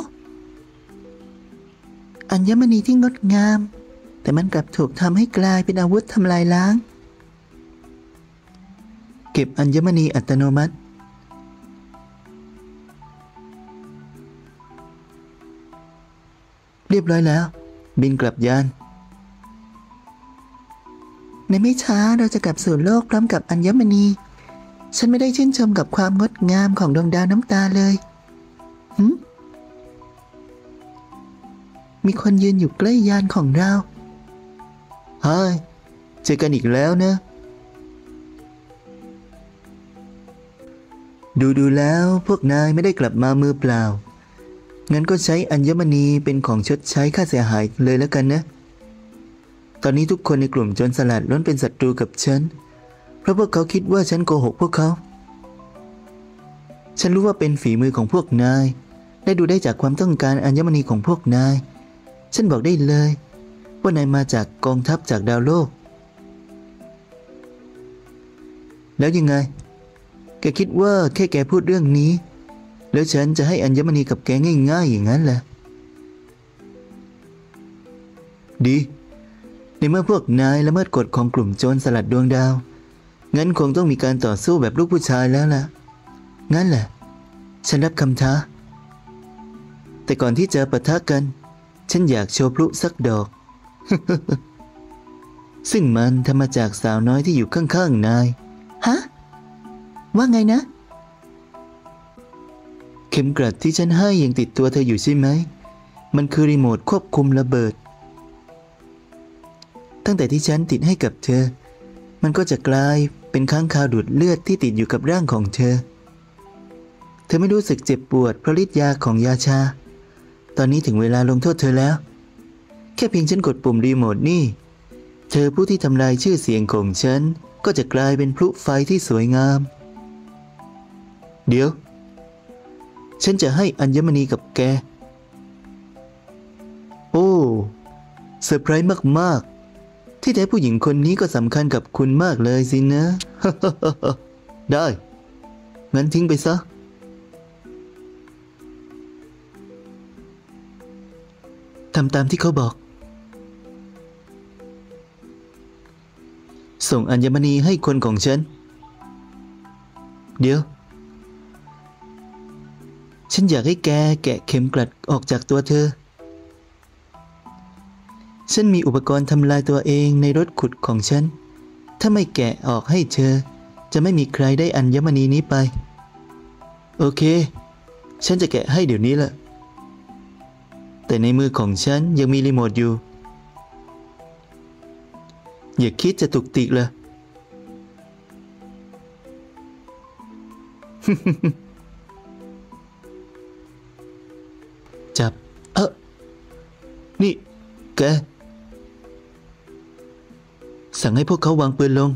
อัญมณีที่งดงามแต่มันกลับถูกทำให้กลายเป็นอาวุธทำลายล้างเก็บอัญมณีอัตโนมัติเรียบร้อยแล้วบินกลับยานในไม่ช้าเราจะกลับสู่โลกพร้อมกับอัญมณีฉันไม่ได้ชื่นชมกับความงดงามของดวงดาวน้ำตาเลยมีคนยืนอยู่ใกล้ยานของเราเฮ้ยเจอกันอีกแล้วนะดูแล้วพวกนายไม่ได้กลับมามือเปล่างั้นก็ใช้อัญมณีเป็นของชดใช้ค่าเสียหายเลยแล้วกันนะตอนนี้ทุกคนในกลุ่มโจรสลัดล้วนเป็นศัตรูกับฉันเพราะพวกเขาคิดว่าฉันโกหกพวกเขาฉันรู้ว่าเป็นฝีมือของพวกนายและดูได้จากความต้องการอัญมณีของพวกนายฉันบอกได้เลยว่านายมาจากกองทัพจากดาวโลกแล้วยังไงแกคิดว่าแค่แกพูดเรื่องนี้แล้วฉันจะให้อัญมณีกับแกง่ายๆอย่างนั้นแหละดีในเมื่อพวกนายละเมิดกฎของกลุ่มโจรสลัดดวงดาวงั้นคงต้องมีการต่อสู้แบบลูกผู้ชายแล้วล่ะงั้นแหละฉันรับคำท้าแต่ก่อนที่จะปะทะกันฉันอยากโชว์พลุสักดอก ซึ่งมันทำมาจากสาวน้อยที่อยู่ข้างๆนายฮะว่าไงนะเข็มกลัดที่ฉันให้ยังติดตัวเธออยู่ใช่ไหมมันคือรีโมทควบคุมระเบิดตั้งแต่ที่ฉันติดให้กับเธอมันก็จะกลายเป็นค้างคาวดูดเลือดที่ติดอยู่กับร่างของเธอไม่รู้สึกเจ็บปวดเพราะฤทธิ์ยาของยาชาตอนนี้ถึงเวลาลงโทษเธอแล้วแค่เพียงฉันกดปุ่มรีโมทนี่เธอผู้ที่ทำลายชื่อเสียงของฉันก็จะกลายเป็นพลุไฟที่สวยงามเดี๋ยวฉันจะให้อัญมณีกับแกโอ้เซอร์ไพรส์มากๆที่แท้ผู้หญิงคนนี้ก็สำคัญกับคุณมากเลยสินะ ได้งั้นทิ้งไปซะทำตามที่เขาบอกส่งอัญมณีให้คนของฉันเดี๋ยวฉันอยากให้แกแกะเข็มกลัดออกจากตัวเธอฉันมีอุปกรณ์ทำลายตัวเองในรถขุดของฉันถ้าไม่แกะออกให้เธอจะไม่มีใครได้อัญมณีนี้ไปโอเคฉันจะแกะให้เดี๋ยวนี้แหละแต่ในมือของฉันยังมีรีโมทอยู่อย่าคิดจะตุกติกเลย จับนี่แกสั่งให้พวกเขาวางปืนลง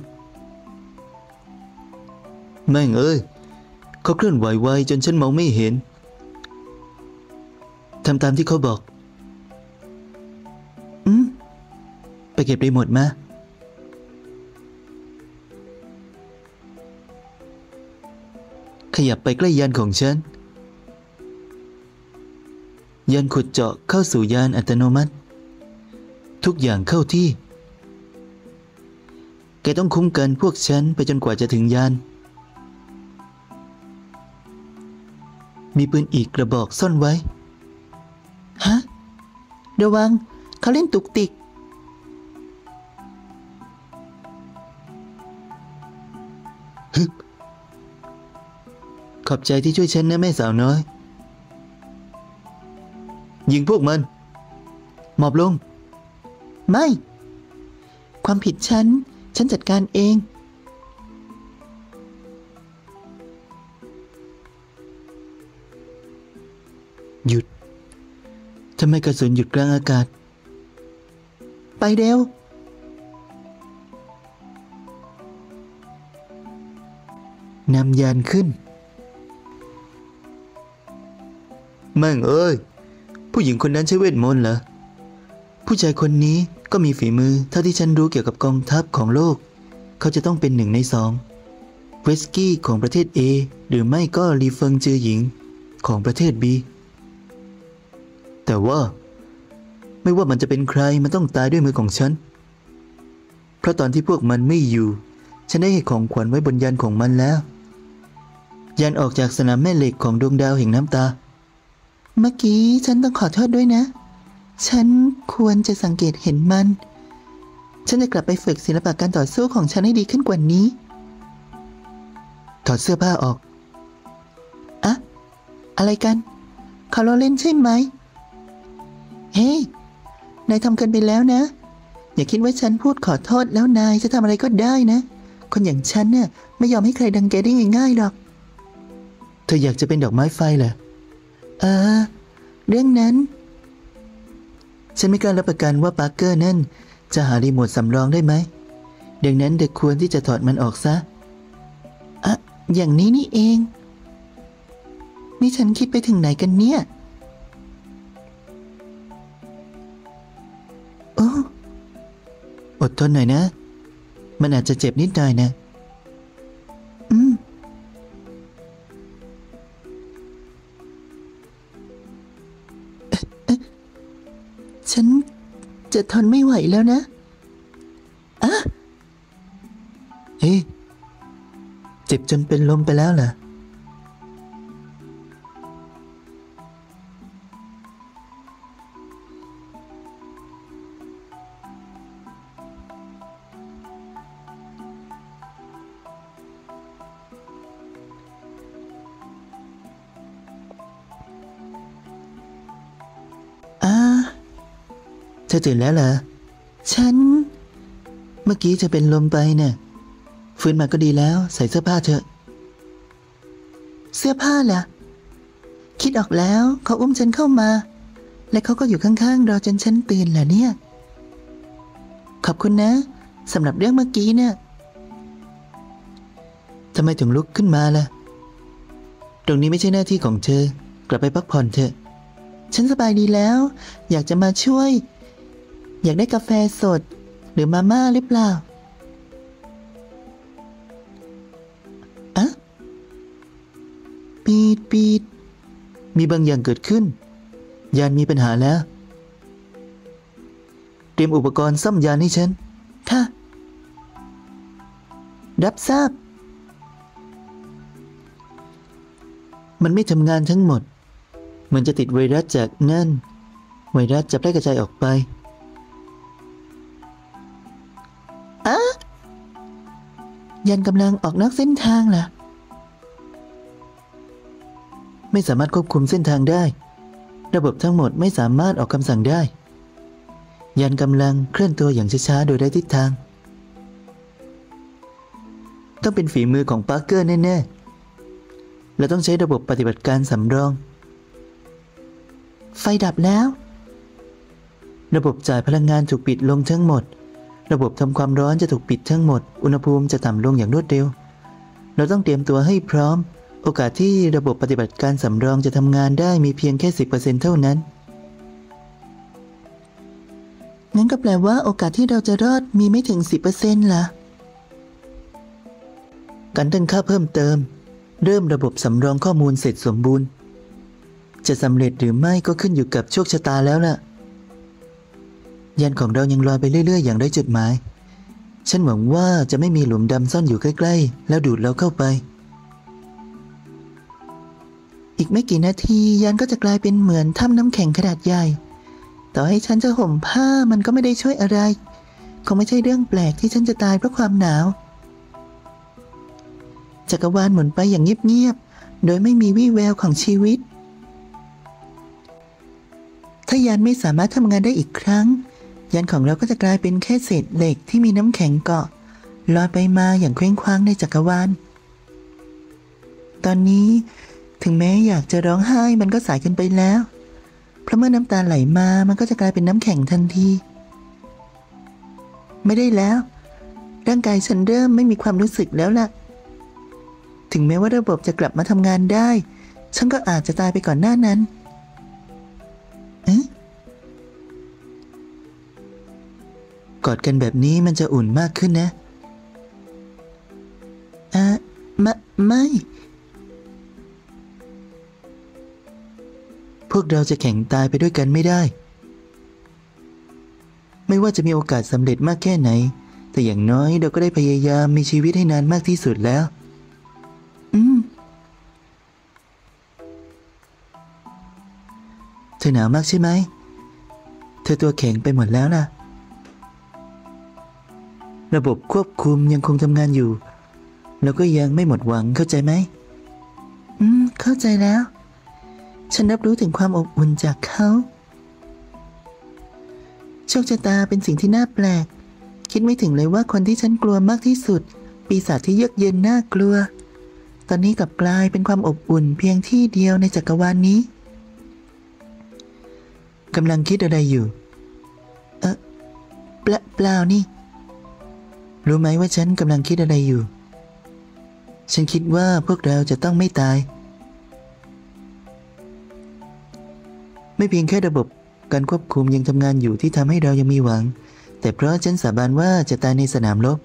แม่งเอ้ยเขาเคลื่อนไหวไวจนฉันมองไม่เห็นทำตามที่เขาบอกไปเก็บรีโมทมาขยับไปใกล้ยานของฉันยานขุดเจาะเข้าสู่ยานอัตโนมัติทุกอย่างเข้าที่แกต้องคุ้มกันพวกฉันไปจนกว่าจะถึงยานมีปืนอีกกระบอกซ่อนไว้ฮะระวังเขาเล่นตุกติกขอบใจที่ช่วยฉันนะแม่สาวน้อยยิงพวกมันหมอบลงไม่ความผิดฉันจัดการเองหยุดทำไมกระสุนหยุดกลางอากาศไปเร็วนำยานขึ้นแม่งเอ้ยผู้หญิงคนนั้นใช้เวทมนต์เหรอผู้ชายคนนี้ก็มีฝีมือเท่าที่ฉันรู้เกี่ยวกับกองทัพของโลกเขาจะต้องเป็น1 ใน 2เวสกี้ของประเทศ A หรือไม่ก็ลีเฟิงจือหญิงของประเทศ B แต่ว่าไม่ว่ามันจะเป็นใครมันต้องตายด้วยมือของฉันเพราะตอนที่พวกมันไม่อยู่ฉันได้ให้ของขวัญไว้บนยานของมันแล้วยานออกจากสนามแม่เหล็กของดวงดาวแห่งน้ำตาเมื่อกี้ฉันต้องขอโทษด้วยนะฉันควรจะสังเกตเห็นมันฉันจะกลับไปฝึกศิลปะการต่อสู้ของฉันให้ดีขึ้นกว่านี้ถอดเสื้อผ้าออกอะอะไรกันเขาล้อเล่นใช่ไหมเฮ้ยนายทำเกินไปแล้วนะอย่าคิดว่าฉันพูดขอโทษแล้วนายจะทำอะไรก็ได้นะคนอย่างฉันเนี่ยไม่ยอมให้ใครดังแกได้ง่ายๆหรอกเธออยากจะเป็นดอกไม้ไฟเหรอเรื่องนั้นฉันไม่กล้ารับประกันว่าปาร์เกอร์นั่นจะหารีโมทสำรองได้ไหมดังนั้นเด็กควรที่จะถอดมันออกซะอย่างนี้นี่เองนี่ฉันคิดไปถึงไหนกันเนี่ยอดทนหน่อยนะมันอาจจะเจ็บนิดหน่อยนะฉันจะทนไม่ไหวแล้วนะเฮ้ยเจ็บจนเป็นลมไปแล้วเหรอเธอตื่นแล้วเหรอฉันเมื่อกี้จะเป็นลมไปเนี่ยฟื้นมาก็ดีแล้วใส่เสื้อผ้าเถอะเสื้อผ้าล่ะคิดออกแล้วเขาอุ้มฉันเข้ามาและเขาก็อยู่ข้างๆรอจนฉันตื่นแหละเนี่ยขอบคุณนะสำหรับเรื่องเมื่อกี้เนี่ยทำไมถึงลุกขึ้นมาล่ะตรงนี้ไม่ใช่หน้าที่ของเธอกลับไปพักผ่อนเถอะฉันสบายดีแล้วอยากจะมาช่วยอยากได้กาแฟสดหรือมาม่าหรือเปล่าปีดมีบางอย่างเกิดขึ้นยานมีปัญหาแล้วรียมอุปกรณ์ซ่อมยานให้ฉันค่ะรับทราบมันไม่ทำงานทั้งหมดมันจะติดไวรัสจากนั่นไวรัสจะแพร่กระจายออกไปยันกำลังออกนอกเส้นทางล่ะไม่สามารถควบคุมเส้นทางได้ระบบทั้งหมดไม่สามารถออกคำสั่งได้ยันกำลังเคลื่อนตัวอย่างช้าๆโดยไร้ทิศทางต้องเป็นฝีมือของปาร์เกอร์แน่ๆและต้องใช้ระบบปฏิบัติการสำรองไฟดับแล้วระบบจ่ายพลังงานถูกปิดลงทั้งหมดระบบทำความร้อนจะถูกปิดทั้งหมดอุณหภูมิจะต่ำลงอย่างรวดเร็วเราต้องเตรียมตัวให้พร้อมโอกาสที่ระบบปฏิบัติการสำรองจะทำงานได้มีเพียงแค่ 10% เท่านั้นงั้นก็แปลว่าโอกาสที่เราจะรอดมีไม่ถึง 10% ล่ะการตั้งค่าเพิ่มเติมเริ่มระบบสำรองข้อมูลเสร็จสมบูรณ์จะสำเร็จหรือไม่ก็ขึ้นอยู่กับโชคชะตาแล้วล่ะยานของเรายังลอยไปเรื่อยๆอย่างไร้จุดหมายฉันหวังว่าจะไม่มีหลุมดำซ่อนอยู่ใกล้ๆแล้วดูดเราเข้าไปอีกไม่กี่นาทียานก็จะกลายเป็นเหมือนถ้ำน้ำแข็งขนาดใหญ่ต่อให้ฉันจะห่มผ้ามันก็ไม่ได้ช่วยอะไรคงไม่ใช่เรื่องแปลกที่ฉันจะตายเพราะความหนาวจักรวาลหมุนไปอย่างเงียบๆโดยไม่มีวี่แววของชีวิตถ้ายานไม่สามารถทำงานได้อีกครั้งยานของเราก็จะกลายเป็นแค่เศษเหล็กที่มีน้ำแข็งเกาะลอยไปมาอย่างเคว้งคว้างในจักรวาลตอนนี้ถึงแม้อยากจะร้องไห้มันก็สายเกินไปแล้วเพราะเมื่อน้ำตาไหลมามันก็จะกลายเป็นน้ำแข็งทันทีไม่ได้แล้วร่างกายฉันเริ่มไม่มีความรู้สึกแล้วล่ะถึงแม้ว่าระบบจะกลับมาทำงานได้ฉันก็อาจจะตายไปก่อนหน้านั้นกอดกันแบบนี้มันจะอุ่นมากขึ้นนะไม่พวกเราจะแข่งตายไปด้วยกันไม่ได้ไม่ว่าจะมีโอกาสสำเร็จมากแค่ไหนแต่อย่างน้อยเราก็ได้พยายามมีชีวิตให้นานมากที่สุดแล้วเธอหนาวมากใช่ไหมเธอตัวแข็งไปหมดแล้วล่ะระบบควบคุมยังคงทำงานอยู่แล้วก็ยังไม่หมดหวังเข้าใจไหมเข้าใจแล้วฉันรับรู้ถึงความอบอุ่นจากเขาโชคชะตาเป็นสิ่งที่น่าแปลกคิดไม่ถึงเลยว่าคนที่ฉันกลัวมากที่สุดปีศาจที่เยือกเย็นน่ากลัวตอนนี้กลับกลายเป็นความอบอุ่นเพียงที่เดียวในจักรวาลนี้กำลังคิดอะไรอยู่เปล่านี่รู้ไหมว่าฉันกำลังคิดอะไรอยู่ฉันคิดว่าพวกเราจะต้องไม่ตายไม่เพียงแค่ระบบการควบคุมยังทำงานอยู่ที่ทำให้เรายังมีหวังแต่เพราะฉันสาบานว่าจะตายในสนามรบ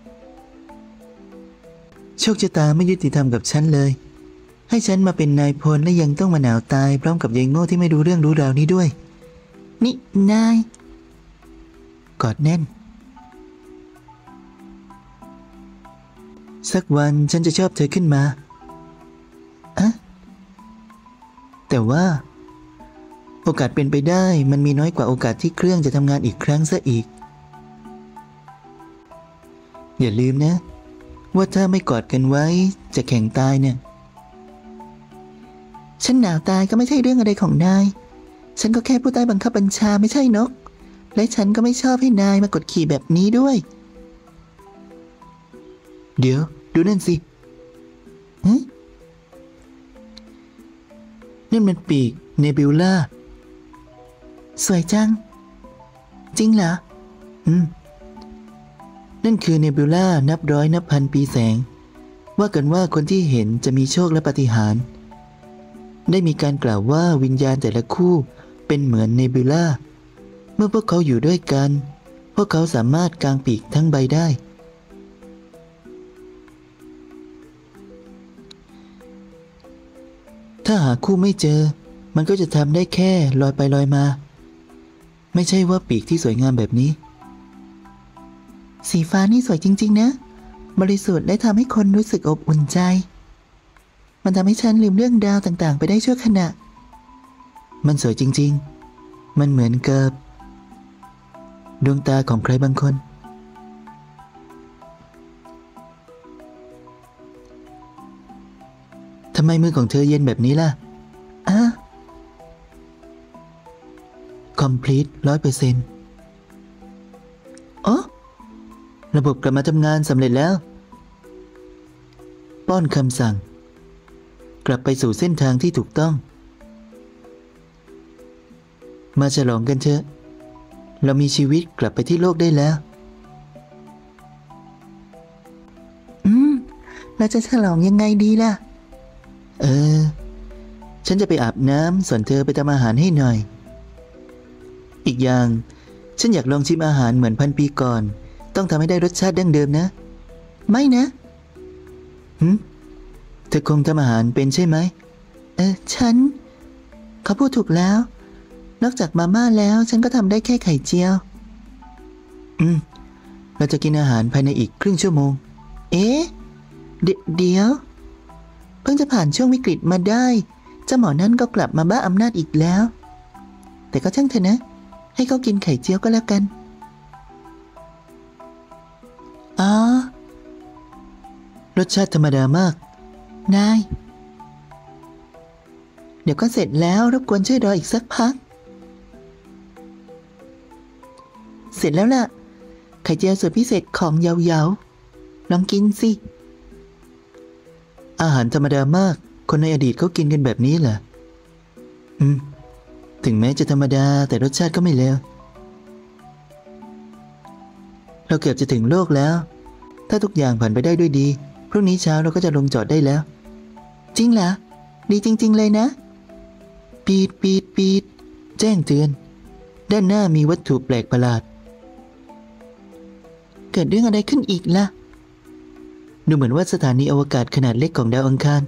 โชคชะตาไม่ยุติธรรมกับฉันเลยให้ฉันมาเป็นนายพลและยังต้องมาหนาวตายพร้อมกับยายโง่ที่ไม่รู้เรื่องรู้ราวนี้ด้วยนี่นายกอดแน่นสักวันฉันจะชอบเธอขึ้นมาแต่ว่าโอกาสเป็นไปได้มันมีน้อยกว่าโอกาสที่เครื่องจะทำงานอีกครั้งซะอีกอย่าลืมนะว่าถ้าไม่กอดกันไว้จะแข่งตายเนี่ยฉันหนาวตายก็ไม่ใช่เรื่องอะไรของนายฉันก็แค่ผู้ใต้บังคับบัญชาไม่ใช่นกและฉันก็ไม่ชอบให้นายมากดขี่แบบนี้ด้วยเดี๋ยวดูนั่นสินี่มันปีกเนบิวล่าสวยจังจริงเหรอนั่นคือเนบิวล่านับร้อยนับพันปีแสงว่ากันว่าคนที่เห็นจะมีโชคและปาฏิหาริย์ได้มีการกล่าวว่าวิญญาณแต่ละคู่เป็นเหมือนเนบิวล่าเมื่อพวกเขาอยู่ด้วยกันพวกเขาสามารถกางปีกทั้งใบได้ถ้าหาคู่ไม่เจอมันก็จะทำได้แค่ลอยไปลอยมาไม่ใช่ว่าปีกที่สวยงามแบบนี้สีฟ้านี่สวยจริงๆนะบริสุทธิ์และทำให้คนรู้สึกอบอุ่นใจมันทำให้ฉันลืมเรื่องดาวต่างๆไปได้ชั่วขณะมันสวยจริงๆมันเหมือนกับดวงตาของใครบางคนทำไมมือของเธอเย็นแบบนี้ล่ะcomplete 100%อ๋อระบบกลับมาทำงานสำเร็จแล้วป้อนคำสั่งกลับไปสู่เส้นทางที่ถูกต้องมาฉลองกันเถอะเรามีชีวิตกลับไปที่โลกได้แล้วเราจะฉลองยังไงดีล่ะฉันจะไปอาบน้ำส่วนเธอไปทำอาหารให้หน่อยอีกอย่างฉันอยากลองชิมอาหารเหมือนพันปีก่อนต้องทำให้ได้รสชาติดั้งเดิมนะไม่นะเธอคงทำอาหารเป็นใช่ไหมเขาพูดถูกแล้วนอกจากมาม่าแล้วฉันก็ทำได้แค่ไข่เจียวเราจะกินอาหารภายในอีกครึ่งชั่วโมงเดี๋ยวเพิ่งจะผ่านช่วงวิกฤตมาได้เจ้าหมอนั่นก็กลับมาบ้าอำนาจอีกแล้วแต่ก็ช่างเถอะนะให้เขากินไข่เจียวก็แล้วกันรสชาติธรรมดามากนายเดี๋ยวก็เสร็จแล้วรบกวนช่วยรออีกสักพักเสร็จแล้วล่ะไข่เจียวสูตรพิเศษของเยาๆลองกินสิอาหารธรรมดามากคนในอดีตเขากินกันแบบนี้เหรอถึงแม้จะธรรมดาแต่รสชาติก็ไม่เลวเราเกือบจะถึงโลกแล้วถ้าทุกอย่างผ่านไปได้ด้วยดีพรุ่งนี้เช้าเราก็จะลงจอดได้แล้วจริงเหรอดีจริงๆเลยนะปีดแจ้งเตือนด้านหน้ามีวัตถุแปลกประหลาดเกิดเรื่องอะไรขึ้นอีกล่ะดูเหมือนว่าสถานีอวกาศขนาดเล็กของดาวอังคาร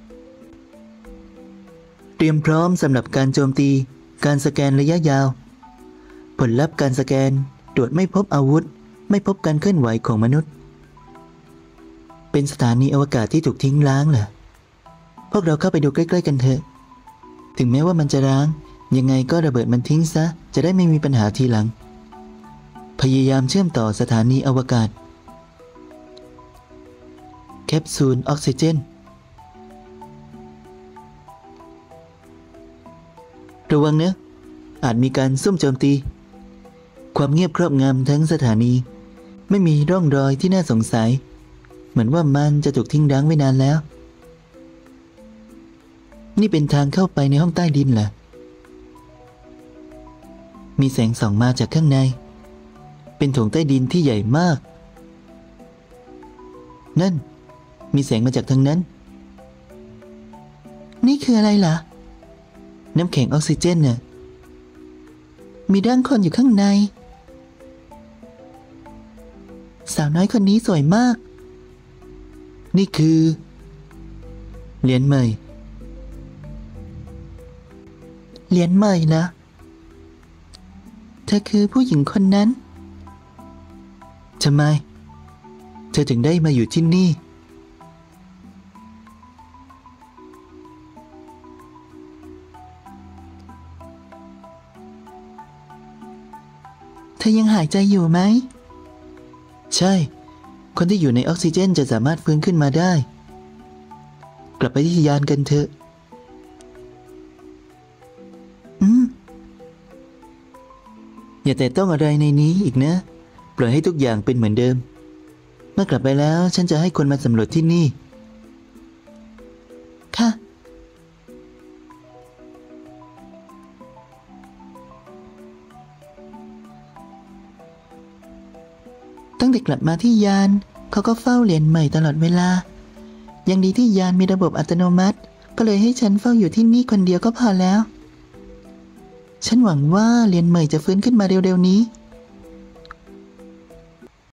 เตรียมพร้อมสำหรับการโจมตีการสแกนระยะยาวผลลัพธ์การสแกนตรวจไม่พบอาวุธไม่พบการเคลื่อนไหวของมนุษย์เป็นสถานีอวกาศที่ถูกทิ้งร้างเหรอพวกเราเข้าไปดูใกล้ๆกันเถอะถึงแม้ว่ามันจะร้างยังไงก็ระเบิดมันทิ้งซะจะได้ไม่มีปัญหาทีหลังพยายามเชื่อมต่อสถานีอวกาศแคปซูลออกซิเจนระวังนะอาจมีการซุ่มโจมตีความเงียบครอบงำทั้งสถานีไม่มีร่องรอยที่น่าสงสัยเหมือนว่ามันจะถูกทิ้งร้างไว้นานแล้วนี่เป็นทางเข้าไปในห้องใต้ดินเหรอมีแสงส่องมาจากข้างในเป็นโถงใต้ดินที่ใหญ่มากนั่นมีแสงมาจากทางนั้นนี่คืออะไรล่ะน้ำแข็งออกซิเจนน่ะมีร่างคนอยู่ข้างในสาวน้อยคนนี้สวยมากนี่คือเหรียญใหม่เหรอเธอคือผู้หญิงคนนั้นทำไมเธอถึงได้มาอยู่ที่นี่เธอยังหายใจอยู่ไหมใช่คนที่อยู่ในออกซิเจนจะสามารถฟื้นขึ้นมาได้กลับไปที่ยานกันเถอะอย่าแต่ต้องอะไรในนี้อีกนะปล่อยให้ทุกอย่างเป็นเหมือนเดิมเมื่อกลับไปแล้วฉันจะให้คนมาสำรวจที่นี่ค่ะตั้งแต่กลับมาที่ยานเขาก็เฝ้าเหรียญใหม่ตลอดเวลายังดีที่ยานมีระบบอัตโนมัติก็เลยให้ฉันเฝ้าอยู่ที่นี่คนเดียวก็พอแล้วฉันหวังว่าเหรียญใหม่จะฟื้นขึ้นมาเร็วๆนี้